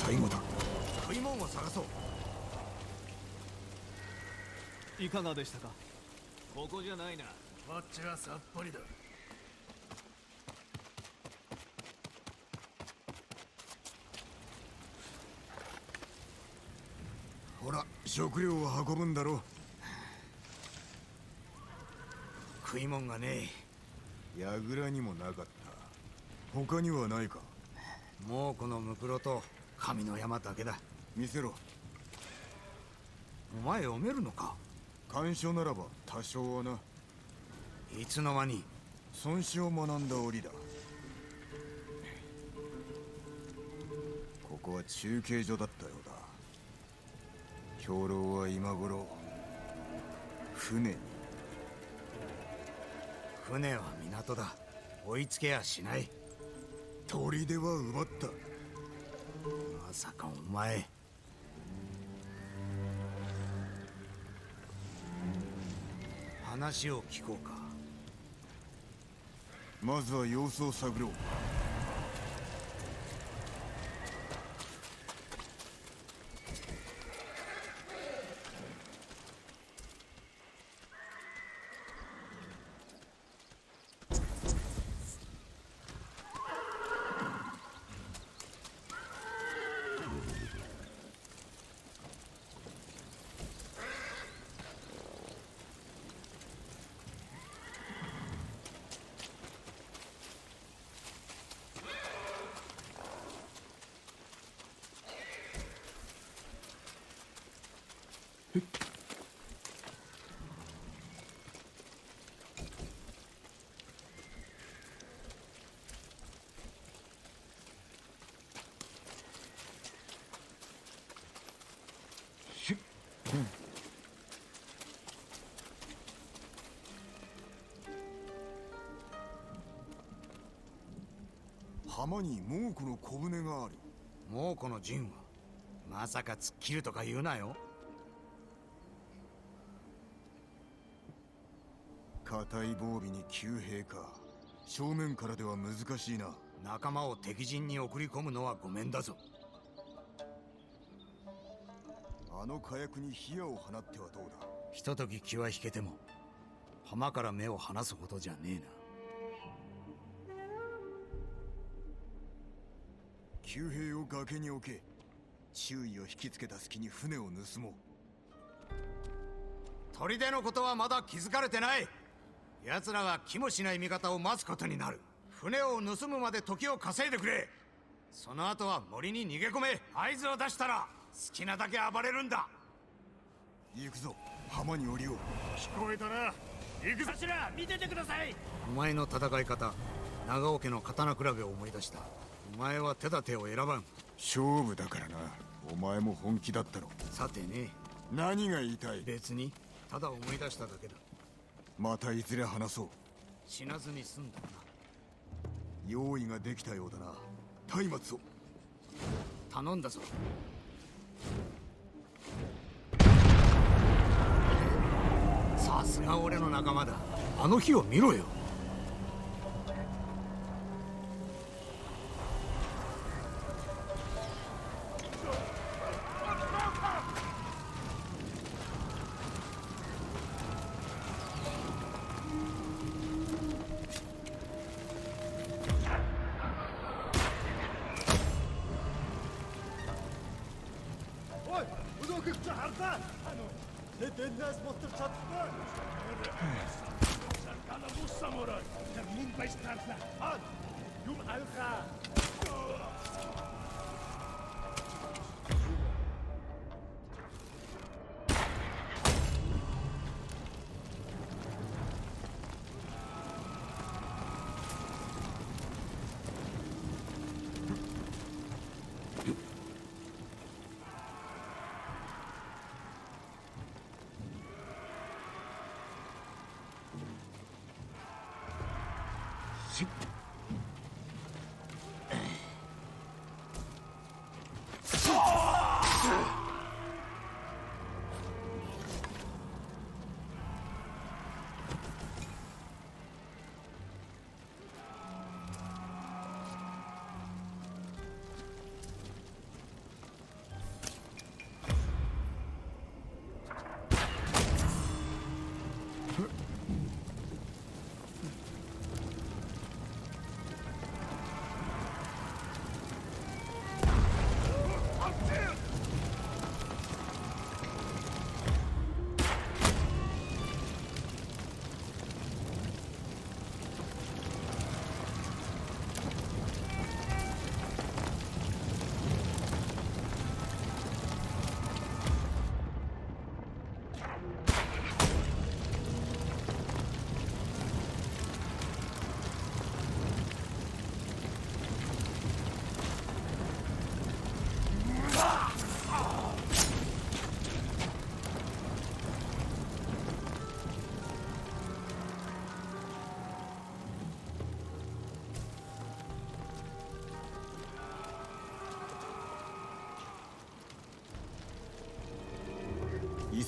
最後だ。食い物を探そう。 いかがでしたか。ここじゃないな。 こっちはさっぱりだ。 ほら、食料を運ぶんだろ。 食い物がねえ。櫓にもなかった。他にはないか。 もうこのムクロと神の山だけだ。 見せろ。 お前読めるのか。 干渉ならば多少はな。 いつの間に。 孫子を学んだ折だ。ここは中継所だったようだ。兵糧は今頃船に。 船は港だ。追いつけやしない。 砦は奪った。 まさかお前。話を聞こうか。 まずは様子を探ろう。浜に猛虎の小舟がある。 猛虎の陣はまさか突っ切るとか言うなよ。 硬い防備に急兵か。正面からでは難しいな。 仲間を敵陣に送り込むのはごめんだぞ。 あの火薬に火矢を放ってはどうだ。 ひととき気は引けても浜から目を離すほどじゃねえな。 旧兵を崖に置け。周囲を引きつけた隙に船を盗もう。 砦のことはまだ気づかれてない。奴らが気もしない味方を待つことになる。船を盗むまで時を稼いでくれ。その後は森に逃げ込め。合図を出したら好きなだけ暴れるんだ。 行くぞ。浜に降りよう。 聞こえたな。行くぞ。頭見ててください。 お前の戦い方、長尾家の刀比べを思い出した。お前は手立てを選ばん。 勝負だからな。お前も本気だったろ。 さてね。 何が言いたい。 別にただ思い出しただけだ。 またいずれ話そう。 死なずに済んだな。 用意ができたようだな。松明を頼んだぞ。さすが俺の仲間だ。あの日を見ろよ。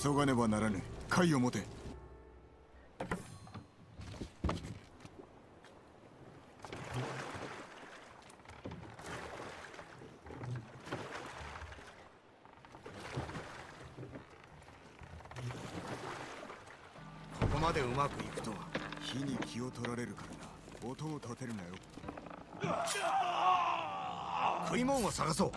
急がねばならぬ。貝を持て。 ここまでうまくいくとは。 火に気を取られるからな。音を立てるなよ。 食い物を探そう。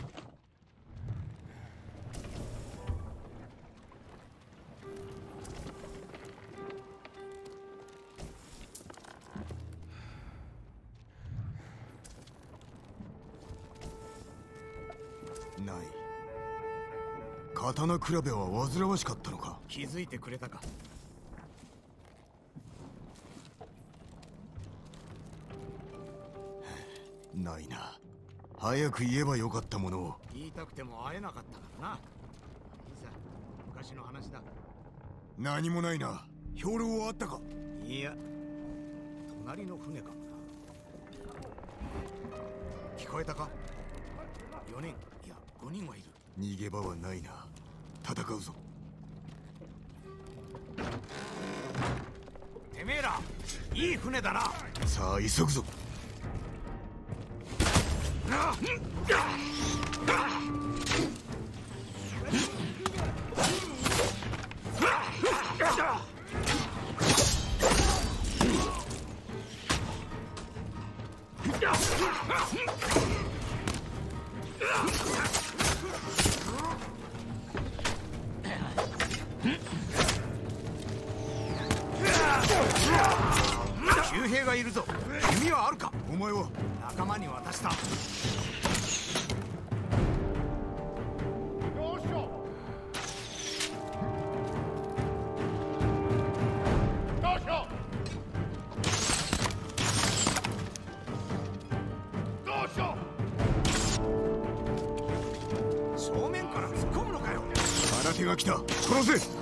ない。刀比べは煩わしかったのか。 気づいてくれたか。 ないな。早く言えばよかったものを。 言いたくても会えなかったからな。いいさ、昔の話だ。 何もないな。兵糧はあったか。 いや、隣の船かもな。聞こえたか。よにん、いやごにんはいる。 逃げ場はないな。戦うぞ。 てめえらいい船だな。 さあ急ぐぞ。 騎兵がいるぞ。弓はあるか。 お前は。 仲間に渡した。正面から突っ込むのかよ。 空手が来た。殺せ。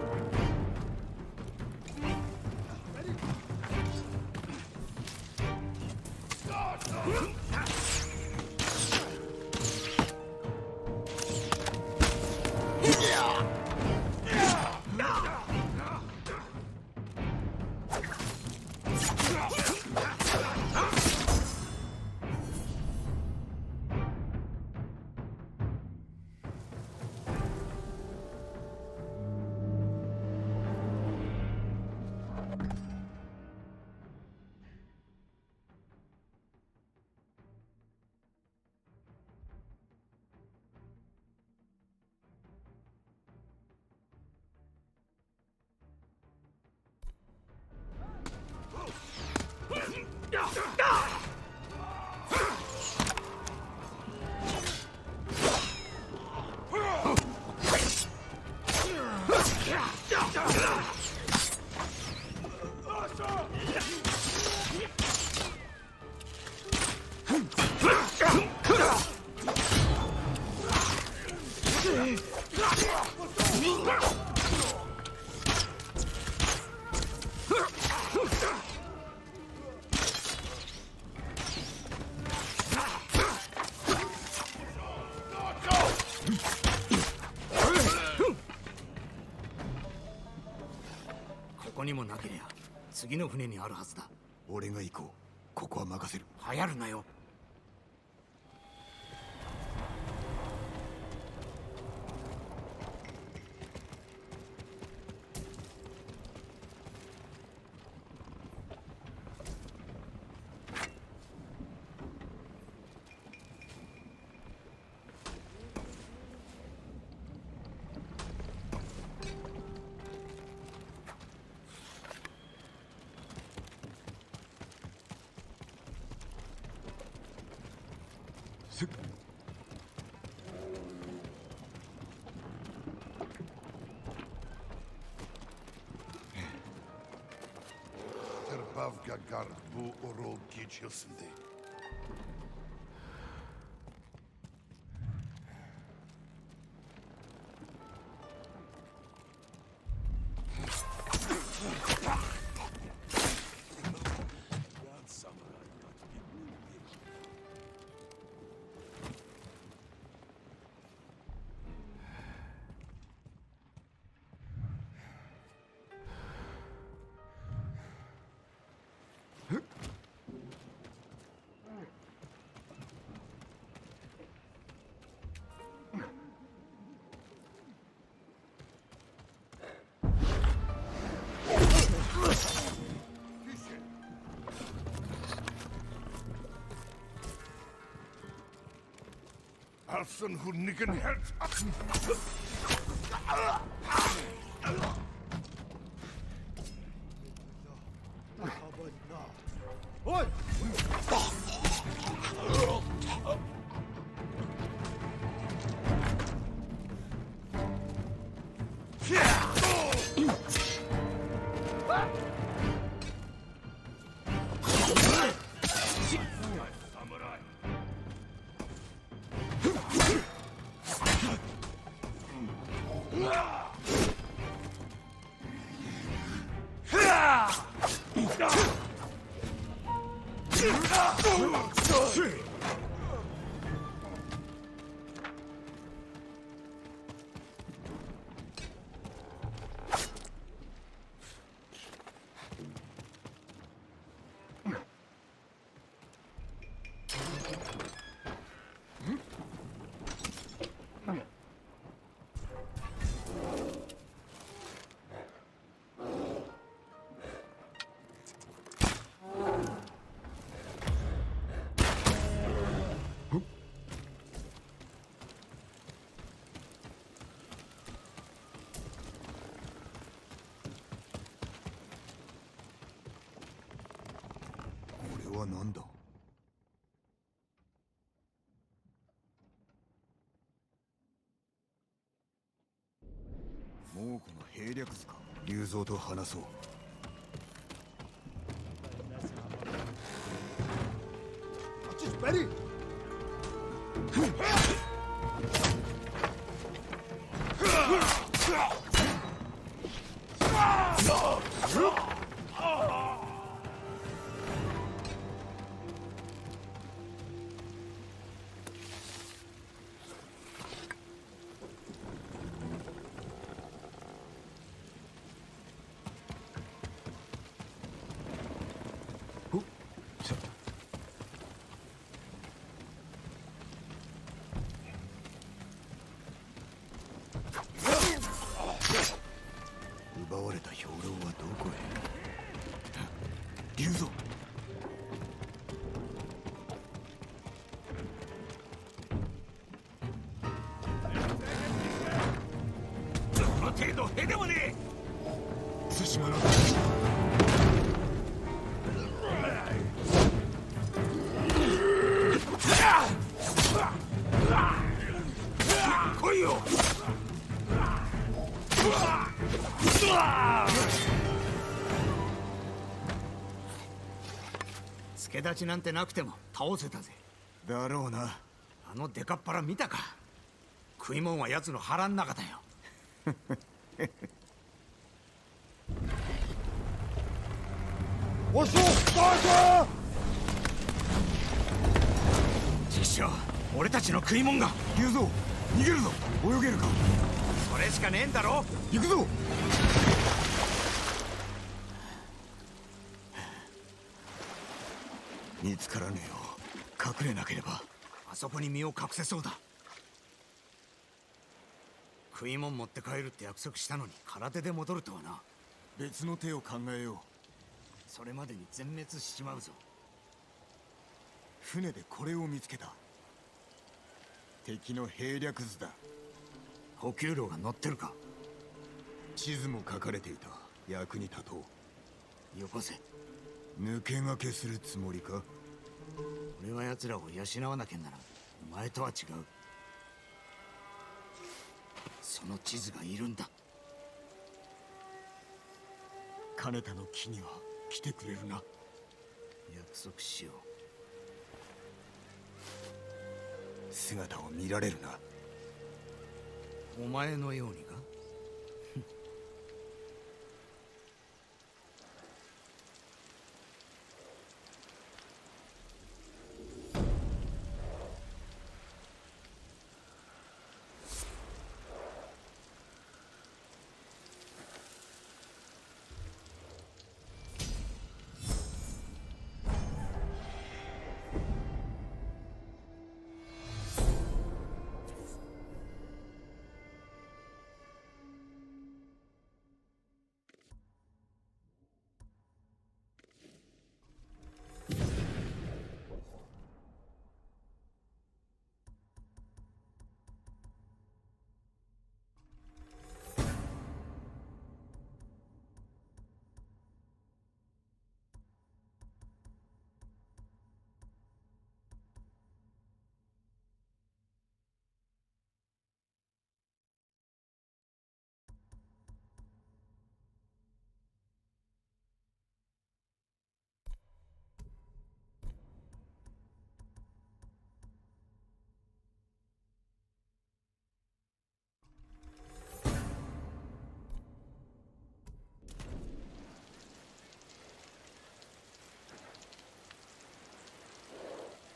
ここにもなけりゃ次の船にあるはずだ。 俺が行こう。ここは任せる。 流行るなよ。 Terbavka gard bu orol geçilsinde. Person who nicken heads. Oi! これは何だ。もうこの兵略図か。竜蔵と話そう。 Just ready. 奪われた兵糧はどこへ。竜蔵。 どの程度へでもねえ。 対馬の来いよ。 助立ちなんてなくても倒せたぜ。 だろうな。 あのデカっ腹見たか。食い物は奴の腹ん中だよ。 おしょ、大畜生、俺たちの食い物が。 竜蔵、逃げるぞ。泳げるか。 それしかねえんだろ。 行くぞ。見つからねえよ。隠れなければ。 あそこに身を隠せそうだ。食い物持って帰るって約束したのに空手で戻るとはな。 別の手を考えよう。 それまでに全滅しちまうぞ。 船でこれを見つけた。敵の兵略図だ。 補給路が乗ってるか。 地図も書かれていた。役に立とう。 よこせ。 抜け駆けするつもりか。 俺は奴らを養わなきゃならん。お前とは違う。その地図がいるんだ。 金田の木には来てくれるな。 約束しよう。姿を見られるな。 お前のようにか。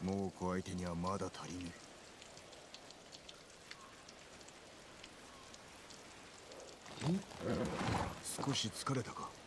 もう子相手にはまだ足りねえ。少し疲れたか。